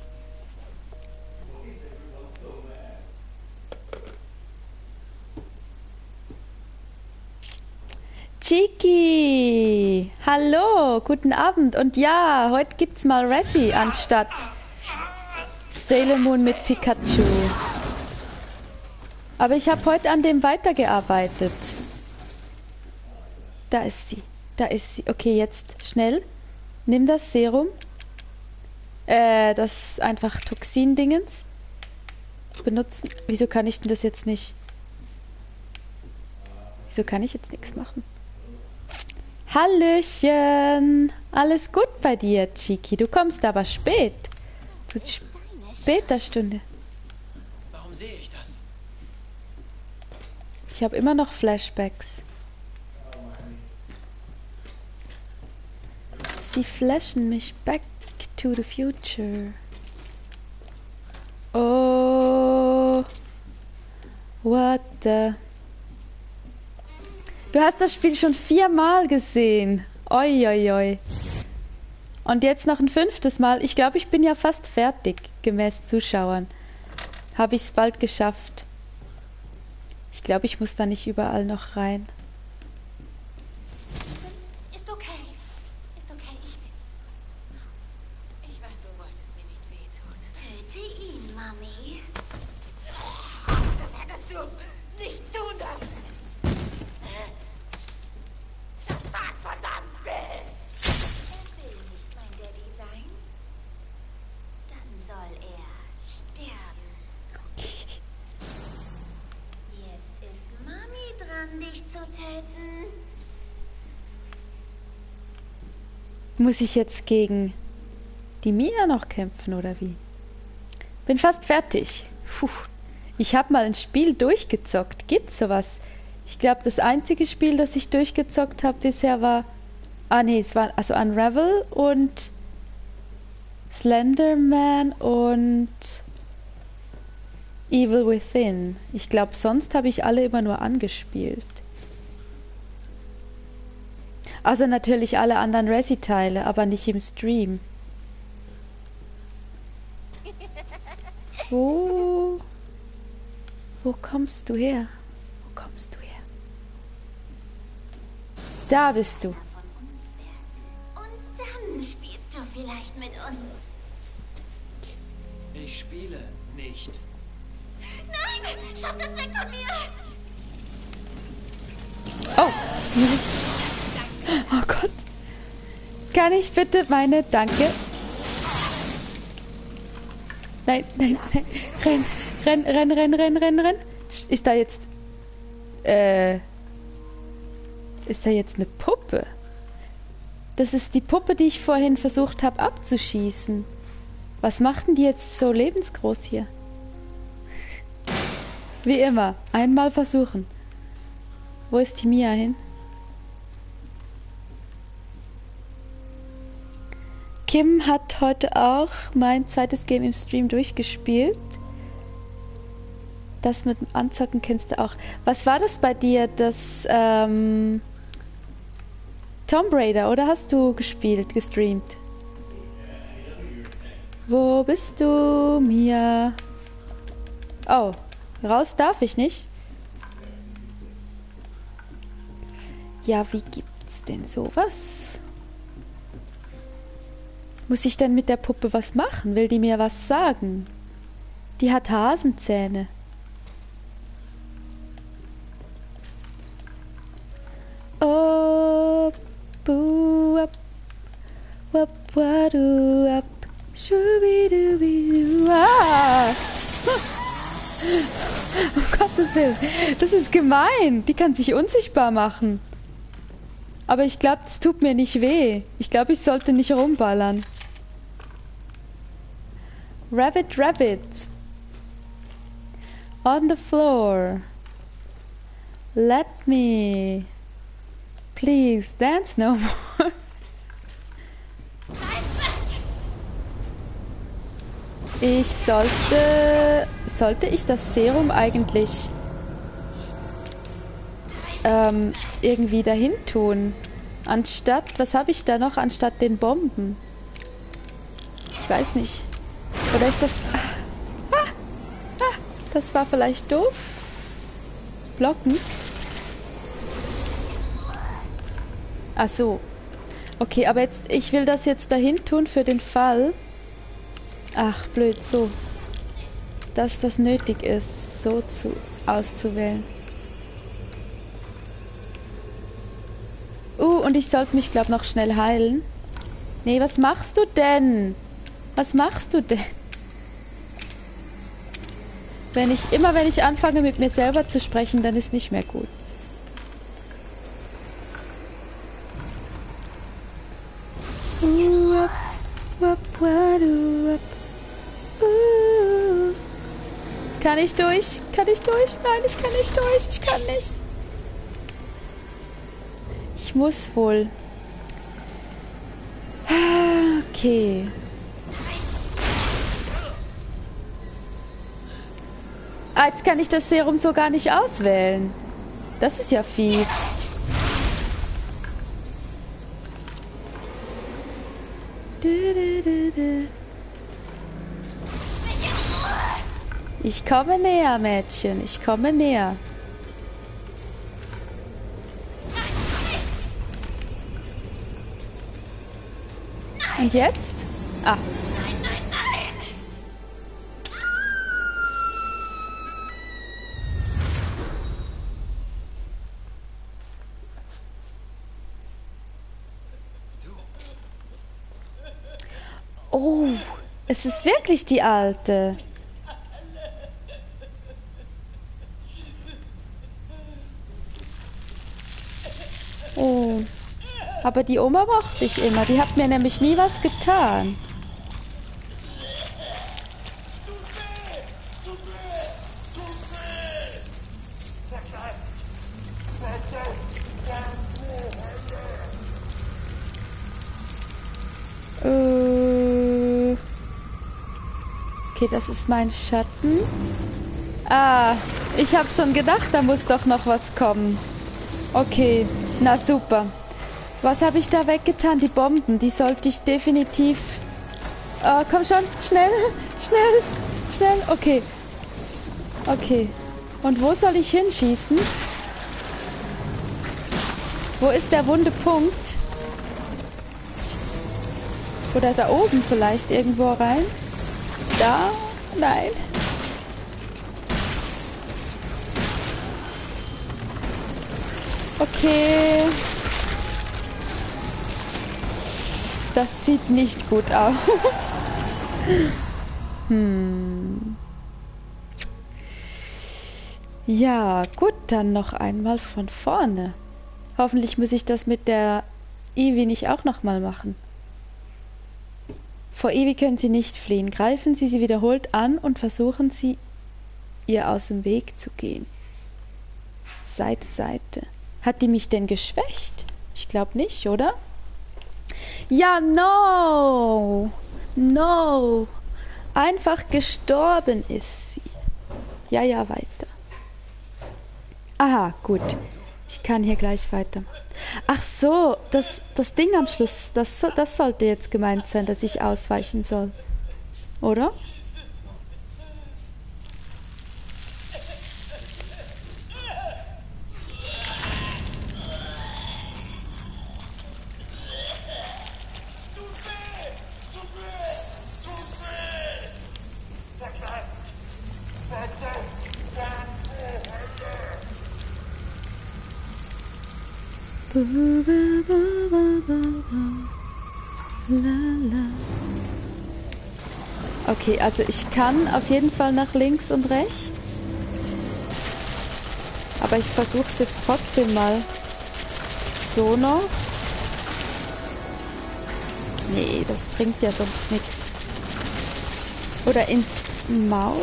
Chiki! Hallo, guten Abend. Und ja, heute gibt's mal Resi anstatt Sailor Moon mit Pikachu. Aber ich habe heute an dem weitergearbeitet. Da ist sie. Da ist sie. Okay, jetzt schnell. Nimm das Serum. Äh, das einfach Toxin-Dingens. Benutzen. Wieso kann ich denn das jetzt nicht? Wieso kann ich jetzt nichts machen? Hallöchen. Alles gut bei dir, Chiki? Du kommst aber spät. Zu später Stunde. Warum sehe ich das? Ich habe immer noch Flashbacks. Sie flashen mich back to the future. Oh. What the... Du hast das Spiel schon viermal gesehen. Oi, oi, oi. Und jetzt noch ein fünftes Mal. Ich glaube, ich bin ja fast fertig, gemäß Zuschauern. Habe ich es bald geschafft. Ich glaube, ich muss da nicht überall noch rein. Ist okay. Ist okay, ich bin's. Ich weiß, du wolltest mir nicht wehtun. Töte ihn, Mami. Das hättest du nicht tun dürfen. Das tat verdammt weh. Er will nicht mein Daddy sein. Dann soll er sterben. Jetzt ist Mami dran, dich zu töten. Muss ich jetzt gegen die Mia noch kämpfen, oder wie? Bin fast fertig. Puh. Ich habe mal ein Spiel durchgezockt. Gibt's sowas? Ich glaube, das einzige Spiel, das ich durchgezockt habe bisher, war Ah, nee, es war also Unravel und Slenderman und Evil Within. Ich glaube, sonst habe ich alle immer nur angespielt. Also natürlich alle anderen Resi-Teile, aber nicht im Stream. Wo... Wo kommst du her? Wo kommst du her? Da bist du. Und dann spielst du vielleicht mit uns. Ich spiele nicht. Nein, schaff das weg von mir! Oh. Oh Gott. Kann ich bitte meine... Danke. Nein, nein, nein. Renn, renn, renn, renn, renn, renn, renn. Ist da jetzt... Äh... Ist da jetzt eine Puppe? Das ist die Puppe, die ich vorhin versucht habe abzuschießen. Was macht denn die jetzt so lebensgroß hier? Wie immer, einmal versuchen. Wo ist die Mia hin? Kim hat heute auch mein zweites Game im Stream durchgespielt. Das mit dem Anzocken kennst du auch. Was war das bei dir? Das ähm, Tomb Raider, oder hast du gespielt, gestreamt? Wo bist du, Mia? Oh, raus darf ich nicht. Ja, wie gibt's denn sowas? Muss ich denn mit der Puppe was machen? Will die mir was sagen? Die hat Hasenzähne. Oh, boo, up, wap, wadu, up, shubidubidu, ah! Um Gottes Willen, das ist gemein. Die kann sich unsichtbar machen. Aber ich glaube, das tut mir nicht weh. Ich glaube, ich sollte nicht rumballern. Rabbit, rabbit. On the floor. Let me... Please, dance no more. Ich sollte... Sollte ich das Serum eigentlich... Ähm, irgendwie dahin tun? Anstatt... Was habe ich da noch anstatt den Bomben? Ich weiß nicht. Oder ist das... Ah, ah, ah, das war vielleicht doof. Blocken. Ach so. Okay, aber jetzt... Ich will das jetzt dahin tun für den Fall... Ach, blöd, so. Dass das nötig ist, so zu auszuwählen. Uh, und ich sollte mich, glaube noch schnell heilen. Nee, was machst du denn? Was machst du denn? Wenn ich, immer wenn ich anfange mit mir selber zu sprechen, dann ist nicht mehr gut. Uh, up, up, wadu, up. Uh. Kann ich durch? Kann ich durch? Nein, ich kann nicht durch. Ich kann nicht. Ich muss wohl. Okay. Ah, jetzt kann ich das Serum so gar nicht auswählen. Das ist ja fies. Ich komme näher, Mädchen. Ich komme näher. Und jetzt? Ah. Nein, nein, nein! Oh, es ist wirklich die Alte. Oh, aber die Oma mochte ich immer. Die hat mir nämlich nie was getan. Okay, das ist mein Schatten. Ah, ich habe schon gedacht, da muss doch noch was kommen. Okay, na super. Was habe ich da weggetan? Die Bomben, die sollte ich definitiv... Oh, komm schon, schnell, schnell, schnell. Okay. Okay. Und wo soll ich hinschießen? Wo ist der wunde Punkt? Oder da oben vielleicht irgendwo rein? Da? Nein. Okay. Das sieht nicht gut aus. Hm. Ja, gut, dann noch einmal von vorne. Hoffentlich muss ich das mit der Evie nicht auch nochmal machen. Vor Evie können Sie nicht fliehen. Greifen Sie sie wiederholt an und versuchen Sie, ihr aus dem Weg zu gehen. Seite, Seite. Hat die mich denn geschwächt? Ich glaube nicht, oder? Ja, no! No! Einfach gestorben ist sie. Ja, ja, weiter. Aha, gut. Ich kann hier gleich weiter. Ach so, das, das Ding am Schluss, das, das sollte jetzt gemeint sein, dass ich ausweichen soll. Oder? Okay, also ich kann auf jeden Fall nach links und rechts. Aber ich versuche es jetzt trotzdem mal. So noch. Nee, das bringt ja sonst nichts. Oder ins Maul?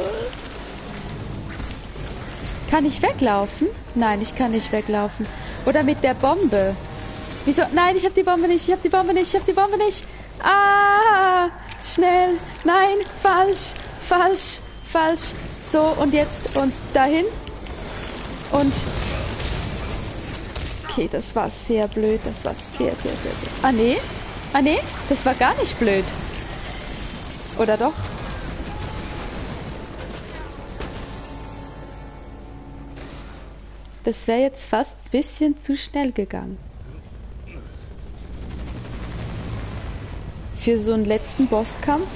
Kann ich weglaufen? Nein, ich kann nicht weglaufen. Oder mit der Bombe. Wieso? Nein, ich habe die Bombe nicht. Ich habe die Bombe nicht. Ich habe die Bombe nicht. Ah! Schnell. Nein, falsch. Falsch. Falsch. So, und jetzt. Und dahin. Und... Okay, das war sehr blöd. Das war sehr, sehr, sehr, sehr... Ah, nee. Ah, nee. Das war gar nicht blöd. Oder doch? Das wäre jetzt fast ein bisschen zu schnell gegangen. Für so einen letzten Bosskampf.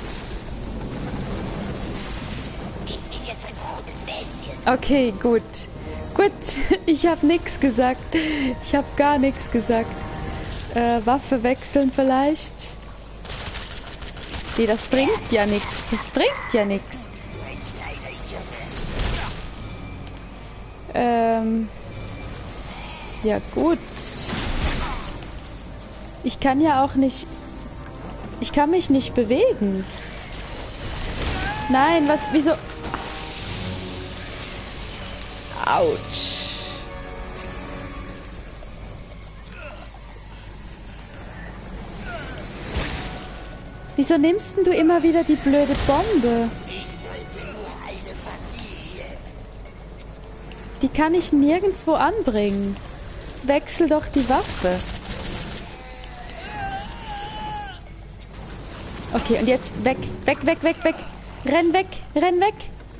Ich bin jetzt ein großes Mädchen. Okay, gut. Gut, ich habe nichts gesagt. Ich habe gar nichts gesagt. Äh, Waffe wechseln vielleicht? Nee, das bringt ja nichts. Das bringt ja nichts. Ähm... Ja, gut. Ich kann ja auch nicht... Ich kann mich nicht bewegen. Nein, was... Wieso... Autsch. Wieso nimmst denn du immer wieder die blöde Bombe? Die kann ich nirgendwo anbringen. Wechsel doch die Waffe. Okay, und jetzt weg, weg, weg, weg, weg. Renn weg, renn weg.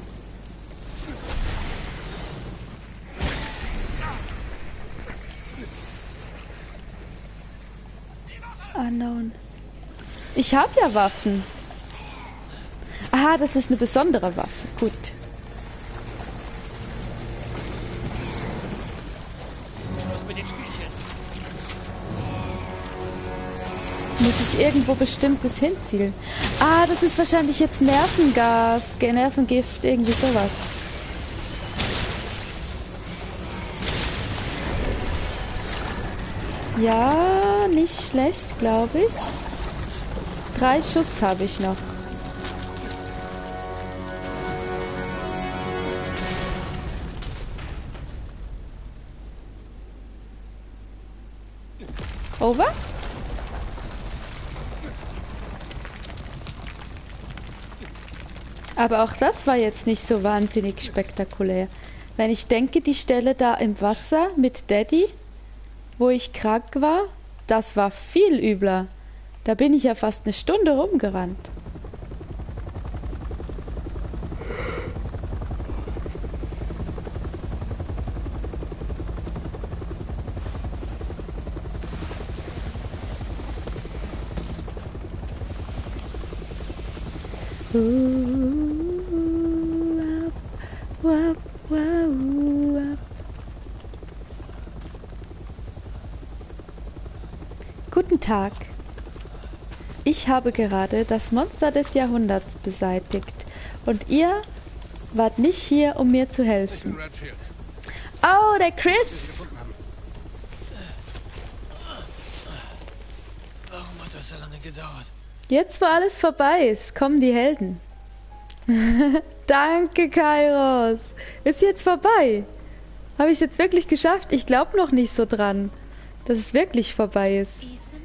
Unknown. Ich habe ja Waffen. Aha, das ist eine besondere Waffe. Gut. Muss ich irgendwo Bestimmtes hinzielen? Ah, das ist wahrscheinlich jetzt Nervengas, Nervengift, irgendwie sowas. Ja, nicht schlecht, glaube ich. Drei Schuss habe ich noch. Over? Aber auch das war jetzt nicht so wahnsinnig spektakulär. Wenn ich denke, die Stelle da im Wasser mit Daddy, wo ich krank war, das war viel übler. Da bin ich ja fast eine Stunde rumgerannt. Guten Tag. Ich habe gerade das Monster des Jahrhunderts beseitigt und ihr wart nicht hier, um mir zu helfen. Oh, der Chris! Warum hat das so lange gedauert? Jetzt, wo alles vorbei ist, kommen die Helden. Danke, Kairos. Ist jetzt vorbei. Habe ich es jetzt wirklich geschafft? Ich glaube noch nicht so dran, dass es wirklich vorbei ist.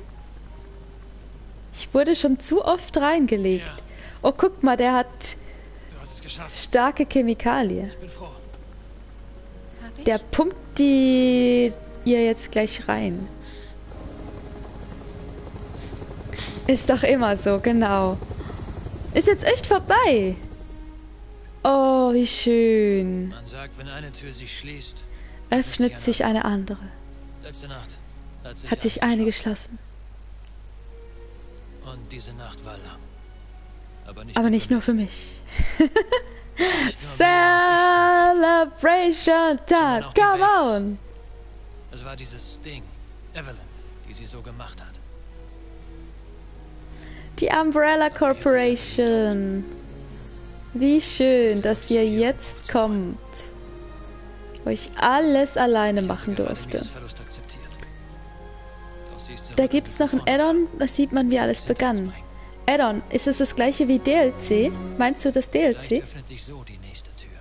Ich wurde schon zu oft reingelegt. Ja. Oh, guck mal, der hat Du hast es geschafft. starke Chemikalien. Ich bin froh. Hab ich? Der pumpt die ihr jetzt gleich rein. Ist doch immer so, genau. Ist jetzt echt vorbei. Oh, wie schön. Man sagt, wenn eine Tür sich schließt, Öffnet sich eine andere. letzte Nacht hat sich, Hat sich eine geschlossen. Und diese Nacht war lang. Aber nicht, Aber nur nicht für nur für mich. mich. Nicht nur mir. Celebration Time. auch die Come Welt. on. Es war dieses Ding, Evelyn, die sie so gemacht hat. Die Umbrella Corporation. Wie schön, dass ihr jetzt kommt. Wo ich alles alleine machen Gerade durfte. Mias Verlust akzeptiert. Doch sie ist Da zurück gibt's noch ein und Add-on, da sieht man, wie alles begann. Add-on, ist es das gleiche wie D L C? Meinst du das D L vielleicht C? öffnet sich so die nächste Tür.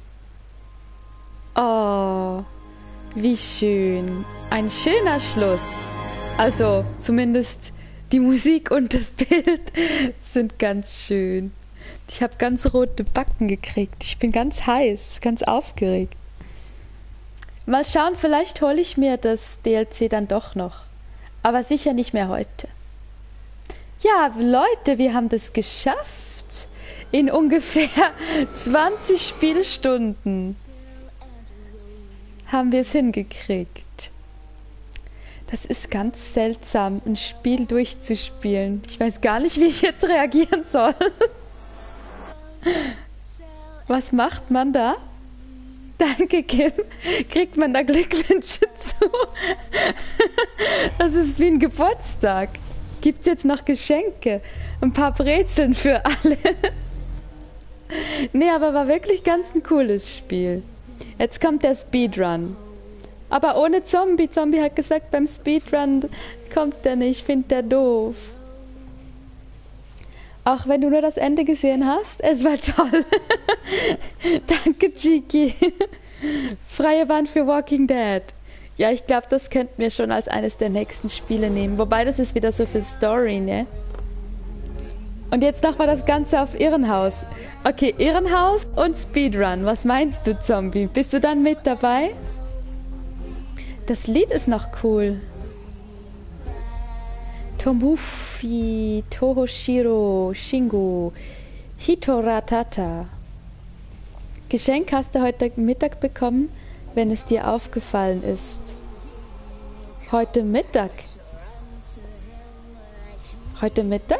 Oh, wie schön. Ein schöner Schluss. Also, zumindest die Musik und das Bild sind ganz schön. Ich habe ganz rote Backen gekriegt. Ich bin ganz heiß, ganz aufgeregt. Mal schauen, vielleicht hole ich mir das D L C dann doch noch. Aber sicher nicht mehr heute. Ja, Leute, wir haben das geschafft. In ungefähr zwanzig Spielstunden haben wir es hingekriegt. Das ist ganz seltsam, ein Spiel durchzuspielen. Ich weiß gar nicht, wie ich jetzt reagieren soll. Was macht man da? Danke, Kim. Kriegt man da Glückwünsche zu? Das ist wie ein Geburtstag. Gibt's jetzt noch Geschenke? Ein paar Brezeln für alle. Nee, aber war wirklich ganz ein cooles Spiel. Jetzt kommt der Speedrun. Aber ohne Zombie. Zombie hat gesagt, beim Speedrun kommt der nicht. Ich finde der doof. Auch wenn du nur das Ende gesehen hast, es war toll. Danke, Chiki. Freie Bahn für Walking Dead. Ja, ich glaube, das könnten wir schon als eines der nächsten Spiele nehmen. Wobei, das ist wieder so viel Story, ne? Und jetzt nochmal das Ganze auf Irrenhaus. Okay, Irrenhaus und Speedrun. Was meinst du, Zombie? Bist du dann mit dabei? Das Lied ist noch cool. Tomufi Tohoshiro Shingo Hitoratata. Geschenk hast du heute Mittag bekommen, wenn es dir aufgefallen ist. Heute Mittag? Heute Mittag?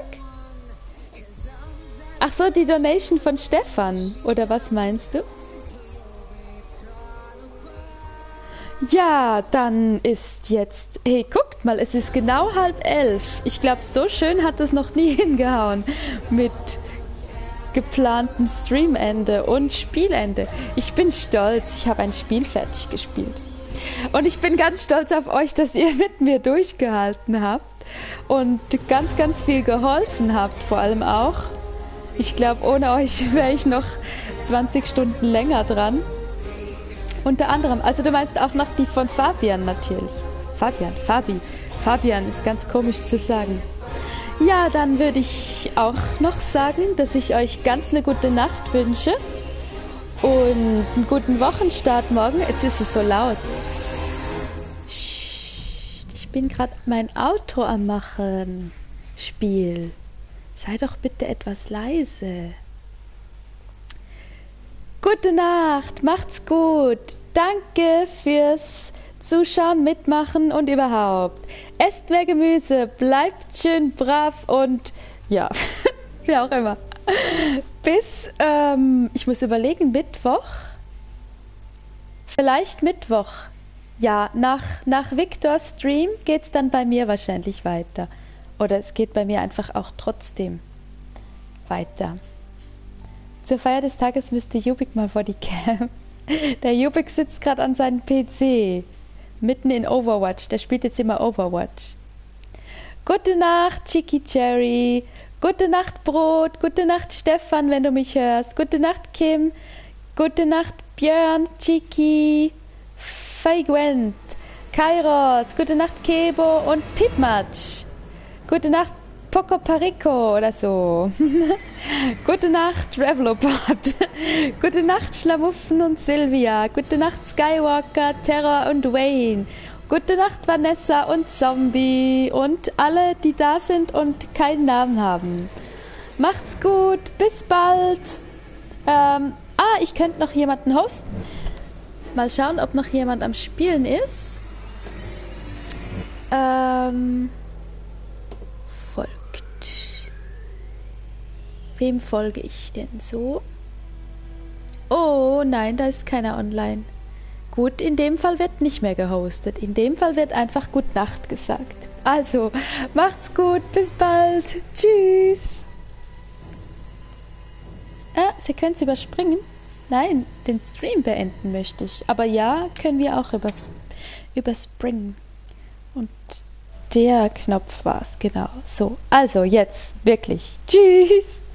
Ach so, die Donation von Stefan. Oder was meinst du? Ja, dann ist jetzt... Hey, guckt mal, es ist genau halb elf. Ich glaube, so schön hat es noch nie hingehauen. Mit geplantem Streamende und Spielende. Ich bin stolz, ich habe ein Spiel fertig gespielt. Und ich bin ganz stolz auf euch, dass ihr mit mir durchgehalten habt und ganz, ganz viel geholfen habt, vor allem auch. Ich glaube, ohne euch wäre ich noch zwanzig Stunden länger dran. Unter anderem, also du meinst auch noch die von Fabian natürlich. Fabian, Fabi. Fabian ist ganz komisch zu sagen. Ja, dann würde ich auch noch sagen, dass ich euch ganz eine gute Nacht wünsche und einen guten Wochenstart morgen. Jetzt ist es so laut. Psst, ich bin gerade mein Outro am machen. Spiel. Sei doch bitte etwas leise. Gute Nacht, macht's gut. Danke fürs Zuschauen, Mitmachen und überhaupt. Esst mehr Gemüse, bleibt schön brav und ja, wie auch immer. Bis, ähm, ich muss überlegen, Mittwoch? Vielleicht Mittwoch. Ja, nach, nach Victors Stream geht's dann bei mir wahrscheinlich weiter. Oder es geht bei mir einfach auch trotzdem weiter. Zur Feier des Tages müsste Jubik mal vor die Cam. Der Jubik sitzt gerade an seinem P C. Mitten in Overwatch. Der spielt jetzt immer Overwatch. Gute Nacht, Chicky Cherry. Gute Nacht, Brot. Gute Nacht, Stefan, wenn du mich hörst. Gute Nacht, Kim. Gute Nacht, Björn, Chicky, Feigwent, Kairos. Gute Nacht, Kebo und Piepmatsch. Gute Nacht, Poco Parico oder so. Gute Nacht, Revelopod. Gute Nacht, Schlamuffen und Sylvia. Gute Nacht, Skywalker, Terror und Wayne. Gute Nacht, Vanessa und Zombie. Und alle, die da sind und keinen Namen haben. Macht's gut, bis bald. Ähm, ah, ich könnte noch jemanden hosten. Mal schauen, ob noch jemand am Spielen ist. Ähm... Wem folge ich denn so? Oh nein, da ist keiner online. Gut, in dem Fall wird nicht mehr gehostet. In dem Fall wird einfach Gute Nacht gesagt. Also, macht's gut, bis bald. Tschüss. Ah, Sie können es überspringen. Nein, den Stream beenden möchte ich. Aber ja, können wir auch übers überspringen. Und der Knopf war's, genau. So, also jetzt wirklich. Tschüss.